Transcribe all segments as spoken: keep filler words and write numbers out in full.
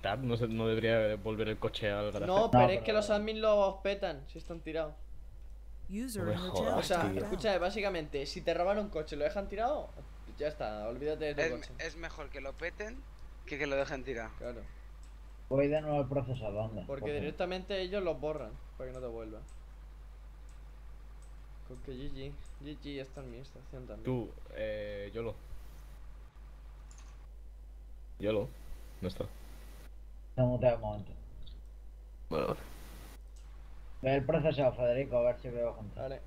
restart, no, se, no debería volver el coche al garaje. No, pero No, es que pero- los admins los petan si están tirados. No User me in your jodas, channel O sea, timed tío. out. escucha, básicamente, si te roban un coche y lo dejan tirado, ya está, olvídate de tu Es, coche. es mejor que lo peten que que lo dejen tirado. Claro. Voy de nuevo al proceso, ¿dónde? Porque directamente ellos los borran para que no te vuelvan. Con que G G. G G está en mi estación también. Tú, eh, Yolo. Yolo, no está. No muteo un momento. Bueno, vale. Ve el proceso, Federico, a ver si veo juntos. Vale.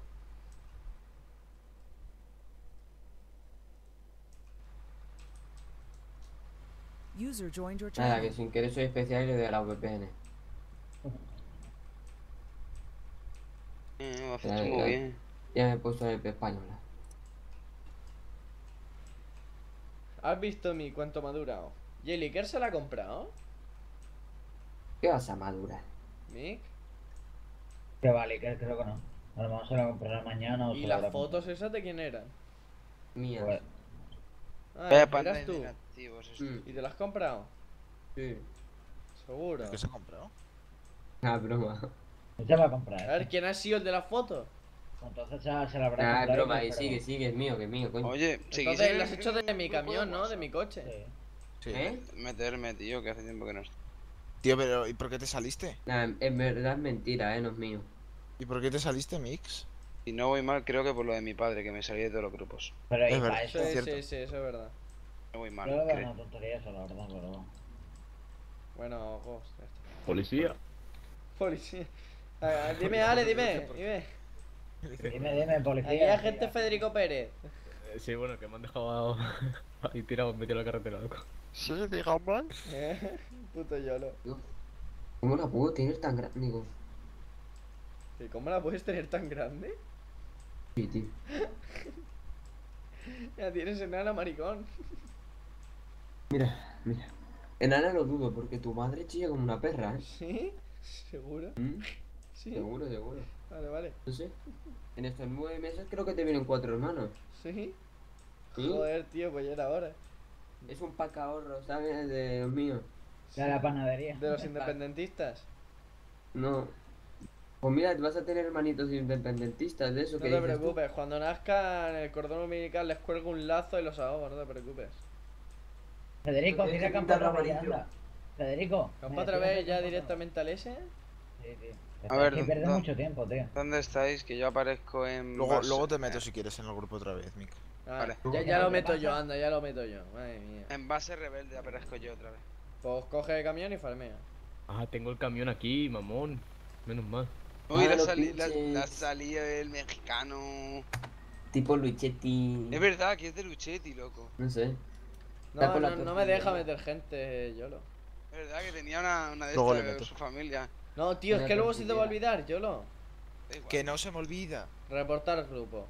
User joined your Nada, que channel. sin querer soy especial y le doy a la V P N. Eh, lo has Ya, hecho muy ya. bien. Ya me he puesto en el española. ¿Has visto mi cuánto me ha durado? ¿Jellyker se la ha comprado? ¿Qué vas a madurar? ¿Mick? Que vale, que creo que no. A lo mejor se la comprará mañana o ¿Y se la las habrá fotos esas de quién eran? Mías. Pues, Ah, Vaya eras pantalla tú. negativos esto. Mm, ¿Y te las has comprado? sí. Seguro. ¿Qué se ha comprado? Ah, broma. no se va a comprar. A ver, ¿quién ha sido el de las fotos? Entonces se, se la habrá Ah, es comprado. broma, y pero- sigue, sigue, es mío, que es mío, coño. Oye, si Entonces lo has hecho de mi camión, ¿no? De mi coche. Sí. Sí. ¿Eh? Meterme, tío, que hace tiempo que no estoy. Tío, pero ¿y por qué te saliste? Nah, en verdad es mentira, eh, no es mío. ¿Y por qué te saliste, Mix? Si no voy mal, creo que por lo de mi padre, que me salí de todos los grupos. Pero ahí Es para verdad. eso. Sí, Es cierto. sí, sí, eso es verdad. No voy mal. Yo lo veo creo. una tontería eso, la verdad, pero. Bueno, Ghost, ya está. Policía. Policía. Ah, dime, Ale, dime, dime. Dime, dime, policía. Aquí hay agente Federico Pérez. Eh, sí, bueno, que me han dejado ahí tirado, metido en la carretera, loco. Sí, digamos. Eh, Puto Yolo. ¿Cómo la puedo tener tan grande? Digo, ¿Y cómo la puedes tener tan grande? sí, tío. Ya tienes enana, maricón. Mira, mira. Enana lo dudo, porque tu madre chilla como una perra, ¿eh? ¿Sí? ¿Seguro? ¿Mm? Sí. Seguro, seguro. Vale, vale. No sé. En estos nueve meses creo que te vienen cuatro hermanos. ¿Sí? ¿Sí? Joder, tío, pues ya era hora. Es un pack ahorro, ¿sabes? De los míos. De la panadería. De los independentistas. No. Pues mira, vas a tener hermanitos independentistas de eso No que te dices tú. preocupes, cuando nazcan el cordón umbilical les cuelgo un lazo y los ahogo, no te preocupes. Federico, Tienes tira que campo otra pintarlo vez, amarillo. anda. Federico. ¿Campa me otra decías vez que ya campo directamente al S? otra vez. Sí, tío. A ver, Es que pierde ¿dó- mucho tiempo, tío. ¿Dónde estáis? Que yo aparezco en. Luego, base- luego te meto eh, si quieres en el grupo otra vez, Mick. Ah, Vale. ya, ya lo meto yo, anda, ya lo meto yo. Madre mía. En base rebelde aparezco yo otra vez. Pues coge el camión y farmea. Ah, tengo el camión aquí, mamón. Menos mal. Uy, Ah, la, los sali la, pinches. la salida del mexicano. Tipo Luchetti. Es verdad que es de Luchetti, loco. No sé. Está No, con la no, no me tortilla. deja meter gente, Yolo. Es verdad que tenía una, una de Luego estas le de meto. su familia. No, tío, es Una que luego se te va a tortillera. olvidar, Yolo. Da igual. Que no se me olvida. Reportar grupo.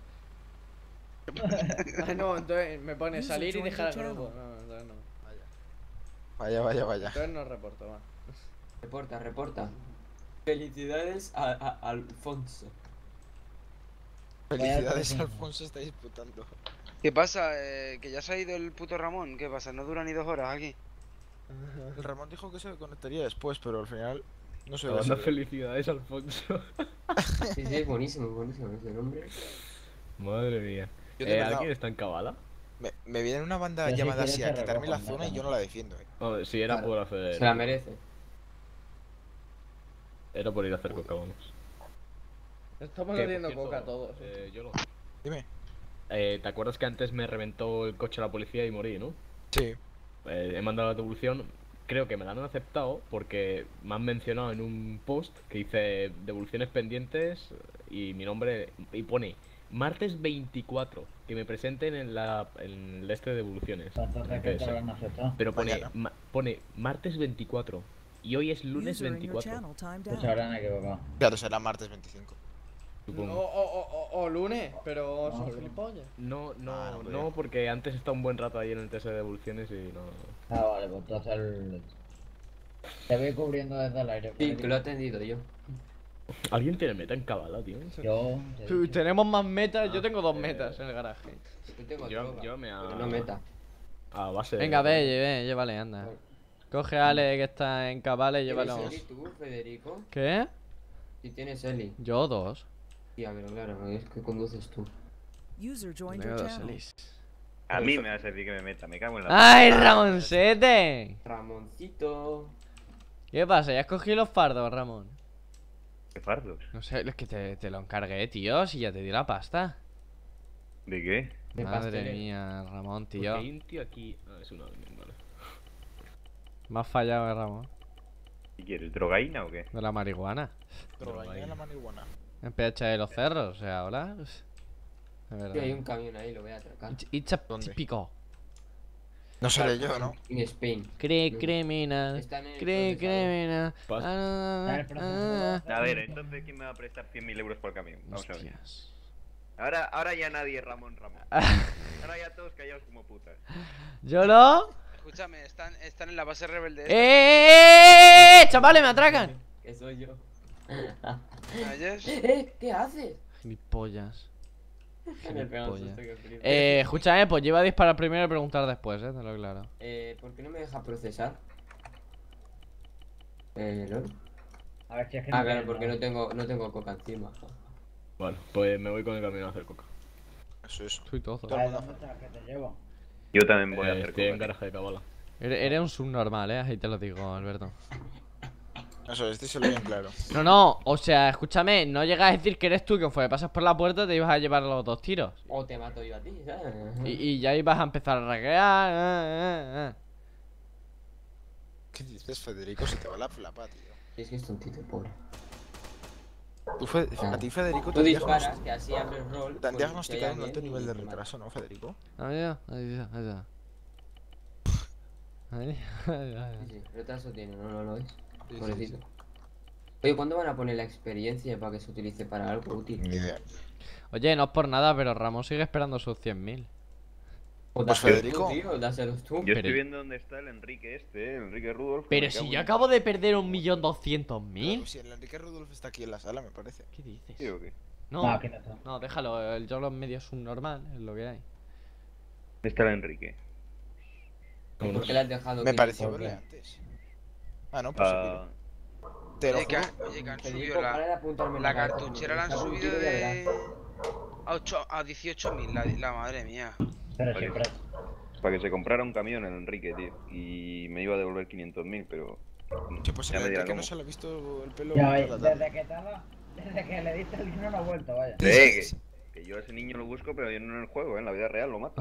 Ah, no, entonces me pone User salir y joined dejar your el grupo. channel. No, entonces no. Vaya, vaya, vaya. Entonces no reporto, va. Reporta, reporta. Felicidades a, a Alfonso. Felicidades, Vaya, Alfonso está disputando. ¿Qué pasa? Eh, que ya se ha ido el puto Ramón. ¿Qué pasa? ¿No dura ni dos horas aquí? El Ramón dijo que se conectaría después, pero al final no se Me va a manda hacer. felicidades, Alfonso. Sí, sí, es buenísimo, es buenísimo ese nombre. Madre mía. Yo de Eh, verdad- ¿Alguien está en Cabala? Me, me viene una banda Yo si llamada quieres así te a quitarme la recojo, zona y anda, yo no la defiendo, eh. No, si era Claro. por hacer. Se la merece. Era por ir a hacer coca, vamos. Estamos Que, por haciendo cierto, coca todos. Eh, Yolo, Dime. eh, ¿te acuerdas que antes me reventó el coche a la policía y morí, no? Sí. Eh, he mandado la devolución. Creo que me la han aceptado porque me han mencionado en un post que dice devoluciones pendientes y mi nombre. Y pone martes veinticuatro. Que me presenten en la en el este de devoluciones. en Entonces, el ¿qué P S. te habrán aceptado? Pero pone, Mañana. ma- pone martes veinticuatro. Y hoy es lunes User in your veinticuatro. channel timed Pues out. se habrán equivocado. Claro, será martes veinticinco. O, Supongo. o, o, o- o lunes, pero No, son pero- gilipollas. No, no, Ah, no, no, porque antes está un buen rato ahí en el test de devoluciones y no. Ah, vale, pues entonces el... Te voy cubriendo desde el aire. Sí, Federico. que lo he atendido yo. ¿Alguien tiene meta en Cabala, tío? Yo... te he Uy, dicho. tenemos más metas, yo Ah, tengo dos eh, metas en el garaje. Yo tengo Yo, droga, yo me pero a. no meta. A base de. Venga, ve, ve, llévale, anda. Coge a Ale que está en cabales y ¿Tienes llévalo. Eli tú, Federico? ¿Qué? Si tienes Eli. Yo dos. Tía, pero claro, es que conduces tú. User joined Tengo your dos channel. Elis. A mí me va a servir que me meta, me cago en la... ¡Ay, Ramoncete! Ramoncito. ¿Qué pasa? ¿Ya has cogido los fardos, Ramón? ¿Qué fardos? No sé, es que te, te lo encargué, tío. Si ya te di la pasta. ¿De qué? De Madre pasteles. mía, Ramón, Porque tío. hay un tío aquí. Ah, es una admin, vale. Me has fallado, eh, Ramón. ¿Qué quieres? ¿Drogaína o qué? De la marihuana. Drogaína de la marihuana. En P H de los cerros, o sea, hola. De verdad. Tío, hay un camión ahí, lo voy a atracar. It's, it's a ¿Dónde? típico. No seré yo, ¿no? En Spain. Cree No. criminal. Están en el Cree procesador. criminal. Pas- Ah, Está en el proceso. A ver, entonces ¿quién me va a prestar cien mil euros por camión? Vamos a ver. Hostias. Ahora, ahora ya nadie Ramón Ramón. Ahora ya todos callados como putas. ¿Yo no? Escúchame, están, están en la base rebelde. ¡Eh, esta, eh, eh, eh! ¡Chavales, me atracan! Que soy yo. ¿me oyes? ¿Eh? ¿Qué haces? Gilipollas. Me pega un Gilipollas. susto que flipas. Eh, escúchame, pues lleva a disparar primero y preguntar después, eh, te lo claro. Eh, ¿por qué no me deja procesar? Eh, ¿no? A ver si es que Ah, no claro, quieres, porque no tengo, no tengo coca encima. Bueno, pues me voy con el camión a hacer coca. Eso es. Soy todo. Todo A el ver, mundo. ¿dónde estás? Que te llevo. Yo también voy a Eh, hacer estoy en coca. garaje de cabala. Eres, eres un subnormal, eh, ahí te lo digo, Alberto. Eso es, díselo bien claro. No, no, o sea, escúchame, no llegas a decir que eres tú que fue, pasas por la puerta te ibas a llevar los dos tiros. O te mato yo a ti, ¿sabes? Y, y ya ibas a empezar a raquear. eh, eh, eh. ¿Qué dices, Federico? Se te va la flapa, tío. Es que es tontito, pobre. Tú, Fe- a ti, Federico, Tú te han disparas, diagnosti- que así abres rol. te han pues, diagnosticado un si hay alto alguien nivel y de te mata. retraso, ¿no, Federico? Ahí ya, ahí ya, ahí ya. Ahí, ahí, ahí. Sí, sí, retraso tiene, no, no lo es. Sí, sí, Pobrecito. sí. Oye, ¿cuándo van a poner la experiencia para que se utilice para algo útil? Ni idea. Oye, no es por nada, pero Ramón sigue esperando sus cien mil. O Pues, dáselos Federico. tú, tío, dáselos tú. Yo Pero- estoy viendo dónde está el Enrique este, eh, el Enrique Rudolf. Pero me si cago yo en- acabo de perder un millón doscientos Claro, mil. si el Enrique Rudolf está aquí en la sala, me parece. ¿Qué dices? ¿Sí o qué? No, No, aquí no está. no, déjalo, el yo los medios subnormal, es lo que hay. ¿Dónde está el Enrique? ¿Por qué le has dejado Me que pareció le verle corte? antes. Ah, no, pues sí, Ah, te lo Oye, que, juro. oye, que han Federico, subido para la, de apuntarme la cabeza, cartuchera la han porque subido algún tiro ya de verás. a, ocho, a dieciocho mil, la, la madre mía. Pero Vale. siempre. para que se comprara un camión el Enrique, tío. Y me iba a devolver quinientos mil, pero... Che, pues ya el me dirá Enrique no cómo. se le ha visto el pelo Ya, toda oye, la tarde. desde que tal, desde que le diste el dinero no ha vuelto, vaya. Eh, que, que yo a ese niño lo busco, pero yo no en el juego, ¿eh? En la vida real lo mato.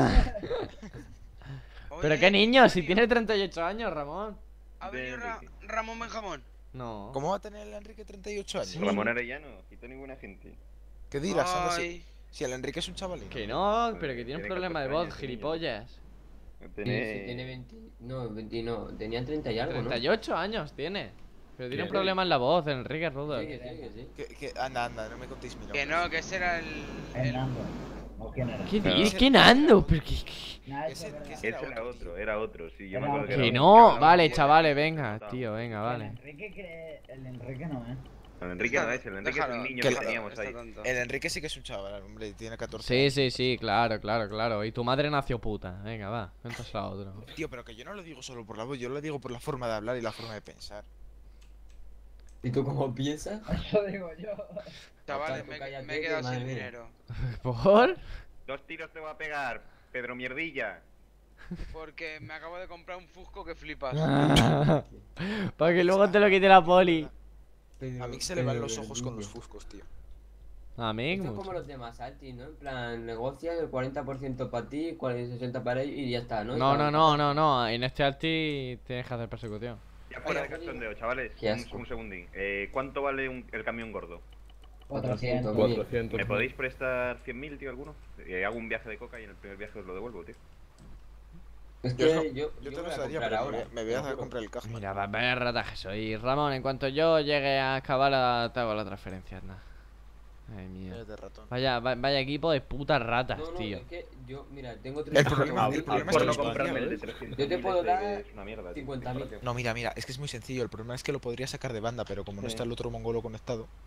Pero Oye, qué niño, si tío, tiene treinta y ocho años, Ramón. ¿Ha venido de Ra- Enrique. Ramón Benjamón? No. ¿Cómo va a tener el Enrique treinta y ocho años? Ramón Arellano, quito ninguna gente. ¿Qué dirás? Anda, si, Ay, si el Enrique es un chavalín. Que no, pero que tiene un Tiene problema de catorce voz, años, ese niño. gilipollas. Tiene, sí, tiene veinte. No, veinte no. Tenía treinta y algo, ¿no? treinta y ocho años tiene. Pero tiene un Sí. problema en la voz, Enrique Rudolf. Sí, que sí, que sí. Que, que, anda, anda, no me contéis mi que nombre. no, que ese era el... el- Hernando. ¿O quién era? ¿Qué Claro. dices? ¿Qué Nando? ¿Pero qué- qué- Nada, Que eso es ese- verdad. que ese- Ese era otro, era otro, sí, yo me Era acuerdo que otro. era Que otro. no, hablaba vale, muy chavales, bien, venga, se tío, venga, El vale. Enrique que... El Enrique no, ¿eh? El Enrique no es, el Enrique es Déjalo, un niño que que la- teníamos está ahí. tonto. El Enrique sí que es un chaval, hombre, y tiene catorce Sí, años. sí, sí, claro, claro, claro. Y tu madre nació puta. Venga, va, cuéntaselo a otro. Tío, pero que yo no lo digo solo por la voz, yo lo digo por la forma de hablar y la forma de pensar. ¿Y tú cómo piensas? Eso digo yo. Chavales, Tanto me, cállate, me he que quedado madre sin mía. dinero. ¿Por? Dos tiros te voy a pegar, Pedro Mierdilla. Porque me acabo de comprar un Fusco que flipas. Para que luego te lo quite la poli. A mí se le van los ojos con los fuscos, tío. A mí, Esto es como mucho. los demás, Alti, ¿no? En plan, negocias el cuarenta por ciento para ti, el sesenta para ellos y ya está, ¿no? No, Y no, cada- no, no, no. En este alti tienes que hacer persecución. Ya fuera de Oye, cachondeo, chavales, qué un, asco. un segundín. Eh, ¿Cuánto vale un- el camión gordo? cuatrocientos. cuatrocientos. ¿Me podéis prestar cien mil, tío, alguno? Eh, hago un viaje de coca y en el primer viaje os lo devuelvo, tío. Es que Yo, yo, yo, yo, te me los voy a daría, comprar pero ahora. me voy a- me voy te a lo juro. comprar el Cajman. Mira, va- vaya rata que soy. Ramón, en cuanto yo llegue a acabar, te hago la transferencia, anda. Ay, mía. Eres de ratón. Vaya, va- vaya equipo de putas ratas, No, no, tío. es que yo, mira, tengo El treinta problema, Ah, el ah, problema es por que no los comprarme el de podría- trescientos Yo te mil puedo ese, dar que es una mierda, tío. cincuenta mil. No, mira, mira, es que es muy sencillo. El problema es que lo podría sacar de banda, pero como no Sí. está el otro mongolo conectado.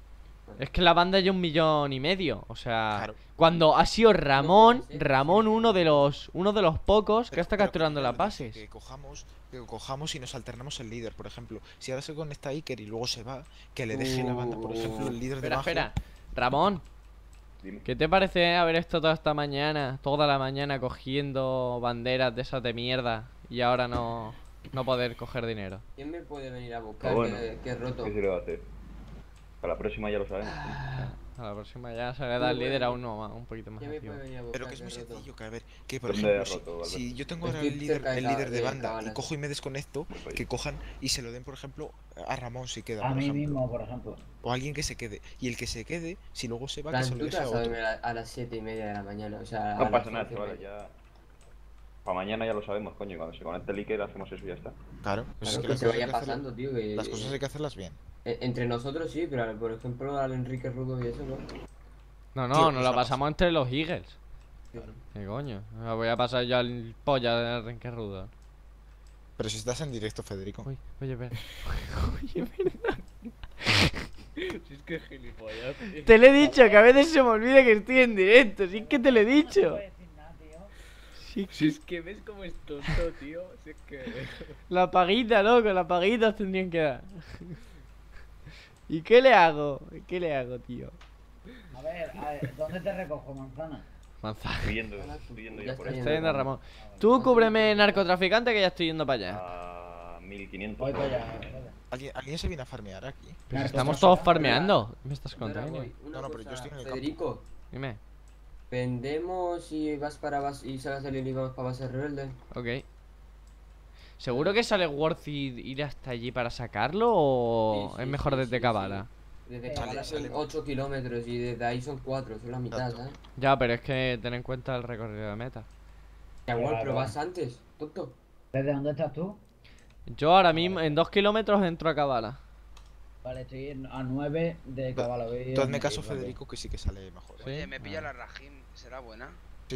Es que la banda ya un millón y medio. O sea, Claro. cuando ha sido Ramón, puede ser. Ramón uno de los uno de los pocos que Pero- está pero capturando mira, las lo dije, bases. Que cojamos, que cojamos y nos alternamos el líder, por ejemplo. Si ahora se conecta Iker y luego se va, que le deje la banda, por ejemplo, el líder Espera, debajo. espera. Ramón, Dime. ¿qué te parece haber estado toda esta mañana, toda la mañana cogiendo banderas de esas de mierda y ahora no, no poder coger dinero? ¿Quién me puede venir a buscar? Ah, bueno. Que, que he roto. ¿Qué se le va a hacer? A la próxima ya lo sabemos. A la próxima ya se le da el líder a uno más, un poquito más ¿Quién me activo. puede venir a buscar? Pero que es muy he roto? sencillo, que a ver, que por ¿Dónde ejemplo, has si, roto, Alberto? si yo tengo ahora Estoy el líder, cerca de el Ca- líder de de banda y Cabanas. cojo y me desconecto, Voy para allá. que cojan y se lo den, por ejemplo, a Ramón si queda, A por mí ejemplo. mismo, por ejemplo. O a alguien que se quede. Y el que se quede, si luego se va, que Plan, se tú lo te deje a vas a otro. dormir a, a las siete y media de la mañana, o sea, a No las pasa nada, once y chavales, media. ya. Para mañana ya lo sabemos, coño. Cuando se conecte el Iker hacemos eso y ya está. Claro, pues Claro, es que, que las se cosas hay vaya que hacerlas- pasando, tío, que... las cosas hay que hacerlas bien. E- Entre nosotros sí, pero por ejemplo al Enrique Rudo y eso, ¿no? No, Tío, no, nos pues la la pasamos entre los Eagles. Claro. ¿Qué coño? Me voy a pasar yo al polla del renque rudo. Pero si estás en directo, Federico. Uy, oye, espera. Oye, espera. Si es que es gilipollas, tío. Te lo he dicho, que a veces se me olvida que estoy en directo. Si es que te lo he dicho. Sí, Si es que ves cómo es tonto, tío. Si es que. la paguita, loco, las paguitas tendrían que dar. ¿Y qué le hago? ¿Qué le hago, tío? A ver, a ver, ¿dónde te recojo, manzana? Manzana. Estoy yendo, estoy yendo Ya ya por está ahí. Está yendo Ramón. Tú cúbreme narcotraficante que ya estoy yendo para allá. A mil quinientos. Voy para allá. espera. ¿Alguien, ¿Alguien se viene a farmear aquí? Pero si Narco- estamos narco- todos narco- farmeando. ¿Qué me estás Ahora contando? voy. Una No, no, pero yo cosa, estoy en el campo. Federico, Dime. vendemos y vas para base y sales del y vamos para base rebelde. Ok. ¿Seguro que sale worth it ir hasta allí para sacarlo o Sí, sí, es mejor sí, desde sí, Kabbalah? Desde Sale, Kabbalah son sale. ocho kilómetros y desde ahí son cuatro, son la mitad, Exacto. ¿sabes? Ya, pero es que ten en cuenta el recorrido de meta. Ya, igual, Claro. pero vas antes, tonto. ¿Desde dónde estás tú? Yo ahora mismo en dos kilómetros entro a Kabbalah. Vale, estoy en- a nueve de Tú- Caballo. Tú hazme caso, Federico, que sí que sale mejor. ¿eh? Sí. Oye, me pilla Ah. la Rajim, ¿será buena?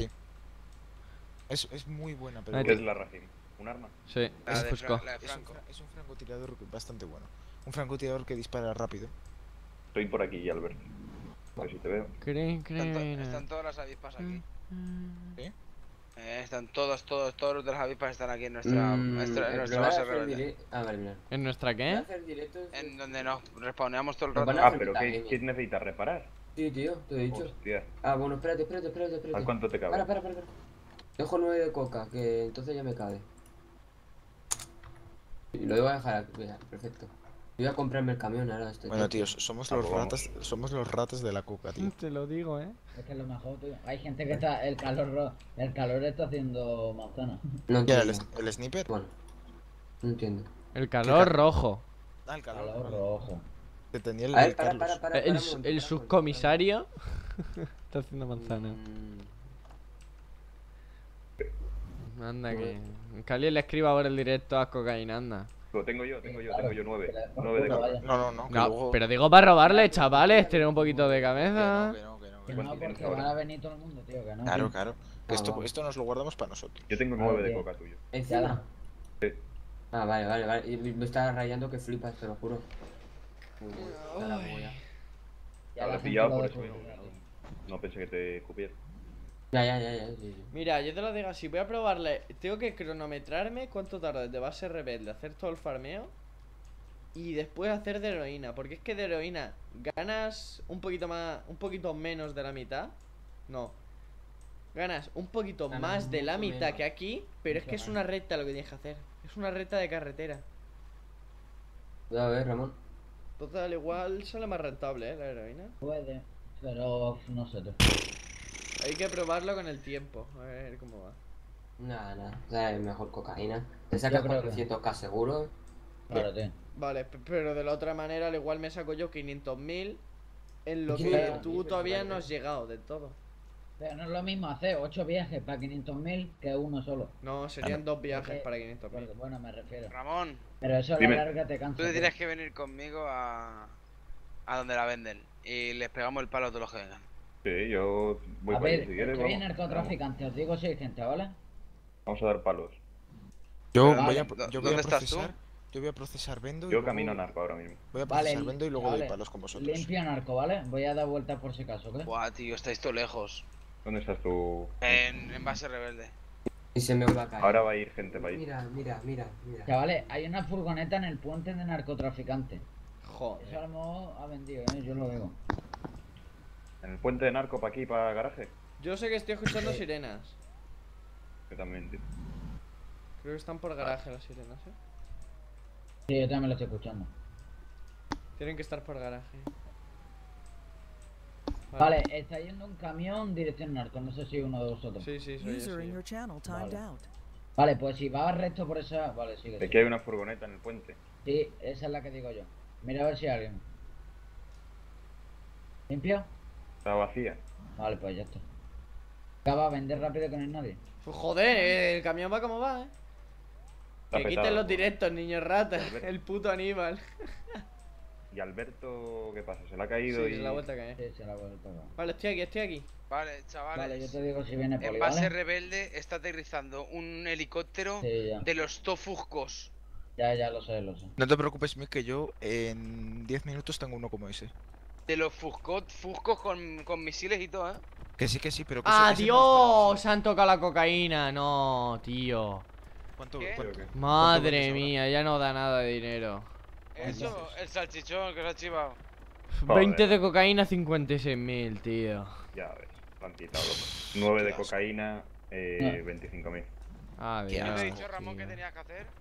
Es, es muy buena, pero Ahí ¿Qué es la Rajim? ¿Un arma? Sí, La es de Fusco. Fra- la de es un, Franco. fra- es un francotirador bastante bueno. Un francotirador que dispara rápido. Estoy por aquí, Alberto. A ver si te veo. Crin, Están, to- crin. están todas las avispas aquí. ¿Sí? Eh, están todos, todos, todos los de las avispas están aquí en nuestra, Mm, nuestra, en pero nuestra van a base hacer rebelde. dire- Ah, vale, mira. ¿En nuestra Van a qué? hacer directos. En donde nos respawneamos todo el Nos rato. van a- Ah, pero ¿qué, Pequeño. ¿qué necesitas reparar? Sí, tío, te he dicho. Hostia. Ah, bueno, espérate, espérate, espérate, espérate. ¿A cuánto te cabe? Para, para, para, para. Dejo nueve de coca, que entonces ya me cabe. Y lo iba a dejar aquí, mira, perfecto. Voy a comprarme el camión ahora. Estoy Bueno, tíos, somos Ah, los pues vamos. ratas, somos los ratas de la coca, tío. Te lo digo, eh. Es que es lo mejor, tío. Hay gente que está. El calor, ro- el calor está haciendo manzana. No ¿Qué era entiendo. el, el sniper? Bueno, no entiendo. El calor ca- rojo. Ah, el calor. Calor vale. rojo. Que tenía el, A ver, el para, Carlos. para, para. El, para un su- momento, el para un momento, subcomisario está haciendo para un manzana. momento. Mm, Anda que... Que alguien le escriba ahora el directo a cocaína, anda. Lo tengo yo, tengo yo, Claro, tengo yo nueve. que la- Nueve de que coca. vaya. No, no, no, que No, luego... pero digo para robarle, chavales, tener un poquito de Que cabeza. no, que no, que no, que Que no. no, ¿Cuánto tienes porque ahora? van a venir todo el mundo, tío. Que no. Claro, tío. claro. Que Ah, esto, vamos. esto nos lo guardamos para nosotros. Yo tengo Ah, nueve de bien. coca tuyo. Encima. Sí. Ah, vale, vale, vale. Y me está rayando que flipas, te lo juro. Uy, a la boya. Ya Ahora la he gente pillado lo por eso descubre, mismo. tío. No pensé que te cupiera. Ya, ya, ya, ya. Sí, sí. Mira, yo te lo digo así, voy a probarle. Tengo que cronometrarme cuánto tarda desde base rebelde hacer todo el farmeo y después hacer de heroína, porque es que de heroína ganas un poquito más, un poquito menos de la mitad. No. Ganas un poquito Ganas más de la mucho mitad menos. que aquí, pero es Mucho que es más. una recta lo que tienes que hacer. Es una recta de carretera. A ver, Ramón. Total, igual sale más rentable, ¿eh? La heroína. Puede, pero no sé, tío. Hay que probarlo con el tiempo, a ver cómo va. Nada, nada. O sea, es mejor cocaína. Te Yo sacas creo que- cuatrocientos k seguro. Claro, tío. Vale, pe- pero de la otra manera, al igual me saco yo quinientos mil en lo Sí, que pero- tú todavía no has llegado del todo. Pero no es lo mismo hacer ocho viajes para quinientos mil que uno solo. No, serían dos viajes Porque- para quinientos mil. porque, bueno, me refiero. Ramón, Pero eso a la Dime. larga te cansa. tú te tío. tienes que venir conmigo a, a donde la venden y les pegamos el palo a todos los que vengan. Sí, yo voy A para allí ver, si quieres. estoy Vamos, narcotraficante, os digo seis gente, ¿vale? vamos a dar palos. Yo Vale. voy a, ¿Dó- yo voy a dónde estás tú? procesar, Yo voy a procesar vendo y Yo luego camino a narco ahora mismo. Voy a Vale, procesar vendo y luego vale. doy palos con vosotros. Limpio narco, ¿vale? Voy a dar vueltas por si acaso, ¿ok? Buah, tío, estáis todo lejos. ¿Dónde estás tú? En, en base rebelde. Y se me va a caer. Ahora va a ir gente para ahí. Mira, mira, mira, mira. Chavales, hay una furgoneta en el puente de narcotraficantes. Eso a Joder. lo mejor ha vendido, ¿eh? Yo lo digo. ¿En el puente de narco para aquí, para garaje? Yo sé que estoy escuchando sirenas. Yo también, tío. Creo que están por garaje las sirenas, eh. Sí, yo también lo estoy escuchando. Tienen que estar por garaje. Vale, está yendo un camión dirección narco, no sé si uno de vosotros. Sí, sí, soy yo, User soy in yo. your channel timed Vale. out. Vale, pues si va recto por esa... Vale, sigue. De sigue. que hay una furgoneta en el puente. Sí, esa es la que digo yo. Mira a ver si hay alguien. ¿Limpio? Está vacía. Vale, pues ya está. Acaba a vender rápido que no hay nadie. Pues joder, el camión va como va, eh. Está Que petado, quiten los pues. directos, niños ratas. Alberto. El puto Aníbal. ¿Y Alberto qué pasa? ¿Se le ha caído Sí, y...? se la vuelta a caer. Sí, se la vuelve a tocar. Vale, estoy aquí, estoy aquí. Vale, chavales. Vale, yo te digo si viene En poli, base ¿vale? rebelde está aterrizando un helicóptero Sí, ya. de los Tofuscos. Ya, ya lo sé, lo sé. No te preocupes, Mick, que yo en diez minutos tengo uno como ese. De los Fuscos, Fuscos con, con misiles y todo, ¿eh? Que sí, que sí, pero que ¡Ah, ese- ese no Dios! Se han tocado la cocaína. No, tío. está- ¿Cuánto, ¿Qué? cuánto- ¿Qué? Madre vendes ahora? mía, ya no da nada de dinero. Eso, el salchichón que se ha chivado. Joder. veinte de cocaína, cincuenta y seis mil, tío. Ya ves, lo han quitado, loco. nueve de Qué asco. cocaína, eh, No. veinticinco mil. Adiós. ¿Qué te he asco, dicho, Ramón, tío. que tenías que hacer?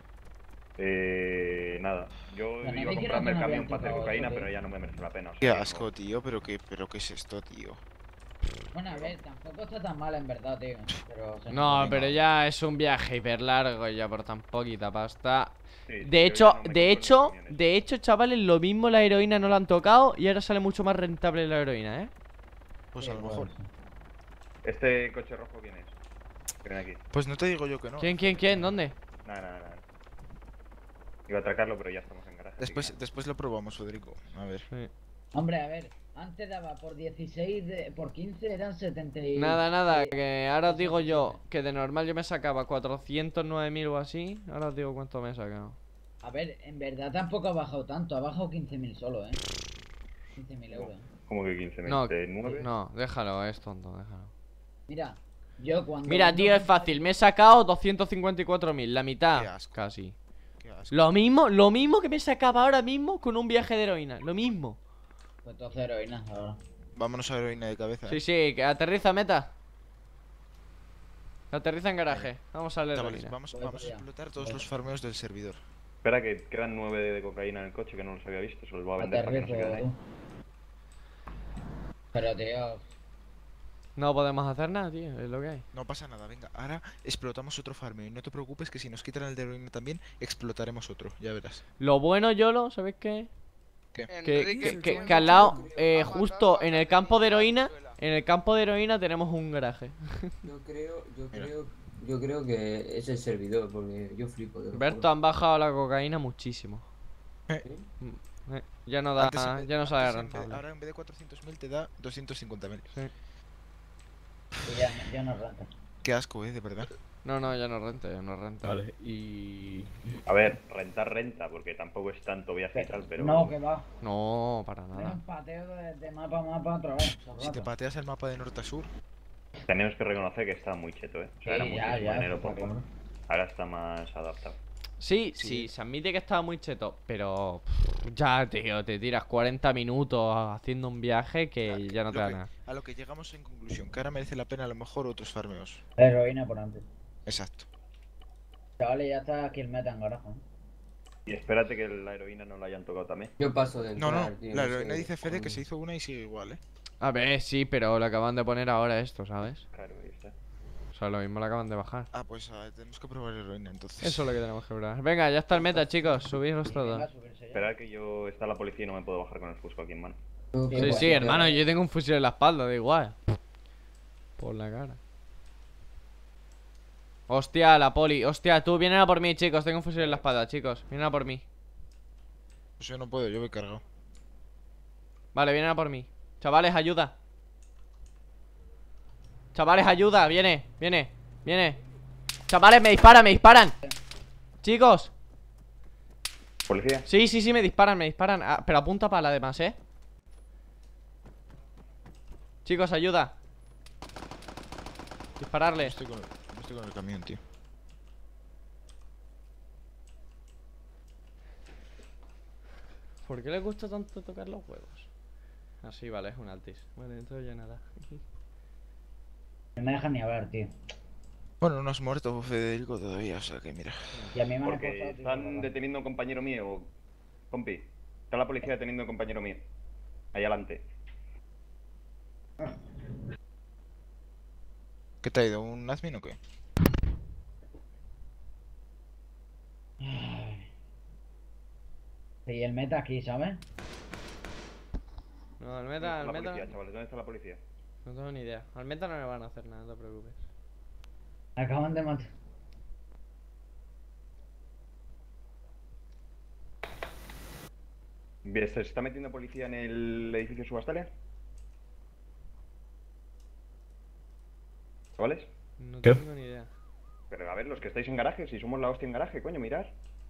Eh, nada, yo Bueno, iba a me quiero comprarme el que no camión habían para hacer tocado cocaína, eso, pero tío. ya no me merece la pena. o sea Qué que no- asco, tío, pero qué, pero qué es esto, tío. Bueno, a ver, tampoco está tan mal en verdad, tío. Pero se No, nos pero olvida. ya es un viaje hiper largo ya por tan poquita pasta. Sí, sí, De yo hecho, ya no me de compro hecho, los camiones. de hecho, chavales, lo mismo la heroína no la han tocado y ahora sale mucho más rentable la heroína, ¿eh? Pues Sí, a lo bueno, mejor. sí. ¿Este coche rojo quién es? ¿Qué viene aquí? Pues no te digo yo que no. ¿Quién, quién, quién? ¿Dónde? Nada, nada, nada. Iba a atracarlo, pero ya estamos en garaje. así Después, que después lo probamos, Federico. A ver. Sí. Hombre, a ver, antes daba por dieciséis, de, por quince eran setenta y... Nada, nada, eh, que ahora os digo yo que de normal yo me sacaba cuatrocientos nueve mil o así. Ahora os digo cuánto me he sacado. A ver, en verdad tampoco ha bajado tanto, ha bajado quince mil solo, ¿eh? quince mil euros. ¿Cómo que quince? No, ¿veintinueve? no, déjalo, es tonto, déjalo. Mira, yo cuando... Mira, vendo tío, es un- fácil. Me he sacado doscientos cincuenta y cuatro mil, la Qué mitad, asco. casi. Qué asco. Lo mismo, lo mismo que me sacaba ahora mismo con un viaje de heroína. Lo mismo. Pues entonces heroína ahora. Vámonos a heroína de cabeza. Sí, ¿eh? sí, que aterriza, meta. Aterriza en garaje. Vamos a la Chavales, heroína. vamos, Voy vamos para a allá. explotar todos Voy. los farmeos del servidor. Espera, que quedan nueve de cocaína en el coche que no los había visto. Se los voy a vender para que no se Aterrizo, queden ahí. tú. Pero, tío, No podemos hacer nada, tío, es lo que hay. No pasa nada, venga. Ahora explotamos otro farmeo. Y no te preocupes que si nos quitan el de heroína también, explotaremos otro. Ya verás. Lo bueno, Yolo, ¿sabes qué? ¿Qué? Que, Enrique, que, que- que al lado, eh, justo en el campo de heroína, en el campo de heroína tenemos un garaje. Yo creo, yo Mira. creo, yo creo que es el servidor, porque yo flipo. te lo Berto, juro. han bajado la cocaína muchísimo. Eh. Mm, eh, Ya no da, Antes en vez- ya no sale antes en vez- rentable. Ahora en vez de cuatrocientos mil te da doscientos cincuenta mil. y ya, ya no renta. Qué asco, eh, de verdad. No, no, ya no renta, ya no renta. Vale, y... A ver, rentar renta, porque tampoco es tanto viaje y tal, pero... No, que va. No, para Era nada. un pateo de, de mapa a mapa otra vez. todo el Si te rato. pateas el mapa de norte a sur, Tenemos que reconocer que está muy cheto, ¿eh? O sea, era Sí, muchísimo ya, ya, dinero está por claro. Ahora está más adaptado. Sí, Sí. sí, se admite que estaba muy cheto, pero pff, ya, tío, te tiras cuarenta minutos haciendo un viaje que ya no te lo da que- nada. a lo que llegamos en conclusión, que ahora merece la pena a lo mejor otros farmeos. Heroína por antes. Exacto. Chavales, ya está aquí el meta en garaje. ¿eh? Y espérate que la heroína no la hayan tocado también. Yo paso de No, entrar, no, tío, la no sé heroína dice Fede que cómo- se hizo una y sigue igual, eh. A ver, sí, pero lo acaban de poner ahora esto, ¿sabes? Claro, ahí está. O sea, lo mismo lo acaban de bajar. Ah, pues ah, tenemos que probar heroína entonces. Eso es lo que tenemos que probar. Venga, ya está el meta, chicos, subidlos Venga, todo. subirse ya. Esperad que yo... Está la policía y no me puedo bajar con el fusco aquí en mano. Yo Sí, Sí, creo sí, que- hermano, yo tengo un fusil en la espalda, da igual. Por la cara. Hostia, la poli. Hostia, tú vienen a por mí, chicos. Tengo un fusil en la espalda, chicos. Vienen a por mí. Pues yo no puedo, yo voy cargado. Vale, vienen a por mí. Chavales, ayuda. Chavales, ayuda. Viene, viene, viene. Chavales, me disparan, me disparan. Chicos. ¿Policía? Sí, sí, sí, me disparan, me disparan. Ah, pero apunta para además, ¿eh? Chicos, ayuda. Dispararle. Estoy con el, estoy con el camión, tío. ¿Por qué le gusta tanto tocar los huevos? Ah, sí, vale, es un altis. Vale, entonces ya nada. No me dejan ni hablar, tío. Bueno, no has muerto, Federico, todavía, o sea que mira. Y a mí me han Porque acosado, tío, están por la- deteniendo a un compañero mío, compi. Está la policía deteniendo a un compañero mío. Ahí adelante. ¿Qué te ha ido? ¿Un admin o qué? Y el meta aquí, ¿sabes? No, al ¿Dónde meta, está al la meta. policía, chavales? ¿Dónde está la policía? No tengo ni idea. Al meta no me van a hacer nada, no te preocupes. Acaban de matar. Bien, ¿se está metiendo policía en el edificio Subastalia? ¿Chavales? No ¿Qué? tengo ni idea. Pero a ver, los que estáis en garaje, si somos la hostia en garaje, coño, mirad.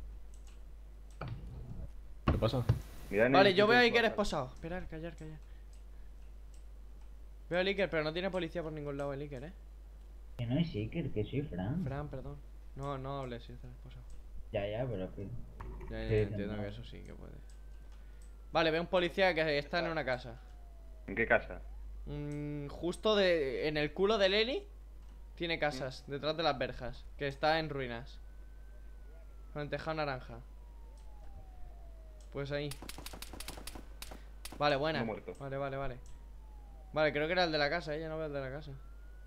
¿Qué pasa? Mirad en el Vale, yo edificio veo a de Iker Subastalia. esposado. Esperar, callar, callar. Veo a Iker, pero no tiene policía por ningún lado el Iker, eh. Que no es Seeker, que soy Fran. Fran, perdón. No, no hables si estás esposado. Ya, ya, pero que. Ya, ya, Sí, entiendo no. que eso sí que puede. Vale, veo un policía que está en una casa. ¿En qué casa? Mm, justo de, en el culo de Leli tiene casas, detrás de las verjas, que está en ruinas. Con el tejado naranja. Pues ahí. Vale, buena. Uno muerto. Vale, vale, vale. Vale, creo que era el de la casa, ¿eh? Ya no veo el de la casa.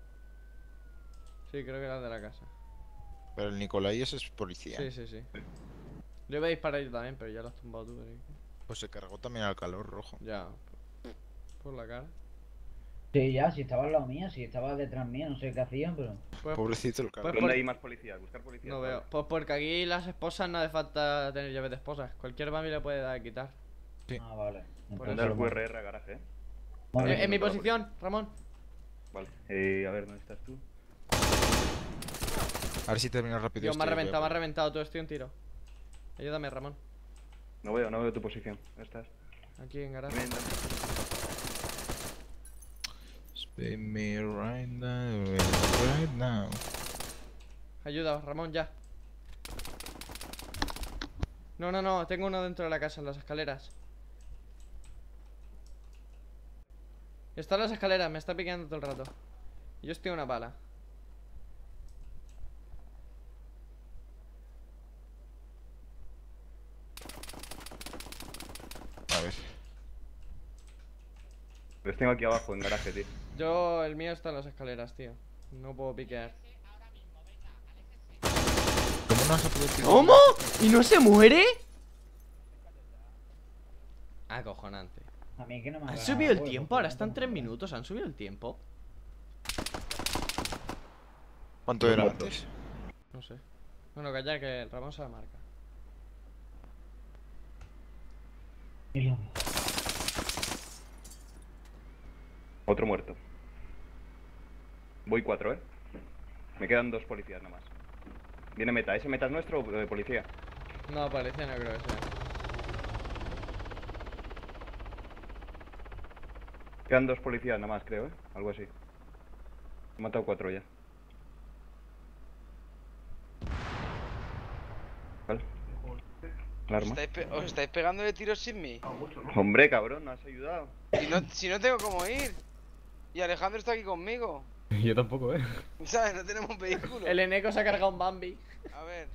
Sí, creo que era el de la casa. Pero el Nicolai ese es policía. Sí, sí, sí. Le iba a disparar yo también, pero ya lo has tumbado tú, Eric. Pues se cargó también al calor rojo. Ya. Por la cara. Sí, ya, si estaba al lado mío, si estaba detrás mío, no sé qué hacían, pero. Pues, Pobrecito el calor. Pues ¿Dónde por- hay más policías? Buscar policías. no chavales. veo. Pues porque aquí las esposas no hace falta tener llaves de esposas. Cualquier mami le puede dar a quitar. Sí. Ah, vale. Por ¿Dónde eso. el Q R R a garaje, eh? Vale. Eh, en mi ¿dónde está la posición, Ramón. Vale. Eh, a ver, ¿dónde estás tú? A ver si termina rápido. Dios, me ha esto y voy a reventado, me ha por- reventado. Todo estoy un tiro. Ayúdame, Ramón. No veo, no veo tu posición. ¿Dónde estás? Aquí en garaje. Ven, ven. Spin me right now, right now. Ayuda, Ramón, ya. No, no, no. Tengo uno dentro de la casa, en las escaleras. Está en las escaleras, me está picando todo el rato. Yo estoy a una bala. A ver. Los tengo aquí abajo, en garaje, tío. Yo, el mío está en las escaleras, tío. No puedo piquear. ¿Cómo no vas a poder tirar? ¿Cómo? ¿Y no se muere? Acojonante. A mí que no me ¿Han haga subido el huevos, tiempo? tío, Ahora no están tengo tres nada. minutos. ¿Han subido el tiempo? ¿Cuánto Dos era muertos. antes? No sé. Bueno, callar que el Ramón se la marca. Y lo- Otro muerto. Voy cuatro, eh. Me quedan dos policías nomás. Viene meta. ¿Ese meta es nuestro o de policía? No, policía no creo que sea. Quedan dos policías nada más, creo, eh. Algo así. He matado cuatro ya. Vale. ¿Os Alarma. estáis, pe- os estáis pegando de tiros sin mí? Hombre, cabrón, no has ayudado. Si no, si no tengo cómo ir. Y Alejandro está aquí conmigo. Yo tampoco, ¿eh? ¿Sabes? No tenemos vehículo. El Eneco se ha cargado un Bambi. A ver.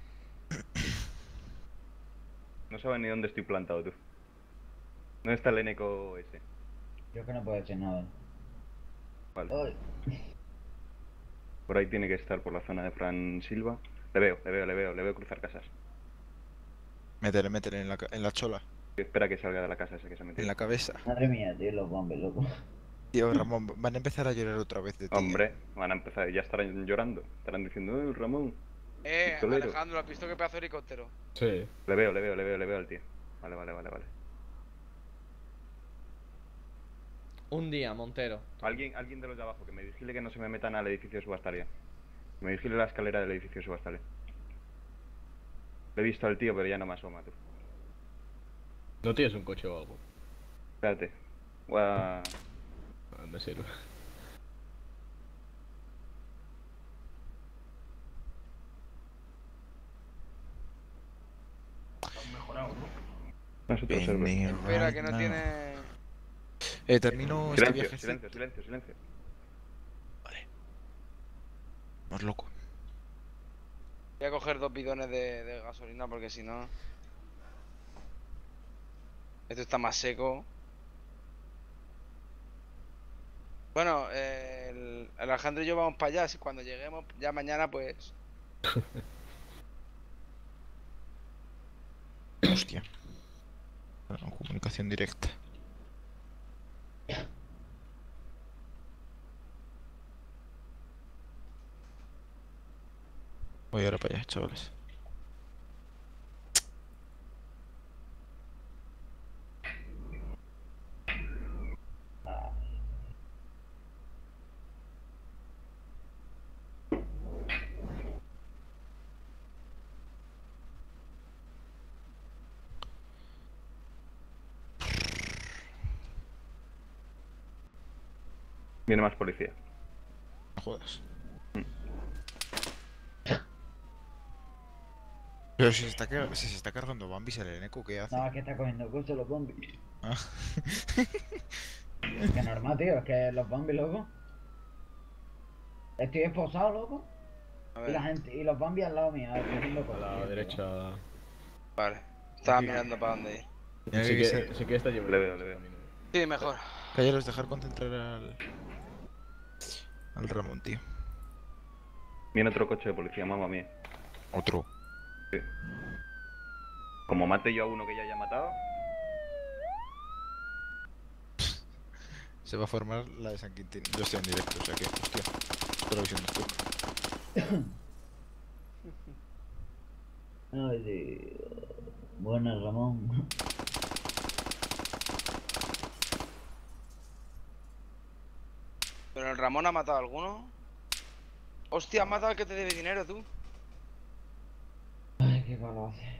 No sabes ni dónde estoy plantado, tú. ¿Dónde está el Eneco ese? Yo que no puedo decir nada. Vale. Ay. Por ahí tiene que estar, por la zona de Fran Silva. Le veo, le veo, le veo, le veo cruzar casas. Métele, métele en la, ca- en la chola. Espera que salga de la casa ese que se ha metido. En la cabeza. Madre mía, tío, los bombes, loco. Tío, Ramón, van a empezar a llorar otra vez de ti. ¿eh? Hombre, van a empezar, ya estarán llorando. Estarán diciendo, ¡eh, Ramón! Eh, Pistolero. Alejandro, ¿has visto qué pedazo de helicóptero? Sí. Le veo, le veo, le veo, le veo al tío. Vale, vale, vale, vale. Un día, Montero. Alguien, alguien de los de abajo, que me vigile que no se me metan al edificio de Subastalia. Que me vigile la escalera del edificio de Subastalia. Le he visto al tío, pero ya no me asoma, tú. ¿No tienes un coche o algo? Espérate. Voy a... Ah, me sirve. No es otro server. Penny Espera, right que no now. tiene. Eh, termino este Silencio, viaje. silencio, silencio, silencio. Más loco. Voy a coger dos bidones de, de gasolina porque si no. Esto está más seco. Bueno, eh, el, el Alejandro y yo vamos para allá. Así cuando lleguemos ya mañana, pues. Hostia. Bueno, comunicación directa. Voy ahora para allá, chavales. Viene más policía. No jodas. Mm. Pero si se está, car- si se está cargando Bambi, el Eneco, ¿qué hace? No, es que está cogiendo cosas los zombies. Ah. Que normal, tío, es que los zombies, loco. Estoy esposado, loco. A Y la ver, gente, y los zombies al lado mío, cogiendo A cosas. la tío, derecha. vale. Estaba Sí. mirando para dónde ir. Mira Sí que que, se- sí que esta llevo. Le veo, le veo. Sí, mejor. Cayeros, dejar concentrar al. al Ramón, tío. Viene otro coche de policía, mamá mía. Otro. Sí. Como mate yo a uno que ya haya matado. Se va a formar la de San Quintín. Yo estoy en directo, o sea que, hostia. Esto lo visión tú. Ay, Dios. Buena, Ramón. Pero el Ramón ha matado a alguno. Hostia, ha matado al que te debe dinero, tú. Ay, qué palo hace.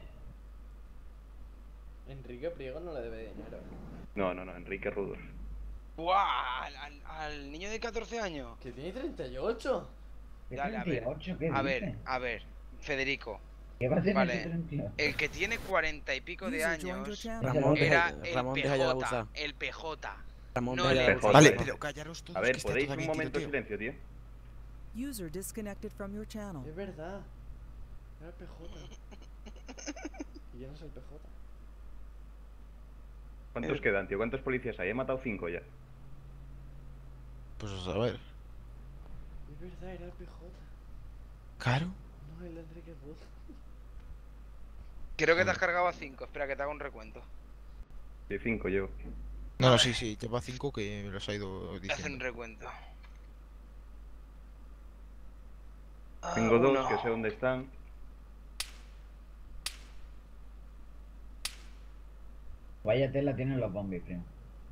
Enrique Priego no le debe dinero. No, no, no, Enrique Rudos. ¡Buah! Al, al- al niño de catorce años. Que tiene treinta y ocho. ¿Qué Dale, a ver. treinta y ocho? ¿Qué A dices? ver, a ver. Federico. ¿Qué va a tener Vale. ese treinta y ocho? El que tiene cuarenta y pico de User joined your años channel. Ramón, era deja- el Ramón, deja ya de P J. abusar. El P J. Ramón, No, deja ya de el abusar. Vale, Vale, pero- pero callaros todos A que ver, está ¿podéis todo un emitido, momento de tío. silencio, tío? User disconnected from your channel. Es verdad. Era el P J. Y yo no soy el P J. ¿Cuántos quedan, tío? ¿Cuántos policías hay? He matado cinco ya. Pues a saber. Es verdad, era el P J. ¿Caro? No, el Enrique Ruth. Creo que te has cargado a cinco. Espera que te haga un recuento. Sí, cinco llevo. No, no, sí, sí, lleva cinco que me los ha ido Haz un diciendo. recuento. Tengo Ah, dos uno. que sé dónde están. Vaya tela tienen los zombies, primo.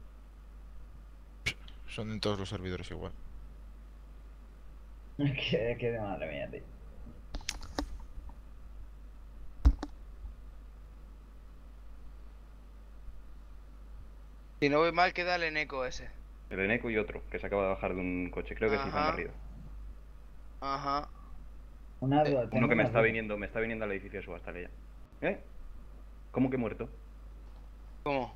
Son en todos los servidores igual. Es que, es que de madre mía, tío. Si no voy mal, queda el Eneco ese. El Eneco y otro, que se acaba de bajar de un coche. Creo que sí se han Ajá. barrido. Ajá. Una duda, tengo Uno que me una está duda. viniendo, me está viniendo al edificio de subasta ya. ¿Eh? ¿Cómo que he muerto? ¿Cómo?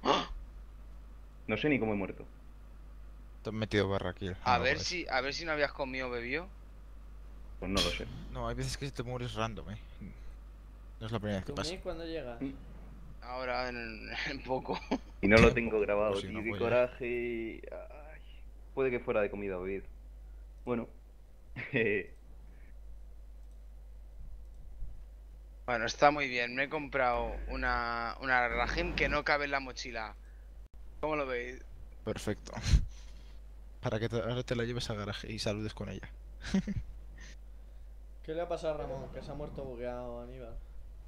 No sé ni cómo he muerto. Te han metido barra aquí. A no, ver joder. si, a ver si no habías comido o bebido. Pues no lo sé. No, hay veces que te mueres random, eh. No es la primera vez que ¿Tú, pasa. Mick, cuándo llegas? Ahora en, en poco. Y no lo tengo grabado, Pues si tío. no, Qué pues ya. coraje. Ay, puede que fuera de comida o bebida. Bueno. Bueno, está muy bien. Me he comprado una, una Rajim que no cabe en la mochila. ¿Cómo lo veis? Perfecto. Para que te- ahora te la lleves al garaje y saludes con ella. ¿Qué le ha pasado a Ramón? Que se ha muerto bugueado Aníbal.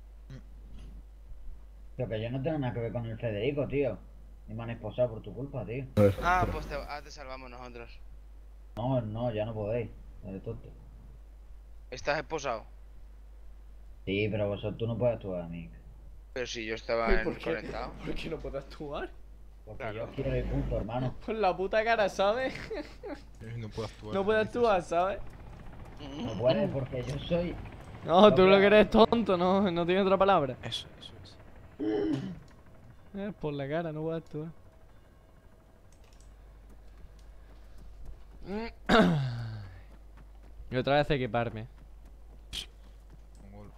Pero que yo no tengo nada que ver con el Federico, tío. Y me han esposado por tu culpa, tío. Ah, pues te, ah, te salvamos nosotros. No, no, ya no podéis. Eres tonto. ¿Estás esposado? Sí, pero vosotros tú no puedes actuar, Mick. Pero si yo estaba ¿Y en por qué? conectado. ¿Por qué no puedo actuar? Porque Claro. yo quiero el punto, hermano. Por la puta cara, ¿sabes? No puedo actuar. No puedo dices. actuar, ¿sabes? No puede porque yo soy. No, tú No, lo que pero- eres tonto, no, no tiene otra palabra. Eso, eso es. Eh, por la cara, no puedo actuar. Y otra vez equiparme. Mongolo.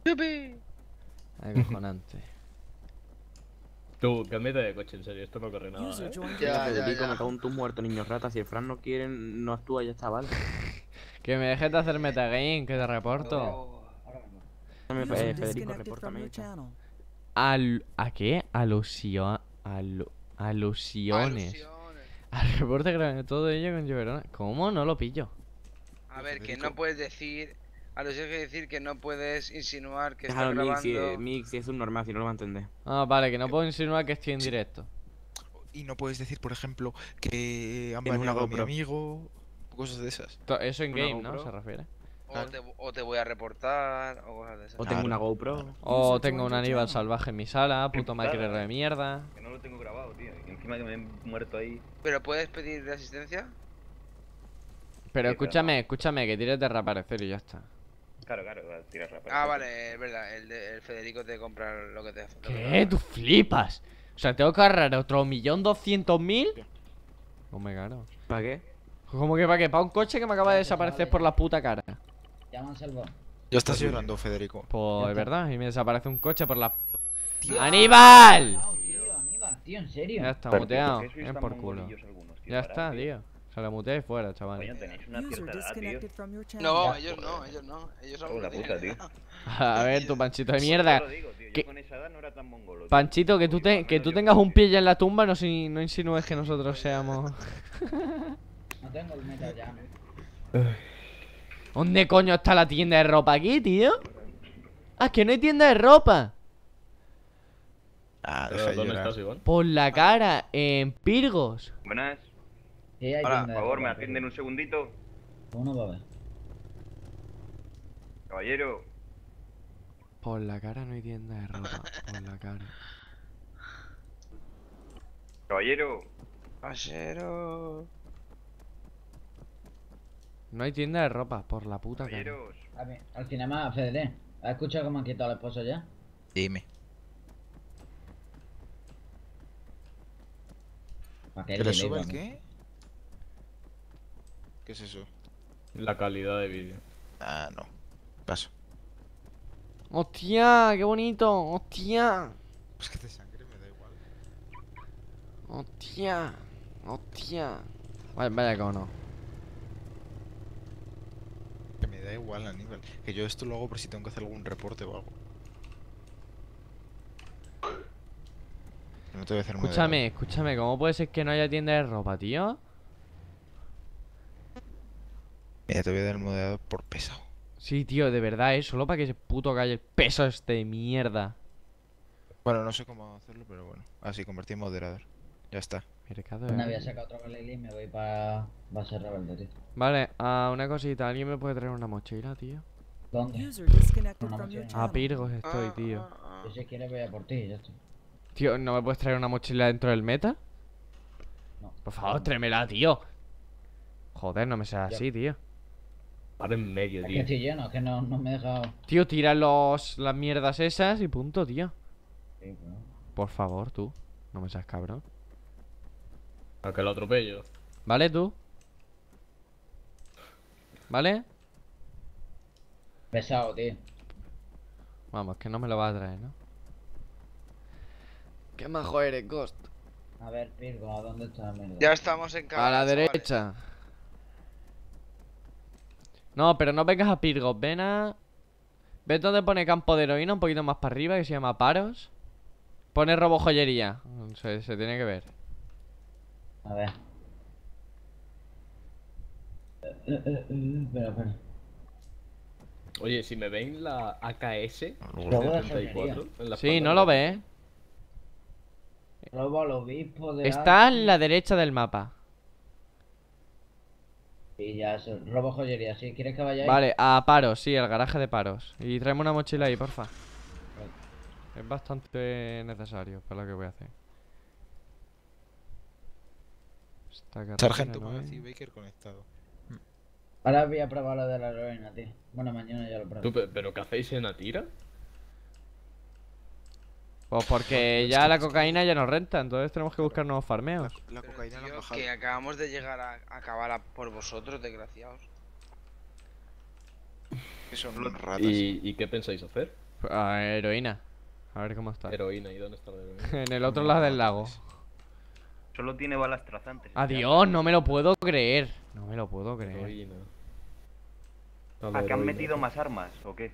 Acojonante. Tú, cámbiate de coche, en serio, esto no corre nada, User ¿eh? joined Ya, your ya, Federico, ya. me cago en tus muertos, niños ratas. Si el Fran no quiere, no actúa, ya está, vale. Que me dejes de hacer metagame, que te reporto. Ahora mismo. Dame, User eh, Federico, disconnected from repórtame. your channel. Al... ¿A qué? Alusio... Alu... Alusiones. Alusiones. Al reporte grabé todo ello con Lloverona. ¿Cómo? No lo pillo. A ver, que Federico. no puedes decir. A lo que decir que no puedes insinuar que estás Déjalo, Mix, si, grabando. eh, Mix, si es un normal, si no lo va a entender. Ah, vale, que no puedo insinuar que estoy en directo. Y no puedes decir, por ejemplo, que han Tienes una baneado a mi GoPro. amigo. Cosas de esas. To- Eso en Una game, ¿no? GoPro. Se refiere. O te, o te voy a reportar, o cosas de esas. O tengo Claro. una GoPro. O User tengo un joined your Aníbal channel. salvaje en mi sala, puto putada. maquinero de mierda. Que no lo tengo grabado, tío. Y encima que me he muerto ahí. ¿Pero puedes pedir de asistencia? Pero Sí, pero escúchame, no. escúchame, que tienes de reaparecer y ya está. Claro, claro, va a tirar rápido. Ah, vale, es verdad. El, de, el Federico te compra lo que te hace. ¿Qué? ¿Tú flipas? O sea, tengo que ahorrar otro millón doscientos mil. No me caro. ¿Para qué? ¿Cómo que para qué? ¿Para un coche que me acaba de desaparecer por la puta cara? Llaman salvo. Ya estás llorando, Federico. Pues Ya es está. verdad, y me desaparece un coche por la... Tío, ¡Aníbal! No, tío, Aníbal, tío, en serio. Ya está, Pero, tío, muteado. ¿por qué sois Ven tan por culo. mongolillos algunos, tío? Ya Parad, está, tío. Se lo muteé y fuera, chaval. Coño, tenéis una User cierta edad, tío. disconnected from your channel. No, Ya, ellos no, joder. ellos no. Ellos son Cago en la puta, tío. A ver, tu panchito de Yo mierda. lo digo, tío. Yo que- con esa edad no era tan mongolo. tío. Panchito, que tú, te, Al que menos tú yo tengas creo un que- pie ya en la tumba no, si- no insinúes que nosotros seamos... No tengo el meta ya. ¿Dónde coño está la tienda de ropa aquí, tío? Ah, es que no hay tienda de ropa. Ah, Pero, deja de ¿dónde llorar. estás, Iván? Por la cara, en Pirgos. Buenas. Sí, hay Hola, tienda por de favor, ropa, me atienden un segundito. pero uno va a ver. Caballero. Por la cara no hay tienda de ropa. Por la cara. Caballero. Pasero. No hay tienda de ropa, por la puta cara. Caballeros. A ver, al final más, Fedele. ¿Has escuchado cómo han quitado al esposo ya? Dime. ¿Para qué ¿Que le le digo sube a el mí? qué? ¿Qué es eso? La calidad de vídeo. Ah, no. Paso. ¡Hostia! ¡Qué bonito! ¡Hostia! Pues que de sangre me da igual. ¡Hostia! ¡Hostia! Vaya, vaya cono. Que me da igual, Aníbal. Que yo esto lo hago por si tengo que hacer algún reporte o algo. No te voy a hacer una de Escúchame, escúchame, ¿cómo puede ser que no haya tienda de ropa, tío? la- Mira, te voy a dar el moderador por pesado. Sí, tío, de verdad, ¿eh? Solo para que se puto calle el peso este de mierda. Bueno, no sé cómo hacerlo, pero bueno. Así, convertí en moderador. Ya está. Mercado Una de- voy a sacar otro Galilei y me voy para base rebelde, tío. Vale, ah, una cosita, ¿alguien me puede traer una mochila, tío? ¿Dónde? User disconnected Una from your mochila. A channel. Pirgos estoy, tío. Ah, ah, Yo si quieres voy a por ti, ya está. Tío, ¿no me puedes traer una mochila dentro del meta? No. Por favor, tráemela, tío. Joder, no me seas Ya. así, tío. Para en medio, Es que tío. estoy lleno, es que no, no me he dejado. Tío, tira los, las mierdas esas y punto, tío. Sí, pero... Por favor, tú. No me seas cabrón. A que lo atropello. ¿Vale, tú? ¿Vale? Pesado, tío. Vamos, que no me lo vas a traer, ¿no? Qué majo eres, Ghost. A ver, Pirgo, ¿a dónde está la mierda? Ya estamos en A cámara, la chavales. derecha. No, pero no vengas a Pirgos, ven a... ¿Ves dónde pone campo de heroína? Un poquito más para arriba, que se llama Paros. Pone robo joyería. Se, se tiene que ver. A ver. Eh, eh, eh, eh, espera, espera. Oye, si me ven la A K S Robo de setenta y cuatro en la Sí, espalda, no lo ves. Robo al obispo de... Está Arci. en la derecha del mapa. Sí, ya, eso. Robo joyería, sí. ¿Quieres que vaya ahí? Vale, a Paros, sí, al garaje de Paros. Y tráeme una mochila ahí, porfa. Es bastante necesario para lo que voy a hacer. Esta carretera Sargento no Matthew es. Baker conectado. Ahora voy a probar lo de la heroína, tío. Bueno, mañana ya lo ¿Tú, pruebo. pe- ¿Pero qué hacéis en Atira? Pues porque Es ya que- la es que- cocaína ya nos renta, entonces tenemos que buscar nuevos La, farmeos. la Pero, cocaína la han tío, bajado. que acabamos de llegar a a acabar a por vosotros, desgraciados. Que son Lo- ratas. ¿Y, ¿Y qué pensáis hacer? Ah, heroína. A ver cómo está. Heroína, ¿y dónde está la heroína? En el otro lado del lago. Solo tiene balas trazantes. Adiós, no me lo puedo creer. No me lo puedo creer. Heroína. A ¿A la que han heroína. metido más armas o qué?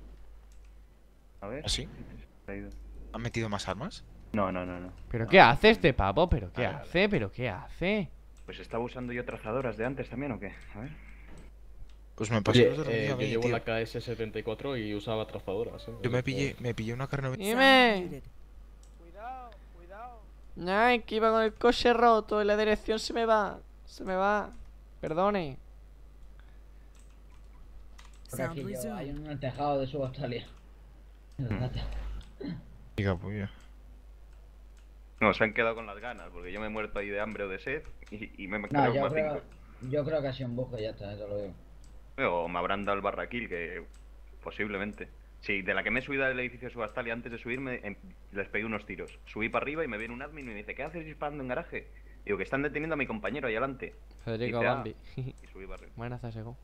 A ver. ¿Ah, sí? Se ha ido. ¿Han metido más armas? No, no, no, no. ¿Pero No. qué hace este pavo? ¿Pero qué Vale, vale. hace? ¿Pero qué hace? Pues estaba usando yo trazadoras de antes también o qué? A ver. Pues me pasó Oye, el otro eh, día a yo mí, llevo tío. la K S setenta y cuatro y usaba trazadoras, ¿eh? Yo me Es pillé, que- me pillé una carne. Dime. Muted. Cuidado, cuidado. Ay, que iba con el coche roto y la dirección se me va. Se me va. Perdone. Porque Sound aquí yo, hay resumed. uno en el tejado de su Australia. Diga, pues No, se han quedado con las ganas, porque yo me he muerto ahí de hambre o de sed y, y me he No, cargado yo más creo, cinco. yo creo que ha sido un bug y ya está, eso lo digo. O me habrán dado el barraquil, que posiblemente. Sí, de la que me he subido del edificio de Subastalia, antes de subirme, em- les pegué unos tiros. Subí para arriba y me viene un admin y me dice, ¿qué haces disparando en garaje? Digo, que están deteniendo a mi compañero ahí adelante. Federico Dice, "Ah", Bambi. y subí para arriba. Buenas, Sego.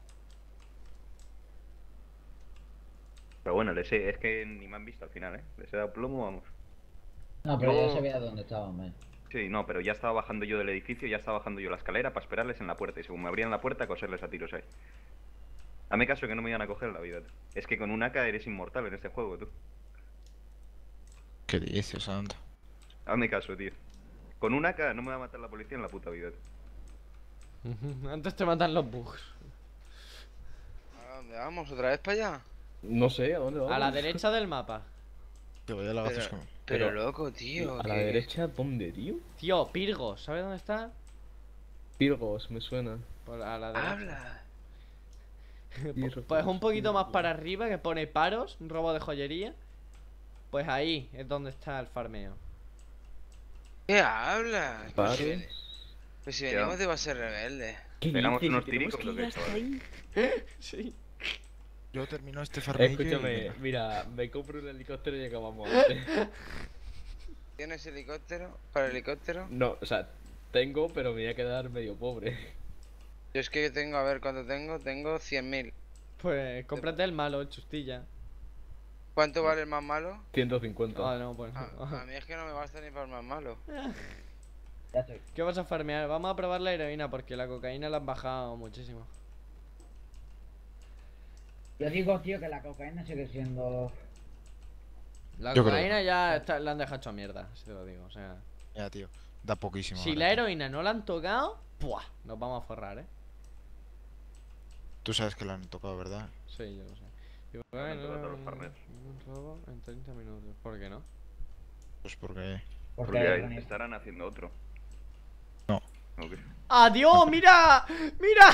Pero bueno, les he- es que ni me han visto al final, ¿eh? Les he dado plomo, vamos. No, pero ya Yo- sabía dónde estaban, vaya. Sí, no, pero ya estaba bajando yo del edificio, ya estaba bajando yo la escalera para esperarles en la puerta. Y según me abrían la puerta, coserles a tiros ahí. Hazme caso que no me iban a coger la vida. Tú. Es que con un A K eres inmortal en este juego, tú. ¿Qué dices, anda? Hazme caso, tío. Con un A K no me va a matar la policía en la puta vida. Tú. Antes te matan los bugs. ¿A dónde vamos? ¿Otra vez para allá? No sé, ¿a dónde vamos? A la derecha del mapa. Te voy a la Pero, gafas con... pero Pero- loco, tío. ¿A la que- derecha dónde, tío? Tío, Pirgos, ¿sabes dónde está? Pirgos, me suena. Por a la derecha. Habla. Pirgos, Pues un poquito más Pirgos. para arriba que pone paros, un robo de joyería. Pues ahí es donde está el farmeo. ¿Qué habla? Pues si, Paros. ven- pues si venimos de base rebelde. ¿Qué Pegamos dices? unos ¿Que tenemos tiricos que o ir qué, hasta chaval? ahí? Sí. Yo termino este farmillo y Escúchame, venga. mira, me compro un helicóptero y acabamos antes. ¿Tienes helicóptero? ¿Para helicóptero? No, o sea, tengo, pero me voy a quedar medio pobre. Yo es que tengo, a ver cuánto tengo. Tengo cien mil. Pues cómprate el malo, el chustilla. ¿Cuánto vale el más malo? ciento cincuenta. Ah, no, pues A, no. a mí es que no me basta ni para el más malo. Ya estoy. ¿Qué vas a farmear? Vamos a probar la heroína porque la cocaína la han bajado muchísimo. Yo digo, tío, que la cocaína sigue siendo... La Yo creo. cocaína ya está- la han dejado hecho mierda, si te lo digo. O sea, Ya, tío. Da poquísimo. si ahora, la tío. heroína no la han tocado, ¡puah! Nos vamos a forrar, eh. Tú sabes que la han tocado, ¿verdad? Sí, yo lo sé. Digo, Ahora han bueno, tocado todos los farmeos. un robo en treinta minutos. ¿Por qué no? Pues porque... Porque Porque ahí organiza- estarán haciendo otro. No. Ok. ¡Adiós! ¡Mira! ¡Mira!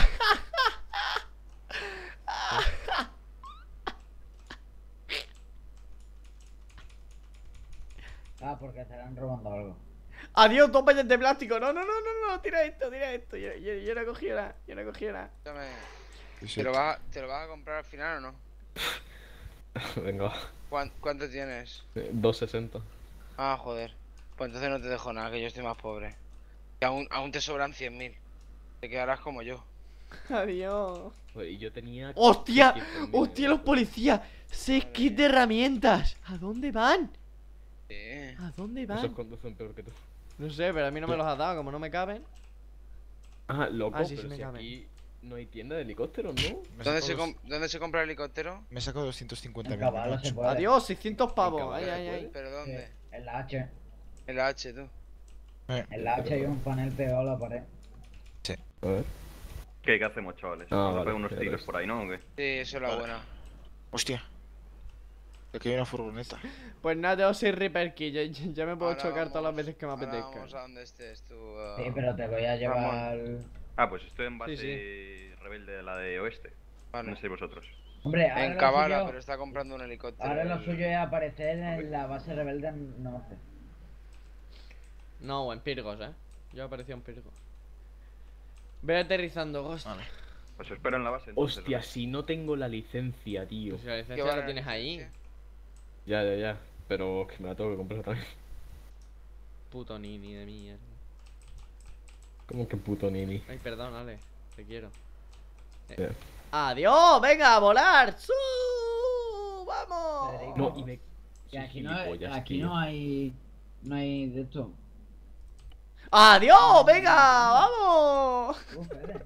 Ah, porque estarán robando algo. ¡Adiós! ¡Dos vallas de plástico! ¡No, no, no, no! no tira esto, tira esto! Yo, yo, yo no cogiera, yo no cogiera. Escúchame, Sí, sí. ¿te lo, vas, ¿te lo vas a comprar al final o no? Venga, ¿Cuán- ¿Cuánto tienes? eh, doscientos sesenta. Ah, joder. Pues entonces no te dejo nada, que yo estoy más pobre. Y aún, aún te sobran cien mil. Te quedarás como yo. ¡Adiós! Joder, y yo tenía... ¡Hostia! seiscientos mil ¡Hostia, los policías! ¡Seis kits de herramientas! ¿A dónde van? Sí. ¿A dónde Esos van? conducen peor que tú. No sé, pero a mí no me los has dado, como no me caben. Ah, loco, Ah, sí, sí pero me si caben. aquí no hay tienda de helicópteros, ¿no? Me ¿Dónde saco se, dos- com- ¿Dónde se compra el helicóptero? Me saco doscientos cincuenta En mil. caballo se puede. Adiós, seiscientos pavos. Venga, Ay, vale, ay, se ay. ¿Pero dónde? Sí, en la H. En la H, tú. En la H hay un panel pegado a la pared. A ver. ¿Qué, ¿Qué hacemos, chavales? Ah, Vamos a vale, pegar unos ya tiros ves. por ahí, ¿no? ¿O qué? Sí, eso es la Vale. buena. Hostia. Aquí hay una furgoneta. Pues nada, tengo seis Reaper Key. Ya, ya- ya me puedo Ahora chocar todas las vamos- veces que me ahora apetezca. Vamos a donde estés tú. uh, Sí, pero te voy a llevar... Ah, pues estoy en base Sí, rebelde de la de oeste. Vale. No sé vosotros. Hombre, ahora En lo Kavala, suyo- pero está comprando un helicóptero. Ahora lo el- suyo es aparecer en la base rebelde en norte. No, en Pirgos, eh. Yo aparecí en Pirgos. Ve aterrizando, Ghost. Vale. Pues espero en la base entonces. Hostia, si no tengo la licencia, tío. Pues si la ¿Qué licencia va la la tienes ahí. licencia? Ya, ya, ya. Pero que me la tengo que comprar también. Puto nini de mierda. Como que puto nini. Ay, perdón, Ale. Te quiero. Eh. Ya. ¡Adiós! ¡Venga, a volar! ¡Su! ¡Vamos! Federico. No, y me. Que aquí, Soy no, gilipollas, aquí tío. no hay. No hay de esto. ¡Adiós! ¡Venga! ¡Vamos! Uh, Fede.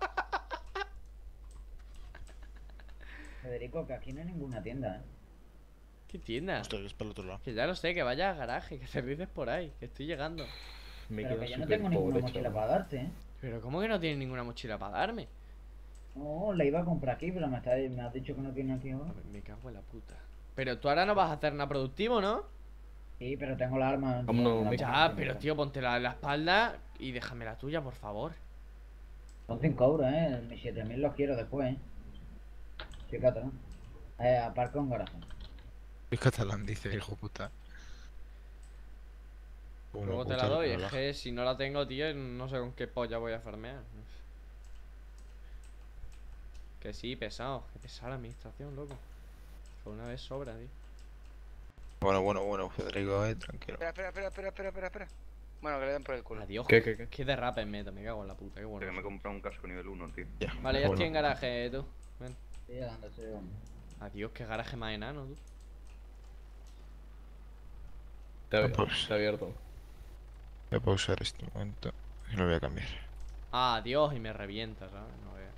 Federico, que aquí no hay ninguna tienda, eh. ¿Qué tienda? Hostia, que es para el otro lado. Que ya lo sé, que vaya al garaje, que aterrices por ahí, que estoy llegando. Me Pero quedo que yo no súper tengo ninguna pobre, mochila chaval. para darte, eh. Pero ¿cómo que no tienes ninguna mochila para darme? No, la iba a comprar aquí, pero me, está, me has dicho que no tiene aquí A ahora. ver, me cago en la puta. Pero tú ahora no vas a hacer nada productivo, ¿no? Sí, pero tengo la arma. ¿Cómo no? la Me- Ya, pongo pero encima. tío, póntela en la espalda y déjame la tuya, por favor. Son cinco euros, eh. Mis siete mil los quiero después, eh. Soy catalán. Eh, aparco en garaje. Es catalán, dice, hijo puta. Como Luego te puta la doy, que es relaja. que si no la tengo, tío, no sé con qué polla voy a farmear. Que sí, pesado, que pesada la administración, loco. Que una vez sobra, tío. Bueno, bueno, bueno, Federico, eh, tranquilo. Espera, espera, espera, espera, espera, espera, espera. Bueno, que le den por el culo. Adiós, ¿Qué, qué, qué? qué derrape meto, me cago en la puta, qué bueno. Que me he comprado un casco nivel uno, tío. Ya. Vale, ya bueno. estoy en garaje, tú. Ven. Estoy llegando, estoy llegando. Adiós, qué garaje más enano, tú. Está, Ah, pues. está abierto. Voy a pausar este momento y lo voy a cambiar. Ah, adiós, y me revienta, ¿sabes? No veas.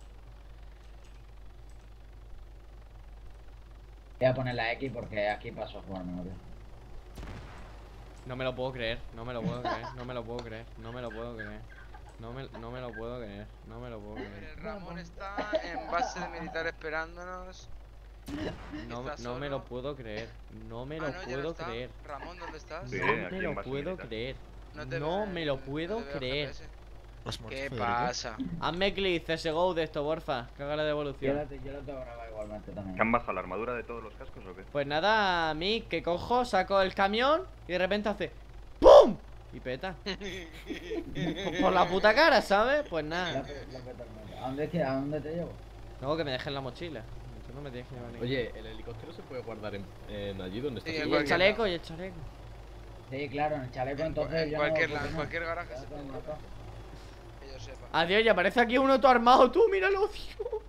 Voy a poner la X porque aquí paso a jugar mejor. No me lo puedo creer, no me lo puedo creer, no me lo puedo creer, no me lo puedo creer. No me, no me lo puedo creer, no me lo puedo creer. El Ramón está en base de militar esperándonos. No, ¿Estás no me solo? lo puedo creer, no me Ah, lo no, ya no puedo está. creer. Ramón, ¿dónde estás? Sí, No aquí me en lo base puedo militar. creer. te No veo me en- lo no puedo te veo creer. G P S. ¿Has muerto, ¿Qué Federico? pasa? Hazme clic, C S G O de esto, porfa, que haga la Yo devolución. la, yo la tengo grabada igualmente ¿Que han también. bajado la armadura de todos los cascos o qué? Pues nada, a mí que cojo, saco el camión y de repente hace ¡pum! Y peta. Por la puta cara, ¿sabes? Pues La nada. pe- la peta al medio. ¿A dónde, ¿A dónde te llevo? Luego que me dejen la mochila. Tú no me tienes que llevar ningún- Oye, ¿el helicóptero se puede guardar en, en allí donde está? Sí, Y en el cualquier chaleco, lado. y el chaleco. Sí, claro, en el chaleco En, entonces en yo cualquier, no... lado, ¿por en qué no? cualquier garaje Ya se tengo puede, una cosa. que yo sepa. Adiós, y aparece aquí uno todo armado, tú, míralo, tío.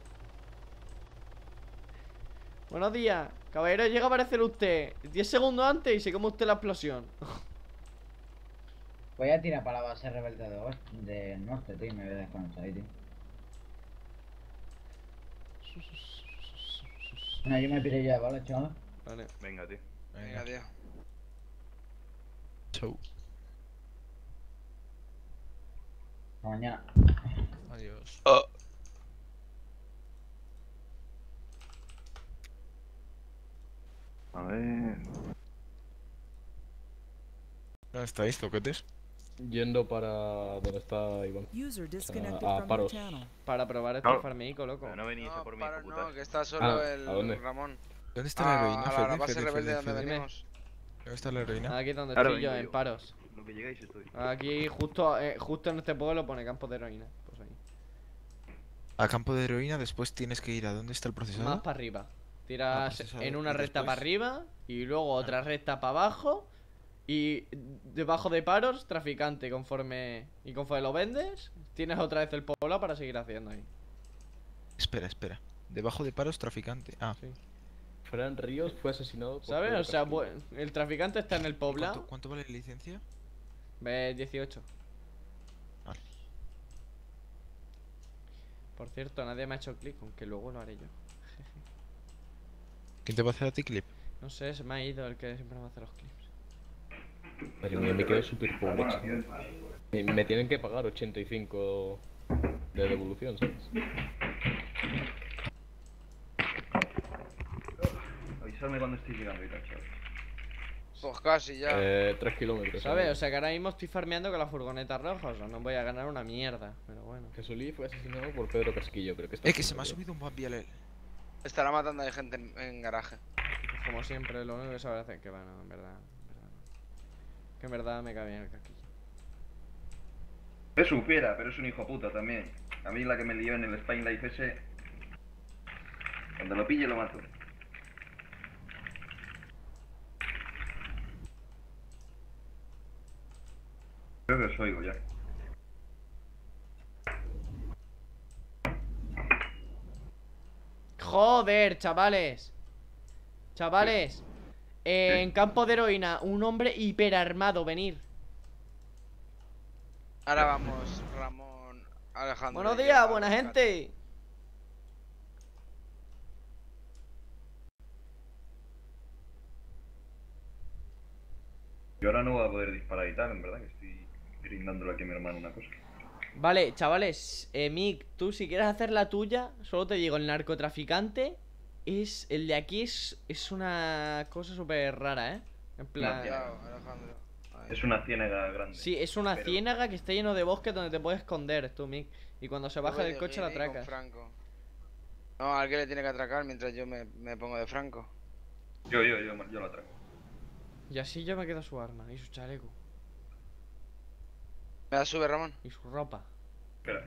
Buenos días, caballero, llega a aparecer usted diez segundos antes y se come usted la explosión. Voy a tirar para la base rebelde de oeste, de norte, tío, y me voy a desconectar ahí, tío. Bueno, yo me piré ya, ¿vale, chaval? Vale. Venga, tío. Venga, tío. Chau. Hasta mañana. Adiós. A ver. ¿Dónde estáis, toquetes? Yendo para donde está Iván. User disconnected a from your paros. channel. Para probar este No. farmeico, loco. Pero no venís a No, por mí, para, hijo no, putas. que está solo Ah, el ¿a dónde? Ramón. ¿Dónde está la A, heroína, a la, Fede? la base Fede, rebelde Fede, donde Fede? venimos. ¿Dónde está la heroína? Aquí donde Ahora estoy yo, vengo en yo. paros. Lo que llegáis estoy. Aquí, justo, eh, justo en este pueblo pone campo de heroína. Pues ahí. A campo de heroína, después tienes que ir a dónde está el Más procesador. para arriba. Tiras procesador, en una y recta después- para arriba y luego otra recta para abajo. Y debajo de paros, traficante. Conforme y conforme lo vendes, tienes otra vez el poblado para seguir haciendo ahí. Espera, espera. Debajo de paros, traficante. Ah, Sí. Fran Ríos fue asesinado por ¿Sabes? Pedro O sea, Castillo. bu- el traficante está en el poblado. ¿cuánto, cuánto vale la licencia? Ve dieciocho. Vale. Por cierto, nadie me ha hecho clic, aunque luego lo haré yo. ¿Quién te va a hacer a ti clip? No sé, se me ha ido el que siempre me hace los clips. Madre mía, me quedo súper pobre, chaval. Me, me tienen que pagar ochenta y cinco de devolución, ¿sabes? Avisadme cuando estéis llegando y tal, chaval. Pues casi ya. Eh, tres kilómetros. ¿Sabes? O sea que ahora mismo estoy farmeando con la furgoneta roja. O sea, no voy a ganar una mierda. Pero bueno. Jesulí fue asesinado por Pedro Casquillo, creo que está. Eh, que se me ha subido un Bambi al... Estará matando a gente en, en garaje. Pues como siempre, lo único que sabe hacer que va, no, en verdad, en verdad no. Que en verdad me cae bien el casquillo. Es su fiera, pero es un hijo puta también. A mí la que me lió en el Spine Life ese... Cuando lo pille lo mato. Creo que os oigo ya. Joder, chavales. Chavales. Eh, en campo de heroína, un hombre hiperarmado, venir. Ahora vamos, Ramón, Alejandro. Buenos y yo días, a buena buscarte. gente. Yo ahora no voy a poder disparar y tal, en verdad, que estoy brindándole aquí a mi hermano una cosa. Vale, chavales, eh, Mick, tú si quieres hacer la tuya, solo te digo, el narcotraficante es, el de aquí es, es una cosa súper rara, ¿eh? En plan... Cuidado, Alejandro. Ahí. Es una ciénaga grande. Sí, es una pero- ciénaga que está lleno de bosque donde te puedes esconder, tú, Mick. Y cuando se Yo baja voy del de coche la guiri con atracas. Franco. No, alguien le tiene que atracar mientras yo me, me pongo de Franco. Yo, yo, yo, yo lo atraco. Y así yo me quedo su arma, y su chaleco, ¿Me la sube, Ramón? y su ropa. Espera.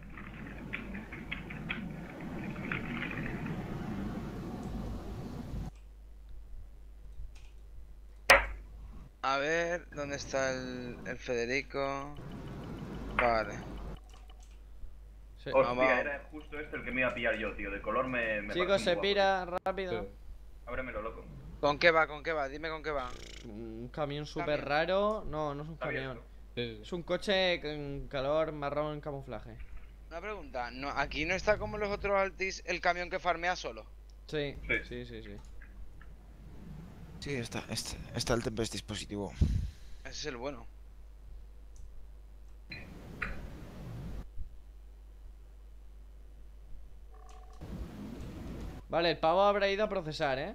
A ver, ¿dónde está el, el Federico? Vale. Sí. Hostia, Vamos. era justo este el que me iba a pillar yo, tío. De color me... me Chicos, parece se muy pira rápido. Sí. guapo. Ábremelo, loco. ¿Con qué va? ¿Con qué va? Dime con qué va. Un camión súper Camión. raro. No, no es un Está camión. abierto. Sí, sí. Es un coche con calor marrón camuflaje. Una pregunta, ¿no, aquí no está como los otros Altis el camión que farmea solo? Sí, Sí. sí, sí, sí. Sí, está, está, está el Tempest dispositivo. Ese es el bueno. Vale, el pavo habrá ido a procesar, ¿eh?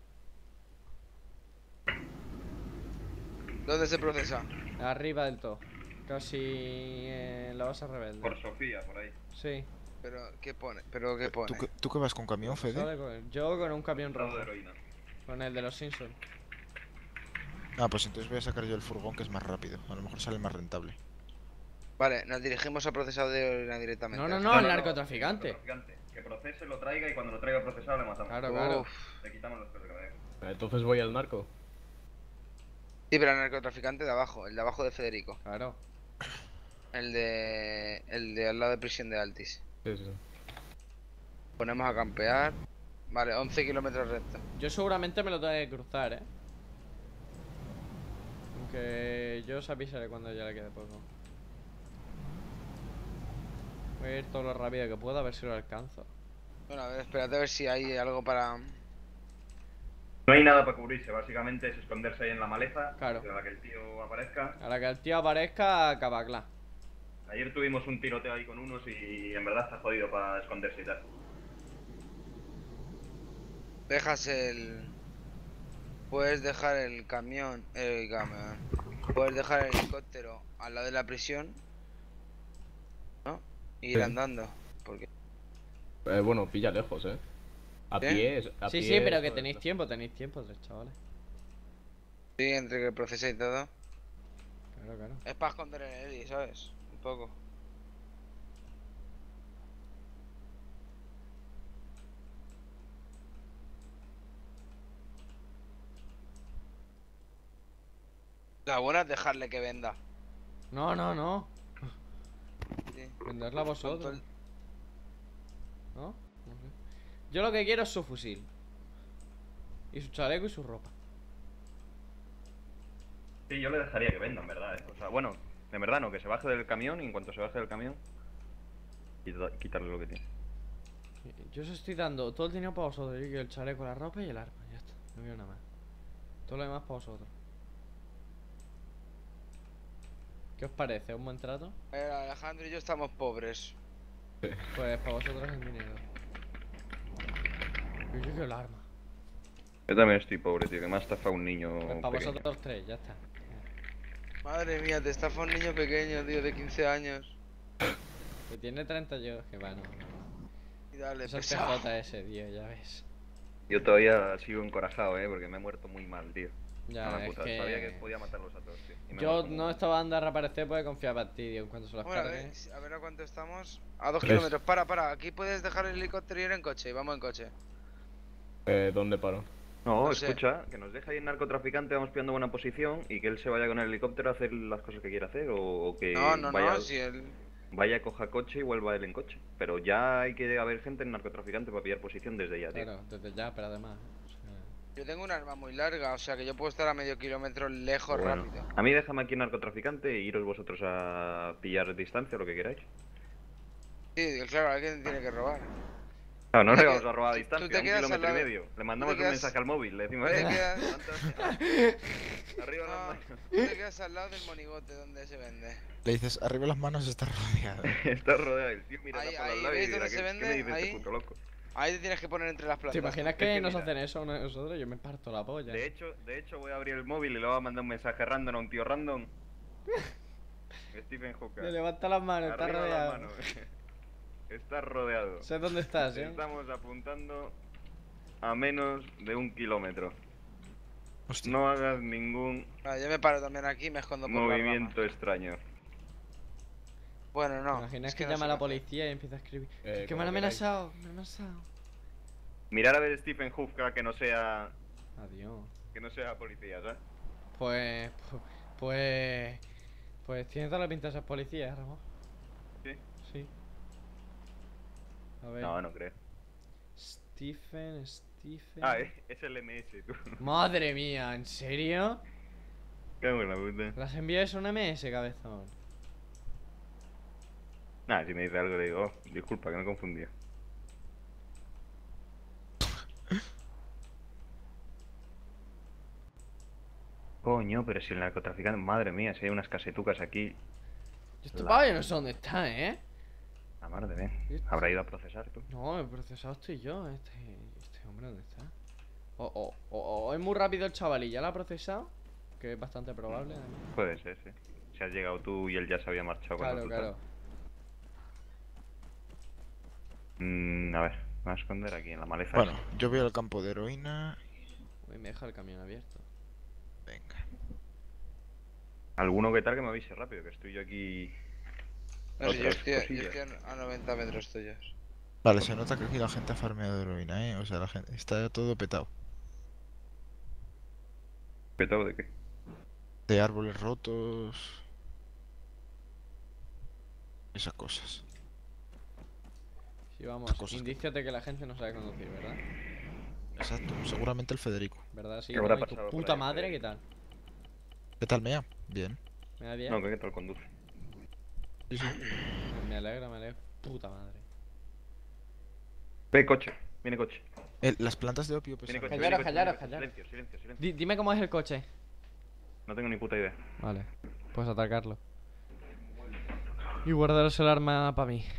¿Dónde se procesa? Arriba del todo. Casi en la base rebelde. Por Sofía, por ahí. Sí. Pero, ¿qué pone? ¿Pero qué pone? ¿Tú, qué- ¿Tú qué vas con camión, Fede? Sale con- Yo con un camión Rado rojo. de heroína. Con el de los Simpsons. Ah, pues entonces voy a sacar yo el furgón que es más rápido. A lo mejor sale más rentable. Vale, nos dirigimos al procesado de heroína directamente. No, no, no, el narcotraficante. el narcotraficante. Que procese, lo traiga y cuando lo traiga procesado le matamos. Claro, claro. Uf. Le quitamos los pesos que me deja. Entonces voy al narco. Sí, pero el narcotraficante de abajo, el de abajo de Federico. Claro. El de... el de al lado de prisión de Altis. Sí, sí. Ponemos a campear. Vale, once kilómetros recto. Yo seguramente me lo tengo que cruzar, ¿eh? Aunque yo os avisaré cuando ya le quede poco. Voy a ir todo lo rápido que pueda a ver si lo alcanzo. Bueno, a ver, espérate a ver si hay algo para... No hay nada para cubrirse, básicamente es esconderse ahí en la maleza. Claro. A la que el tío aparezca. A la que el tío aparezca, cabacla. Ayer tuvimos un tiroteo ahí con unos y en verdad está jodido para esconderse y tal. Dejas el... Puedes dejar el camión... El camión... Puedes dejar el helicóptero al lado de la prisión, ¿no? Y ir Sí. andando. Porque... Eh, bueno, pilla lejos, ¿eh? A ¿Eh? pie es- a Sí, pie sí, pero es que joder, tenéis ¿no? tiempo, tenéis tiempo, tres chavales. Sí, entre que procesa y todo. Claro, claro. Es para esconder el Eli, ¿sabes? Un poco. La buena es dejarle que venda. No, no, no. Sí. Venderla a Con todo vosotros. el- ¿No? No sé. Yo lo que quiero es su fusil. Y su chaleco y su ropa. Sí, yo le dejaría que venda, en verdad, ¿eh? O sea, bueno, en verdad no, que se baje del camión y en cuanto se baje del camión, quita- quitarle lo que tiene. Yo os estoy dando todo el dinero para vosotros. Yo quiero el chaleco, la ropa y el arma. Ya está. No quiero nada más. Todo lo demás para vosotros. ¿Qué os parece? ¿Un buen trato? A ver, Alejandro y yo estamos pobres. Pues para vosotros el dinero. Yo quiero el arma. Yo también estoy pobre, tío, que me ha estafado un niño Pues para pequeño. vosotros tres, ya está. Madre mía, te estafa un niño pequeño, tío, de quince años. Que tiene treinta yo, que bueno. Y dale, Es el P pesado. J ese, tío, ya ves. Yo todavía sigo encorajado, eh, porque me he muerto muy mal, tío. Ya, Una es puta, que... sabía que podía matarlos a todos, tío. y me he Yo muerto muy no mal. estaba dando a reaparecer porque confiaba en ti, tío, en cuanto se las Bueno, a ver, cargue. si- a ver a cuánto estamos. A dos Tres. kilómetros. Para, para. Aquí puedes dejar el helicóptero y ir en coche. Vamos en coche. Eh, ¿Dónde paro? No, No sé. escucha, que nos deje ahí el narcotraficante, vamos pillando buena posición y que él se vaya con el helicóptero a hacer las cosas que quiera hacer o, o que No, no, vaya, no. Si él. vaya, coja coche y vuelva él en coche. Pero ya hay que haber gente en narcotraficante para pillar posición desde ya, tío. Claro, desde ya, pero además. O sea, Yo tengo un arma muy larga, o sea que yo puedo estar a medio kilómetro lejos Bueno, rápido. a mí déjame aquí narcotraficante e iros vosotros a pillar distancia o lo que queráis. Sí, claro, alguien tiene que robar. Claro, no Tú le te vamos quedas- a robar a tú- tú distancia, te un quedas al kilómetro y lado- medio. Le mandamos quedas- un mensaje al móvil, le decimos, tú te eh, quedas- ¿cuántos? Arriba las No, manos. tú te quedas al lado del monigote donde se vende. Le dices, arriba las manos, está rodeado. Está rodeado el tío, mira Ahí- por ahí, al lado y ¿veis dirá, dónde ¿qué, se qué vende? me dice Ahí. este puto loco? Ahí te tienes que poner entre las plantas. ¿te imaginas Es que que nos mira. hacen eso a nosotros? Yo me parto la polla. De hecho, de hecho voy a abrir el móvil y le voy a mandar un mensaje random a un tío random. Stephen Hawking. Le levanta las manos, está Arriba las rodeado. manos. Está rodeado. Sé dónde estás, eh. Estamos apuntando a menos de un kilómetro. Hostia. No hagas ningún Ah, yo me paro también aquí y me escondo por la movimiento extraño. rama. Bueno, ¿Te no. imaginas es que, no llama sé a la qué hacer. policía y empieza a escribir? Eh, que me como han queráis. amenazado, me han amenazado. Mirar a ver Stephen Hawking que no sea Adiós. que no sea policía, ¿sabes? Pues, pu- pues, pues tiene toda la pinta de esas policías, Ramón. ¿Sí? Sí. A ver. No, no creo. Stephen, Stephen. Ah, es, es el M S, tú. Madre mía, ¿en serio? Cago en la puta. Las envías un M S, cabezón. Nah, si me dice algo le digo, oh, disculpa, que me he confundido. Coño, pero si el narcotraficante, madre mía, si hay unas casetucas aquí, Yo estoy La- pavo, yo no sé dónde está, ¿eh? la madre mía. Habrá ido a procesar tú. No, el procesado estoy yo. Este, este hombre, ¿dónde está? O, o, o, o es muy rápido el chaval y ya lo ha procesado, que es bastante probable. además. Puede ser, sí. Si has llegado tú y él ya se había marchado Claro, cuando tú claro. tal. Mm, a ver, me voy a esconder aquí en la maleza. Bueno, yo voy al campo de heroína. Uy, me deja el camión abierto. Venga. Alguno que tal que me avise rápido, que estoy yo aquí. No sé, yo Otras estoy, yo cosillas. estoy a noventa metros tuyos. Vale, se nota que aquí la gente ha farmeado heroína, ¿eh? O sea, la gente está todo petado. ¿Petado de qué? De árboles rotos. Esas cosas. Sí, vamos, cosas que- indicios de que la gente no sabe conducir, ¿verdad? Exacto, seguramente el Federico. ¿Verdad? Sí, ¿Qué habrá ¿no? ¿Y tu pasado por puta ahí, madre Federico? qué tal? ¿Qué tal, Mea? Bien. ¿Me da bien? No, que qué tal conduce. Sí, sí. Me alegra, me alegra. Puta madre. Ve, coche, viene coche. Eh, las plantas de opio Viene pesan. coche, Callaros, viene coche, callaros, viene coche. callaros. Silencio, silencio, silencio. Di- dime cómo es el coche. No tengo ni puta idea. Vale, puedes atacarlo. Y guardaros el arma para mí.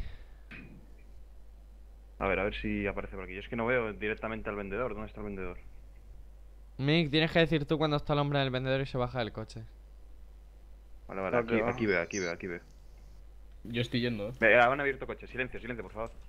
A ver, a ver si aparece por aquí. Yo es que no veo directamente al vendedor. ¿Dónde está el vendedor? Mick, tienes que decir tú cuando está el hombre del vendedor y se baja del coche. Vale, vale, Ok, aquí, va. aquí veo, aquí veo, aquí veo. Yo estoy yendo, ¿eh? Ve, han abierto coche. Silencio, silencio, por favor.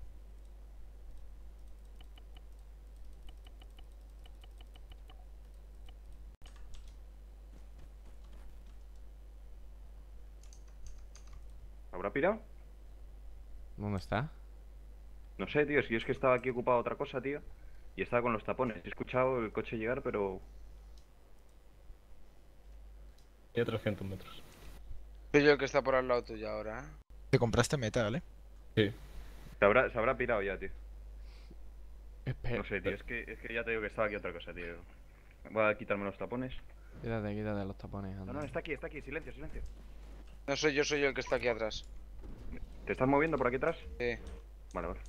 ¿Habrá pirado? ¿Dónde está? No sé, tío, si es que estaba aquí ocupado a otra cosa, tío. Y estaba con los tapones. He escuchado el coche llegar, pero... Y a trescientos metros. Soy yo el que está por al lado tuyo ahora, ¿eh? Te compraste meta, ¿vale? Sí. Se habrá, se habrá pirado ya, tío. Espera. No sé, tío, es que, es que ya te digo que estaba aquí otra cosa, tío. Voy a quitarme los tapones. Quítate, quítate los tapones. No, anda. no, está aquí, está aquí, silencio, silencio. No soy yo, soy yo el que está aquí atrás. ¿Te estás moviendo por aquí atrás? Sí. Vale, vale.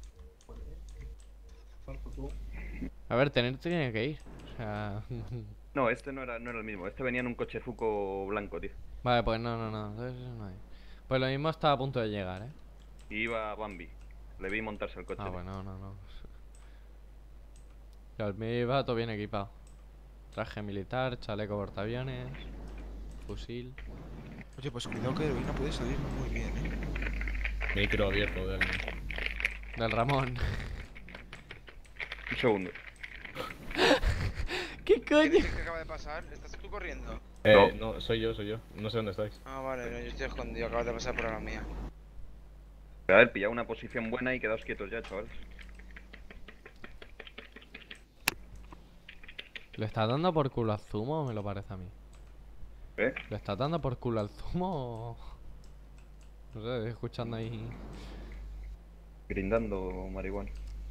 A ver, tener tiene que ir. O sea... No, este no era, no era el mismo. Este venía en un coche Zuko blanco, tío. Vale, pues no, no, no. Entonces eso no hay. Pues lo mismo está a punto de llegar, ¿eh? Y iba Bambi. Le vi montarse el coche. Ah, tío. bueno, no, no. Ya, el mío iba todo bien equipado. Traje militar, chaleco portaaviones, fusil. Oye, pues cuidado que heroína puede salir muy bien, ¿eh? Micro abierto de alguien. Del Ramón. Un segundo. coño? ¿Qué acaba de pasar? ¿Estás tú corriendo? Eh, no, soy yo, soy yo. No sé dónde estáis. Ah, vale, no, yo estoy escondido. Acabas de pasar por la mía. A ver, pillad una posición buena y quedaos quietos ya, chavales. ¿Le está dando por culo al zumo o me lo parece a mí? ¿Eh? ¿Le está dando por culo al zumo o...? No sé, estoy escuchando ahí... Grindando marihuana.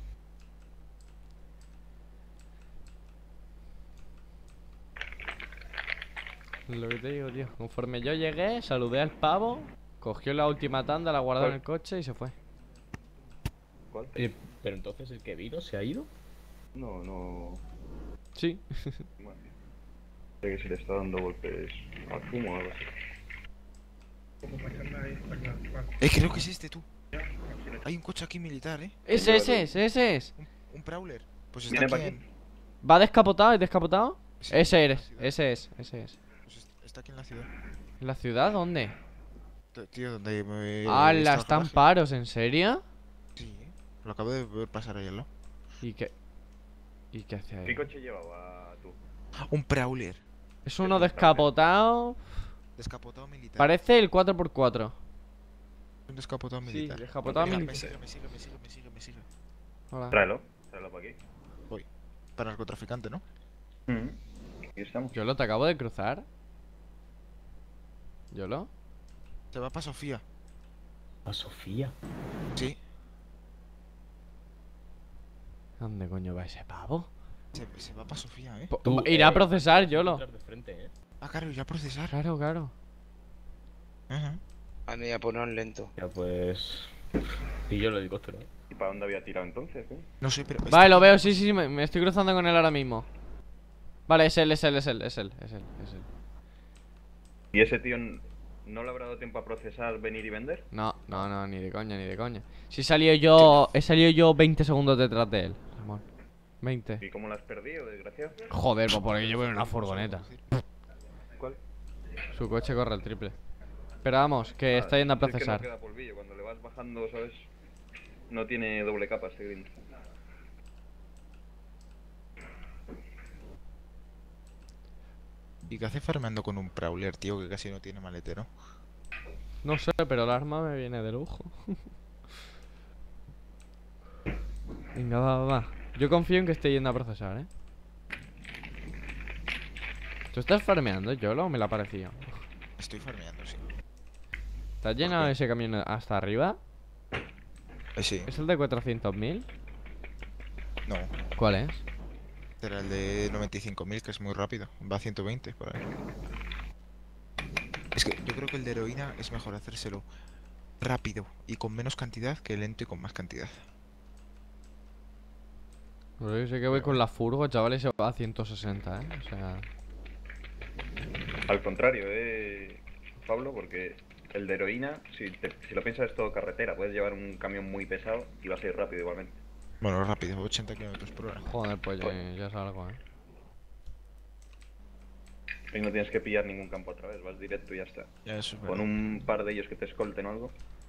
Lo que te digo, tío. Conforme yo llegué, saludé al pavo, cogió la última tanda, la guardó en el coche y se fue. ¿Cuál? Eh, pero entonces el que vino se ha ido. No, no... Sí. Bueno, sé que se le está dando golpes al fumo o algo así. Eh, creo que es este, tú. Hay un coche aquí militar, eh. Ese, ese es, ese es. Un, un Prowler. Pues está Viene aquí para en... aquí. ¿Va descapotado? ¿Es descapotado? Sí, Ese en la eres, ciudad. ese es, ese es. Pues est- está aquí en la ciudad. ¿En la ciudad? ¿Dónde? T- Tío, donde me... ¡Hala! está el ¿Están garaje. paros? ¿En serio? Sí, eh. Lo acabo de ver pasar ahí al lado. ¿Y qué? ¿Y qué hace ahí? ¿Qué coche llevaba tú? Un Prowler. Es uno descapotado. Descapotado militar. Parece el cuatro por cuatro. Un descapotado Sí, militar. descapotado Mira, militar. Me sigue, me sigue, me sigue, me sigue, me sigue. Hola. Tráelo, tráelo para aquí. Para narcotraficante, ¿no? Aquí estamos. ¿Yolo te acabo de cruzar? ¿Yolo? Se va para Sofía. A Sofía. Sí. ¿Dónde coño va ese pavo? Se, se va para Sofía, eh. Po- Tú, Irá a eh, procesar, Yolo. entras de frente, eh. Ah, claro, ya a procesar. Claro, claro. Ajá. Ah, mira, ponlo en lento. Ya pues. Y yo el helicóptero, eh. ¿Y para dónde había tirado entonces? Eh? No sé, pero... Vale, lo veo, sí, sí, sí, me, me estoy cruzando con él ahora mismo. Vale, es él, es él, es él, es él, es él, es él. ¿Y ese tío n- no le habrá dado tiempo a procesar, venir y vender? No, no, no, ni de coña, ni de coña. Si he salido yo, he salido yo veinte segundos detrás de él, Ramón. veinte. ¿Y cómo lo has perdido, desgraciado? Joder, pues porque yo voy en una furgoneta. ¿Cuál? Su coche corre el triple. Pero vamos, que Ah, está yendo a es que procesar. no queda polvillo, cuando le vas bajando, ¿sabes? No tiene doble capa este grind. ¿Y qué hace farmeando con un Prowler, tío, que casi no tiene maletero? No sé, pero el arma me viene de lujo. Venga, va, va, va. Yo confío en que esté yendo a procesar, ¿eh? ¿Tú estás farmeando, Yolo, o me la ha parecido? Estoy farmeando, sí. ¿Estás llenado ese camión hasta arriba? Eh, sí. ¿Es el de cuatrocientos mil? No. ¿Cuál es? Era el de noventa y cinco mil, que es muy rápido. Va a ciento veinte por ahí. Es que yo creo que el de heroína es mejor hacérselo rápido y con menos cantidad que lento y con más cantidad. Pues yo sé que voy con la furgo, chavales, se va a ciento sesenta, ¿eh? O sea... Al contrario, eh, Pablo, porque el de heroína, si, te- si lo piensas, es todo carretera. Puedes llevar un camión muy pesado y vas a ir rápido igualmente. Bueno, rápido, ochenta kilómetros por hora. Joder, pues ya, ya salgo, ¿eh? Y no tienes que pillar ningún campo otra vez, vas directo y ya está. Ya, eso es Con verdad. un par de ellos que te escolten o algo.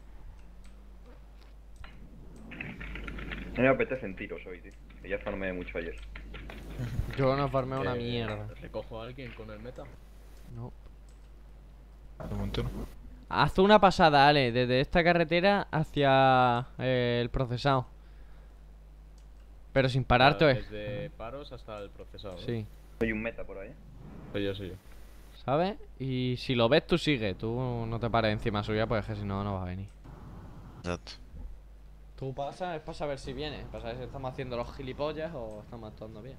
No me apetecen tiros hoy, tío. Que ya farmeé mucho ayer. Yo no farmeo una Eh, mierda. ¿Recojo a alguien con el meta? No. De momento no. Haz una pasada, Ale, desde esta carretera hacia eh, el procesado. Pero sin pararte, Ah, ¿eh? Desde paros hasta el procesado. ¿no? Sí. Soy un meta por ahí. ¿eh? Soy yo, soy yo. ¿Sabes? Y si lo ves, tú sigue. Tú no te pares encima suya, pues es que si no, no va a venir. Exacto. Tú pasas, es para saber si viene. Para saber si estamos haciendo los gilipollas o estamos actuando bien.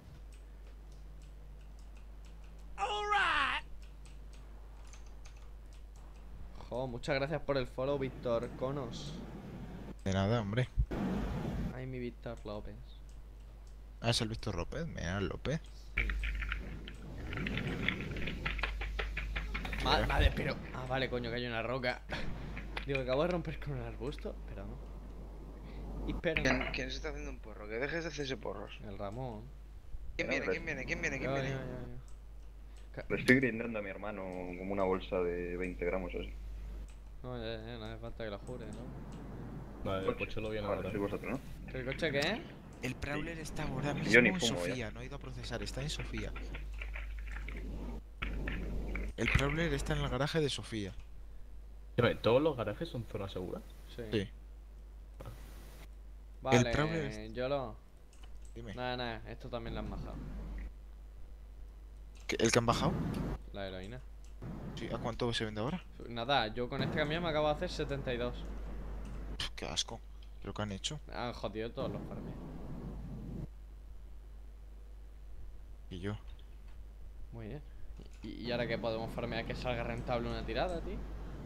Jo, muchas gracias por el follow, Víctor Conos. De nada, hombre. Ay, mi Víctor López. Ah, es el Víctor López. Mira, el López. Vale, vale, pero... Ah, vale, coño, que hay una roca. Digo, acabo de romper con un arbusto, pero no. Y espera. ¿Quién, quién se está haciendo un porro? Que dejes de hacerse porros. El Ramón. ¿Quién viene? ¿Quién viene? ¿Quién viene? ¿Quién Yo, yo, viene? yo, yo. Le estoy grindando a mi hermano como una bolsa de veinte gramos así. No, ya, ya, no hace falta que lo jure, ¿no? Vale, el coche lo viene Vale, ahora. sois vosotros, ¿no? ¿El coche qué? El Prowler está ahora mismo Yo ni en fumo, ya. Sofía, no ha ido a procesar, está en Sofía. El Prowler está en el garaje de Sofía. Escúchame, ¿todos los garajes son zona segura? Sí. Sí. Vale, Prowler es- yo lo. Dime. Nada, nada, esto también lo han bajado. ¿Qué- ¿El que han bajado? La heroína. Sí, ¿a cuánto se vende ahora? Nada, yo con este camión me acabo de hacer setenta y dos. Pff, qué asco. ¿Pero qué han hecho? Han jodido todos los farmeos. Y yo. Muy bien. ¿Y, y ahora que podemos farmear que salga rentable una tirada, tío?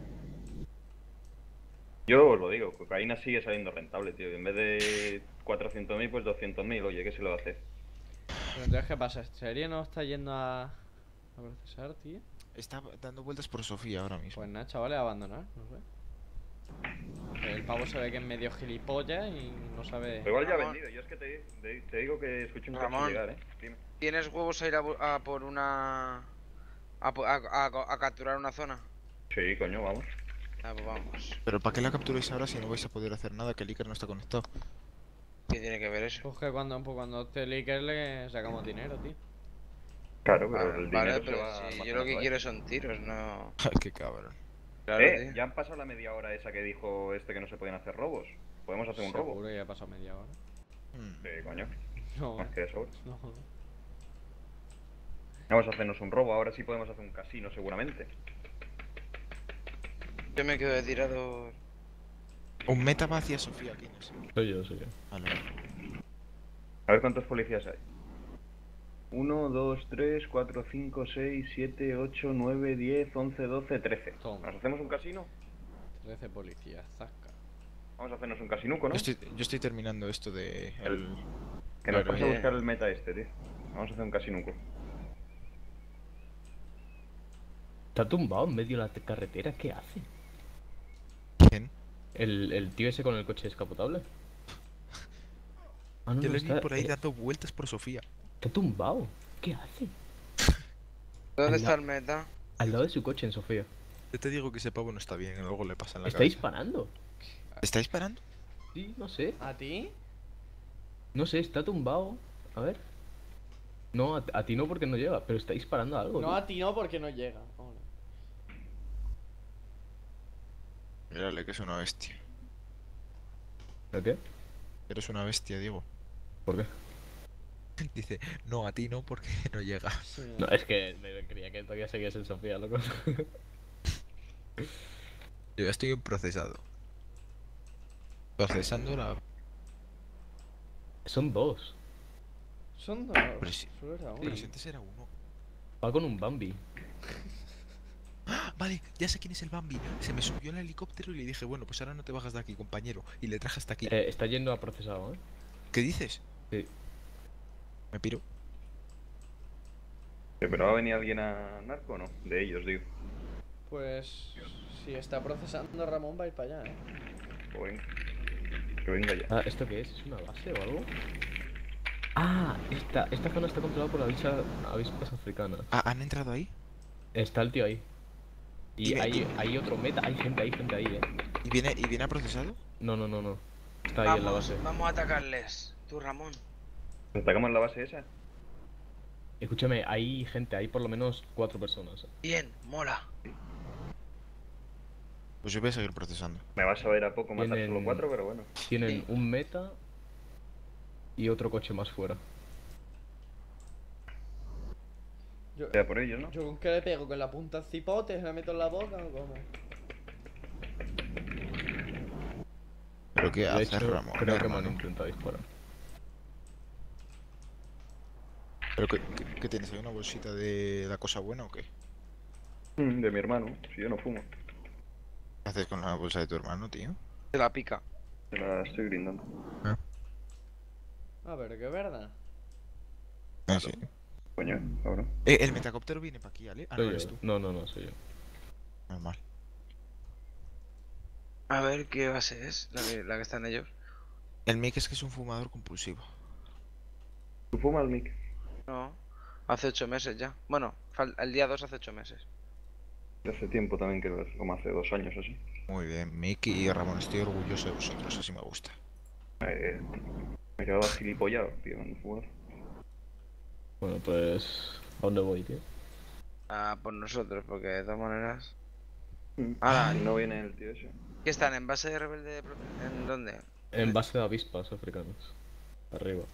Yo os lo digo, cocaína sigue saliendo rentable, tío. En vez de cuatrocientos mil, pues doscientos mil. Oye, ¿qué se le va a hacer? Pero entonces, ¿qué pasa? ¿En serio no está yendo a, a procesar, tío? Está dando vueltas por Sofía ahora mismo. Pues nada, chavales, abandonar, no sé. El pavo se ve que es medio gilipollas y no sabe... Pero igual ya ha Ramón. vendido. Yo es que te, te- te digo que escucho un coche Ramón. llegar, ¿eh? Dime. ¿Tienes huevos a ir a, bu- a por una... A, po- a, a- a capturar una zona? Sí, coño, vamos. Ah, pues vamos. Pero ¿para qué la capturáis ahora si no vais a poder hacer nada? Que el Iker no está conectado. ¿Qué tiene que ver eso? Pues que cuando, pues cuando te leaker le sacamos dinero, tío. Claro, pero Vale, el vale, dinero se pero va si yo almacenando lo que ahí. quiero son tiros, no... Qué cabrón. Claro, Eh, tío. ya han pasado la media hora esa que dijo este que no se podían hacer robos. Podemos hacer un robo. Seguro que ya ha pasado media hora. Hmm. Sí, coño. No, Más que de sobra. no. Vamos a hacernos un robo. Ahora sí podemos hacer un casino, seguramente. Yo me quedo de tirador. Un meta va hacia Sofía aquí, no sé. Soy yo, soy yo. Vale. A ver cuántos policías hay. uno, dos, tres, cuatro, cinco, seis, siete, ocho, nueve, diez, once, doce, trece. Toma. ¿Nos hacemos un casino? trece policías, zasca. Vamos a hacernos un casinuco, ¿no? Yo estoy, yo estoy terminando esto de... El... Que nos Claro, pase a eh. buscar el meta este, tío. Vamos a hacer un casinuco. Está tumbado en medio de la carretera, ¿qué hace? ¿Quién? El, el tío ese con el coche descapotable. Ah, no, Yo no, le vi está, por ahí eh, dando vueltas por Sofía. está tumbado. ¿Qué hace? ¿Dónde Al está la- el meta? Al lado de su coche en Sofía. Yo te digo que ese pavo no está bien, y luego le pasa en la ¿Está cabeza. disparando? ¿Está disparando? Sí, no sé. ¿A ti? No sé, está tumbado. A ver. No, a, a ti no porque no llega, pero está disparando a algo. No, tío. a ti no porque no llega. Hola. Mírale, que es una bestia. ¿Pero qué? Eres una bestia, Diego. ¿Por qué? Dice, no, a ti no, porque no llega. Sí, No, es que me creía que todavía seguías en Sofía, loco. Yo ya estoy en procesado. Procesando la... Son dos. Son dos. Pero sí. Solo era uno. Pero si antes era uno. Va con un Bambi. ¡Ah! Vale, ya sé quién es el Bambi. Se me subió al helicóptero y le dije, bueno, pues ahora no te bajas de aquí, compañero. Y le traje hasta aquí. Eh, está yendo a procesado, ¿eh? ¿Qué dices? Sí. Me piro. Sí, ¿pero va a venir alguien a narco o no? De ellos, digo. Pues si está procesando Ramón va a ir para allá, eh. O venga. Que venga ya. Ah, ¿esto qué es? ¿Es una base o algo? Ah, esta, esta zona está controlada por avispas, avispas africanas. Ah, ¿han entrado ahí? Está el tío ahí. Y Dime, hay, dime. hay otro meta, hay gente, hay gente ahí, eh. ¿Y viene, y viene a procesado? No, no, no, no. Está ahí en la Vamos, base. vamos a atacarles. Tú, Ramón. ¿Atacamos la base esa? Escúchame, hay gente, hay por lo menos cuatro personas. Bien, mola. Pues yo voy a seguir procesando. Me vas a ver a poco matar Tienen- solo cuatro, pero bueno. Tienen Sí. un meta y otro coche más fuera. Yo, Sea por ellos, ¿no? yo con qué le pego, con la punta al cipote, se la meto en la boca o cómo. ¿Pero qué De hace hecho, Ramón, creo que me han hermano? intentado disparar. ¿Pero qué, qué- qué tienes ahí? ¿Una bolsita de la cosa buena o qué? Mm, De mi hermano, si yo no fumo. ¿Qué haces con la bolsa de tu hermano, tío? Se la pica. Se la estoy brindando. Ah, pero que es verdad. Ah, sí. Coño, cabrón. Eh, el metacóptero viene para aquí, ¿vale? Ah, no Soy eres yo. tú. No, no, no, soy yo. Normal. A ver qué base es, la que, la que están ellos. El Mick es que es un fumador compulsivo. ¿Tú fumas, Mick? No, hace ocho meses ya. Bueno, fal- el día dos hace ocho meses. Hace tiempo también, creo, como hace dos años así. Muy bien, Mick y Ramón, estoy orgulloso de vosotros, así me gusta. Eh, Me quedaba gilipollado, tío, en jugar. Bueno, pues... ¿A dónde voy, tío? Ah, por nosotros, porque de todas maneras. Mm. Ahora, No viene el tío ese. ¿qué están? ¿En base de rebelde de pro- ¿En dónde? En base de avispas africanas. Arriba.